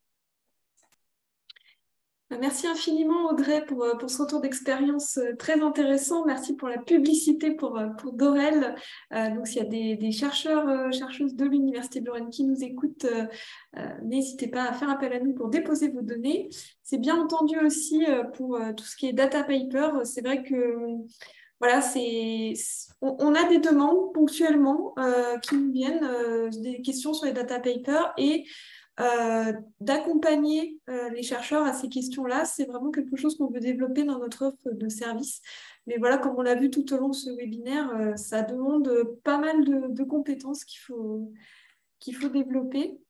Merci infiniment Audrey pour ce retour d'expérience très intéressant. Merci pour la publicité pour Dorel. Donc s'il y a des chercheurs, chercheuses de l'Université de Lorraine qui nous écoutent, n'hésitez pas à faire appel à nous pour déposer vos données. C'est bien entendu aussi pour tout ce qui est data paper. C'est vrai que voilà, on a des demandes ponctuellement qui nous viennent, des questions sur les data papers et d'accompagner les chercheurs à ces questions-là. C'est vraiment quelque chose qu'on veut développer dans notre offre de service. Mais voilà, comme on l'a vu tout au long de ce webinaire, ça demande pas mal de compétences qu'il faut développer.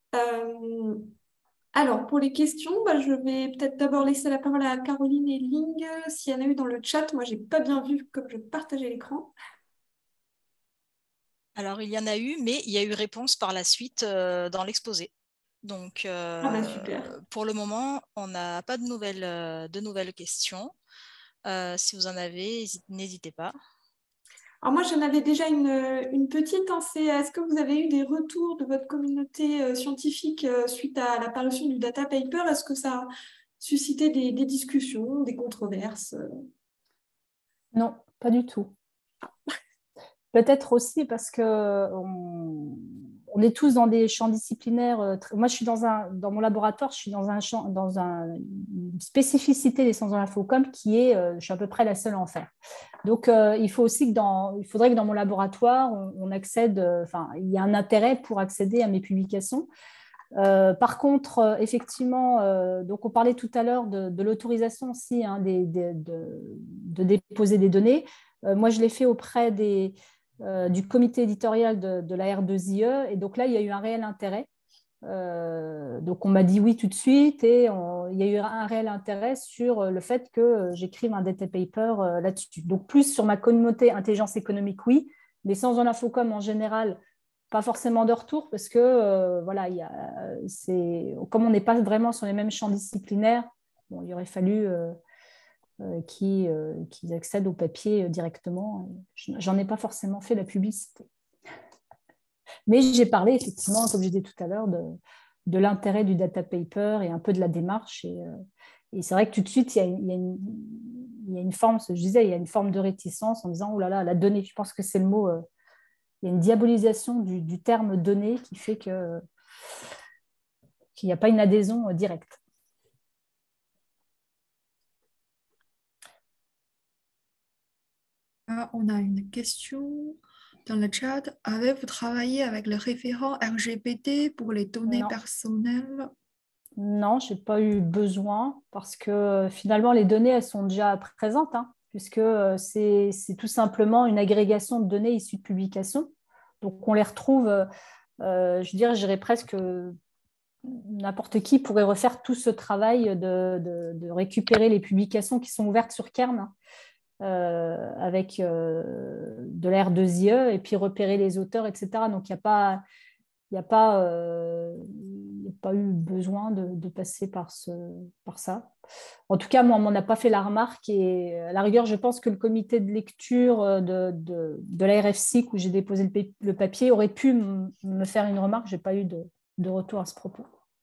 Alors, pour les questions, je vais peut-être d'abord laisser la parole à Caroline et Ling. S'il y en a eu dans le chat, moi, je n'ai pas bien vu comme je partageais l'écran. Alors, il y en a eu, mais il y a eu réponse par la suite dans l'exposé. Donc, super. Pour le moment, on n'a pas de nouvelles questions. Si vous en avez, n'hésitez pas. Alors moi, j'en avais déjà une petite. Est-ce que vous avez eu des retours de votre communauté scientifique suite à l'apparition du data paper? Est-ce que ça a suscité des discussions, des controverses? Non, pas du tout. Peut-être aussi parce que on est tous dans des champs disciplinaires. Moi, dans mon laboratoire, je suis dans une spécificité des sciences de l'infocom qui est, je suis à peu près la seule à en faire. Donc, il faudrait que dans mon laboratoire, on accède, il y a un intérêt pour accéder à mes publications. Par contre, effectivement, donc on parlait tout à l'heure de l'autorisation aussi de déposer des données. Moi, je l'ai fait auprès du comité éditorial de la R2IE, et donc là, il y a eu un réel intérêt. Donc, on m'a dit oui tout de suite, et il y a eu un réel intérêt sur le fait que j'écrive un data paper là-dessus. Donc, plus sur ma communauté intelligence économique, oui, mais sans en infocom en général, pas forcément de retour, parce que voilà, comme on n'est pas vraiment sur les mêmes champs disciplinaires, bon, il aurait fallu qu'ils accèdent au papier directement. J'en ai pas forcément fait la publicité. Mais j'ai parlé effectivement, comme je disais tout à l'heure, de l'intérêt du data paper et un peu de la démarche. Et c'est vrai que tout de suite, il y a une forme, je disais, il y a une forme de réticence en disant, oh là là, la donnée, je pense que c'est le mot, il y a une diabolisation du terme donnée qui fait qu'il n'y a pas une adhésion directe. On a une question dans le chat. Avez-vous travaillé avec le référent RGPD pour les données personnelles? Non, je n'ai pas eu besoin parce que finalement, les données, elles sont déjà présentes, puisque c'est tout simplement une agrégation de données issues de publications. Donc, on les retrouve, je dirais presque n'importe qui pourrait refaire tout ce travail de récupérer les publications qui sont ouvertes sur Kern. Avec de la R2IE et puis repérer les auteurs, etc. Donc, il n'y a pas eu besoin de passer par ça. En tout cas, moi, on m'en a pas fait la remarque et à la rigueur, je pense que le comité de lecture de la RFSIC où j'ai déposé le papier aurait pu me faire une remarque. Je n'ai pas eu de retour à ce propos.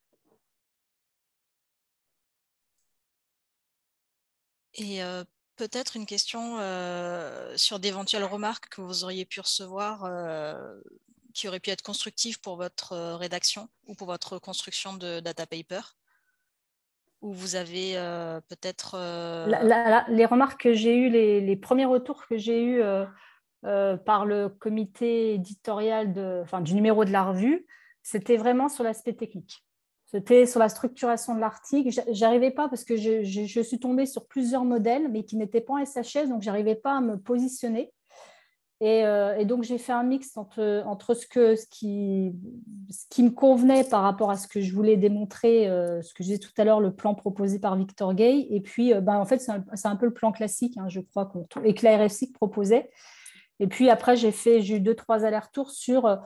Et peut-être une question sur d'éventuelles remarques que vous auriez pu recevoir qui auraient pu être constructives pour votre rédaction ou pour votre construction de data paper, où vous avez peut-être… Les remarques que j'ai eues, les premiers retours que j'ai eus par le comité éditorial du numéro de la revue, c'était vraiment sur l'aspect technique. C'était sur la structuration de l'article. J'arrivais pas parce que je suis tombée sur plusieurs modèles, mais qui n'étaient pas en SHS, donc j'arrivais pas à me positionner. Et donc j'ai fait un mix entre ce qui me convenait par rapport à ce que je voulais démontrer, ce que je disais tout à l'heure, le plan proposé par Victor Gay. Et puis, en fait, c'est un peu le plan classique, je crois, et que la RFSIC proposait. Et puis après, j'ai eu 2-3 allers-retours sur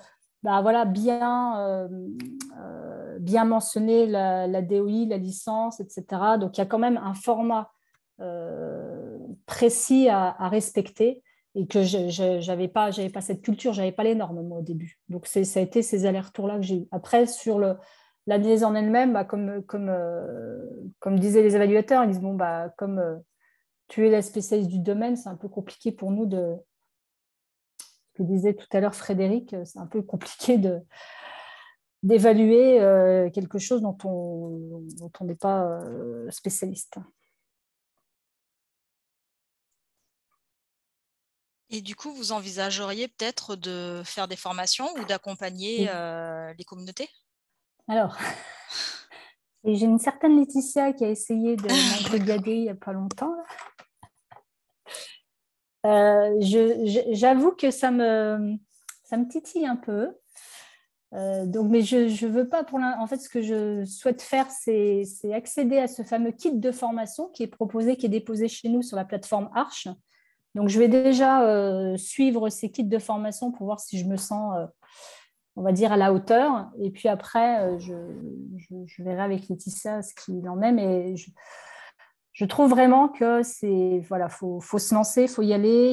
bien mentionner la DOI, la licence, etc. Donc, il y a quand même un format précis à respecter et que je n'avais pas cette culture, je n'avais pas les normes, moi, au début. Donc, ça a été ces allers-retours-là que j'ai eu. Après, sur l'analyse en elle-même, comme disaient les évaluateurs, ils disent, comme tu es la spécialiste du domaine, c'est un peu compliqué pour nous ce que disait tout à l'heure Frédéric, c'est un peu compliqué d'évaluer quelque chose dont on n'est pas spécialiste. Et du coup, vous envisageriez peut-être de faire des formations ou d'accompagner les communautés? Alors, j'ai une certaine Laetitia qui a essayé de m'embrigader il n'y a pas longtemps. J'avoue que ça me titille un peu. Donc, mais je veux pas pour en fait, ce que je souhaite faire, c'est accéder à ce fameux kit de formation qui est proposé, qui est déposé chez nous sur la plateforme Arch. Donc, je vais déjà suivre ces kits de formation pour voir si je me sens, on va dire, à la hauteur. Et puis après, je verrai avec Laetitia ce qu'il en est. Mais je trouve vraiment que voilà, faut se lancer, il faut y aller.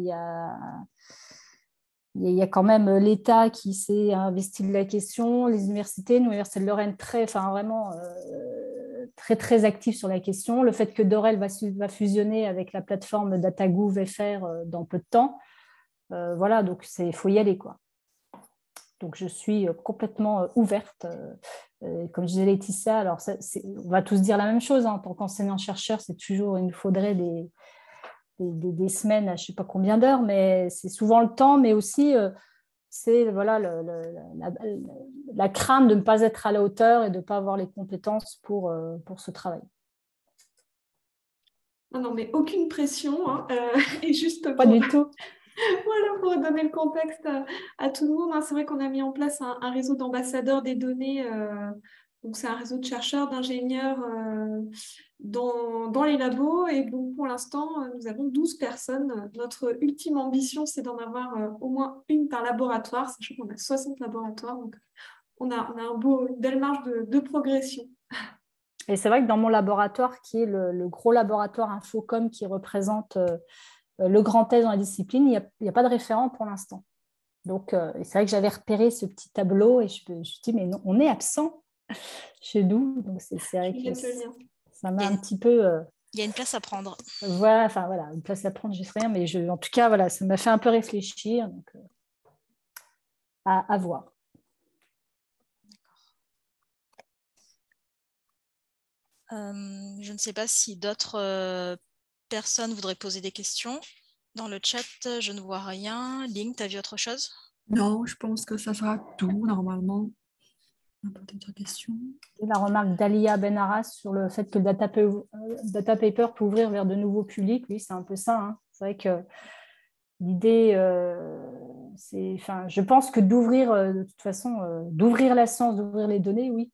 Il y a quand même l'État qui s'est investi de la question, les universités, l'Université de Lorraine, vraiment très, très active sur la question. Le fait que Dorel va fusionner avec la plateforme DataGouv.fr dans peu de temps, voilà, donc il faut y aller, quoi. Donc, je suis complètement ouverte. Comme je disais Laetitia, alors on va tous dire la même chose, hein, en tant qu'enseignant-chercheur, il nous faudrait des semaines à je ne sais pas combien d'heures, mais c'est souvent le temps, mais aussi c'est voilà, la crainte de ne pas être à la hauteur et de ne pas avoir les compétences pour ce travail. Non, mais aucune pression, hein, et juste pas du tout. Voilà, pour donner le contexte à tout le monde, hein, c'est vrai qu'on a mis en place un réseau d'ambassadeurs des données. Donc, c'est un réseau de chercheurs, d'ingénieurs dans les labos. Et donc, pour l'instant, nous avons 12 personnes. Notre ultime ambition, c'est d'en avoir au moins une par laboratoire, sachant qu'on a 60 laboratoires. Donc, on a une belle marge de progression. Et c'est vrai que dans mon laboratoire, qui est le gros laboratoire Infocom qui représente le grand Est dans la discipline, il n'y a pas de référent pour l'instant. Donc, c'est vrai que j'avais repéré ce petit tableau et je me suis dit, mais non, on est absent chez nous. Donc, c'est vrai que ça m'a un petit peu... Il y a une place à prendre. Voilà, une place à prendre, je sais rien, mais en tout cas, voilà, ça m'a fait un peu réfléchir. Donc, à voir. Je ne sais pas si d'autres personnes voudraient poser des questions. Dans le chat, je ne vois rien. Ling, tu as vu autre chose? Non, je pense que ça sera tout, normalement. On n'a pas d'autres questions. Et la remarque d'Alia Benarras sur le fait que le data paper peut ouvrir vers de nouveaux publics, oui, c'est un peu ça. Hein. C'est vrai que l'idée, je pense que d'ouvrir, de toute façon, d'ouvrir la science, d'ouvrir les données, oui,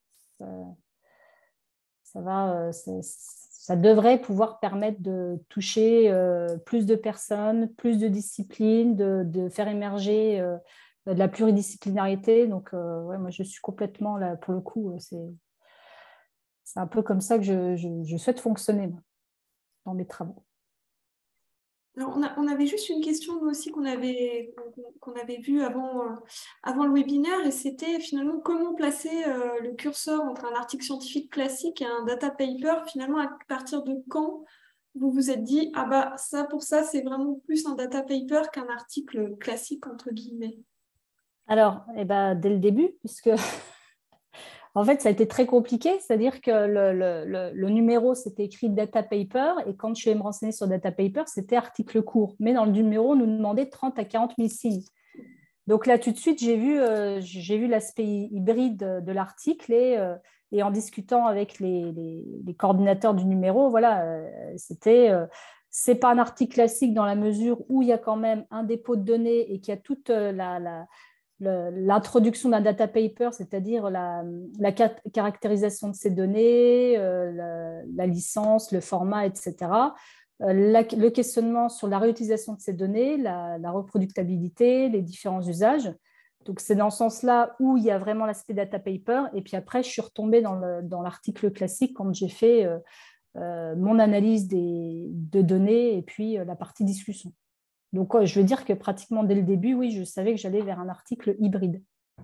ça devrait pouvoir permettre de toucher plus de personnes, plus de disciplines, de faire émerger de la pluridisciplinarité. Donc, ouais, moi, je suis complètement là, pour le coup, c'est un peu comme ça que je souhaite fonctionner moi, dans mes travaux. Alors, on avait juste une question, nous aussi, qu'on avait vue avant le webinaire, et c'était finalement comment placer le curseur entre un article scientifique classique et un data paper. Finalement, à partir de quand vous vous êtes dit, ah bah ça, pour ça, c'est vraiment plus un data paper qu'un article classique, entre guillemets? Alors, dès le début, puisque en fait, ça a été très compliqué, c'est-à-dire que le numéro, c'était écrit data paper, et quand je suis allée me renseigner sur data paper, c'était article court. Mais dans le numéro, on nous demandait 30 à 40 000 signes. Donc là, tout de suite, j'ai vu l'aspect hybride de l'article, et en discutant avec les coordinateurs du numéro, voilà, c'est pas un article classique dans la mesure où il y a quand même un dépôt de données et qu'il y a toute l'introduction d'un data paper, c'est-à-dire la caractérisation de ces données, la licence, le format, etc. Le questionnement sur la réutilisation de ces données, la reproductibilité, les différents usages. Donc, c'est dans ce sens-là où il y a vraiment l'aspect data paper. Et puis après, je suis retombée dans l'article classique quand j'ai fait mon analyse de données et puis la partie discussion. Donc, je veux dire que pratiquement dès le début, oui, je savais que j'allais vers un article hybride.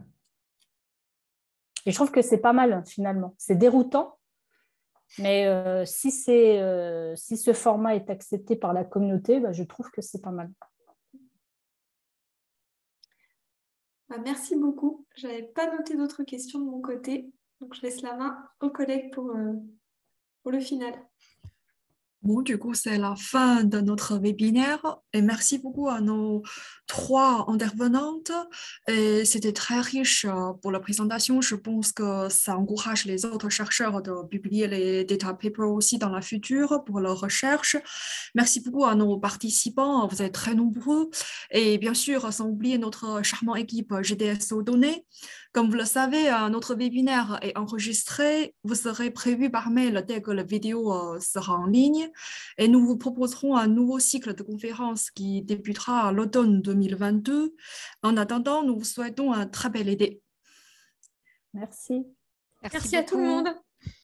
Et je trouve que c'est pas mal, finalement. C'est déroutant, mais si ce format est accepté par la communauté, je trouve que c'est pas mal. Merci beaucoup. Je n'avais pas noté d'autres questions de mon côté. Donc, je laisse la main aux collègues pour le final. Bon, du coup, c'est la fin de notre webinaire et merci beaucoup à nos 3 intervenantes. Et c'était très riche pour la présentation. Je pense que ça encourage les autres chercheurs de publier les data papers aussi dans la future pour leurs recherches. Merci beaucoup à nos participants. Vous êtes très nombreux. Et bien sûr, sans oublier notre charmante équipe GDSO Données. Comme vous le savez, notre webinaire est enregistré. Vous serez prévu par mail dès que la vidéo sera en ligne. Et nous vous proposerons un nouveau cycle de conférences qui débutera à l'automne 2022. En attendant, nous vous souhaitons un très bel été. Merci. Merci à tout le monde.